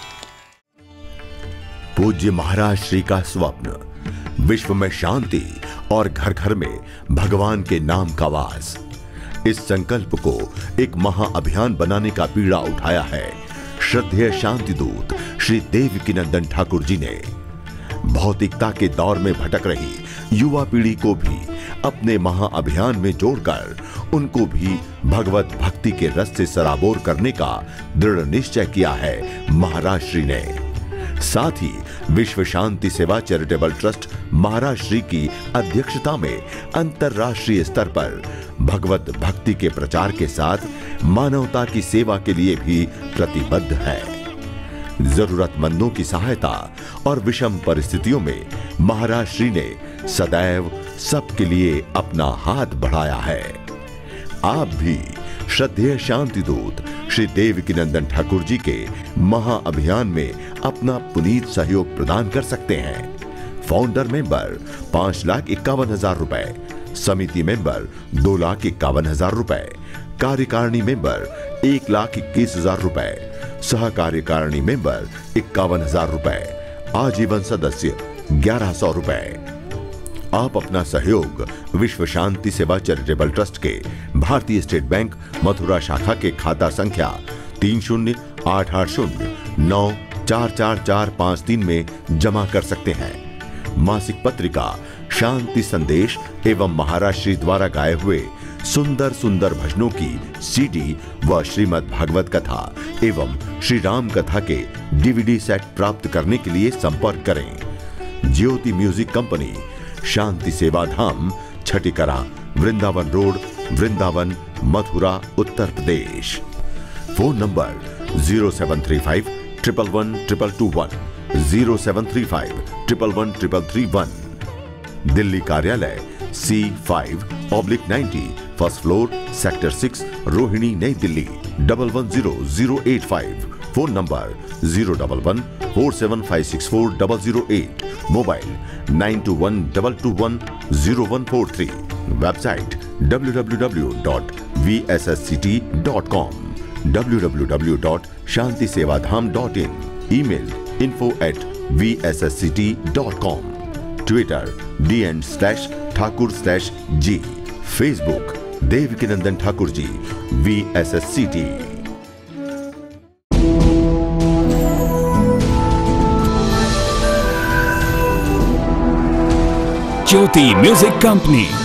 पूज्य महाराज श्री का स्वप्न विश्व में शांति और घर घर में भगवान के नाम का वास, इस संकल्प को एक महाअभियान बनाने का बीड़ा उठाया है श्रद्धेय शांति दूत श्री देवकीनंदन ठाकुर जी ने। भौतिकता के दौर में भटक रही युवा पीढ़ी को भी अपने महाअभियान में जोड़कर उनको भी भगवत भक्ति के रस से सराबोर करने का दृढ़ निश्चय किया है महाराज श्री ने। साथ ही विश्व शांति सेवा चैरिटेबल ट्रस्ट महाराज श्री की अध्यक्षता में अंतर्राष्ट्रीय स्तर पर भगवत भक्ति के प्रचार के साथ मानवता की सेवा के लिए भी प्रतिबद्ध है। जरूरतमंदों की सहायता और विषम परिस्थितियों में महाराज श्री ने सदैव सबके लिए अपना हाथ बढ़ाया है। आप भी श्रद्धेय शांति दूत श्री देवकीनंदन ठाकुर जी के महाअभियान में अपना पुनीत सहयोग प्रदान कर सकते हैं। फाउंडर मेंबर 5,51,000 रुपए, समिति मेंबर 2,51,000 रुपए, कार्यकारिणी मेंबर 1,21,000 रुपए, सहकार्यकारिणी मेंबर 51,000 रुपए, आजीवन सदस्य 1,100 रुपए। आप अपना सहयोग विश्व शांति सेवा चैरिटेबल ट्रस्ट के भारतीय स्टेट बैंक मथुरा शाखा के खाता संख्या 308809444453 में जमा कर सकते हैं। मासिक पत्रिका शांति संदेश एवं महाराज श्री द्वारा गाए हुए सुंदर सुंदर भजनों की सीडी व श्रीमद् भागवत कथा एवं श्री राम कथा के डीवीडी सेट प्राप्त करने के लिए संपर्क करें। ज्योति music company, Shanti Seva Dham, Chhatikara, Vrindavan road, Vrindavan, Mathura, Uttar Pradesh. Phone number 0735 111 221, 0735 111 331। Delhi कार्यालय C5/90, first floor, sector 6, Rohini, New Delhi 110085। Phone number 01147564008। Mobile 9212210143। Website www.vssct.com, www.shantisevadham.in, email info@vssct.com, Twitter dn/ठाकुर/G, Facebook Devkinandan Thakur ji VSSCT। Jyoti music company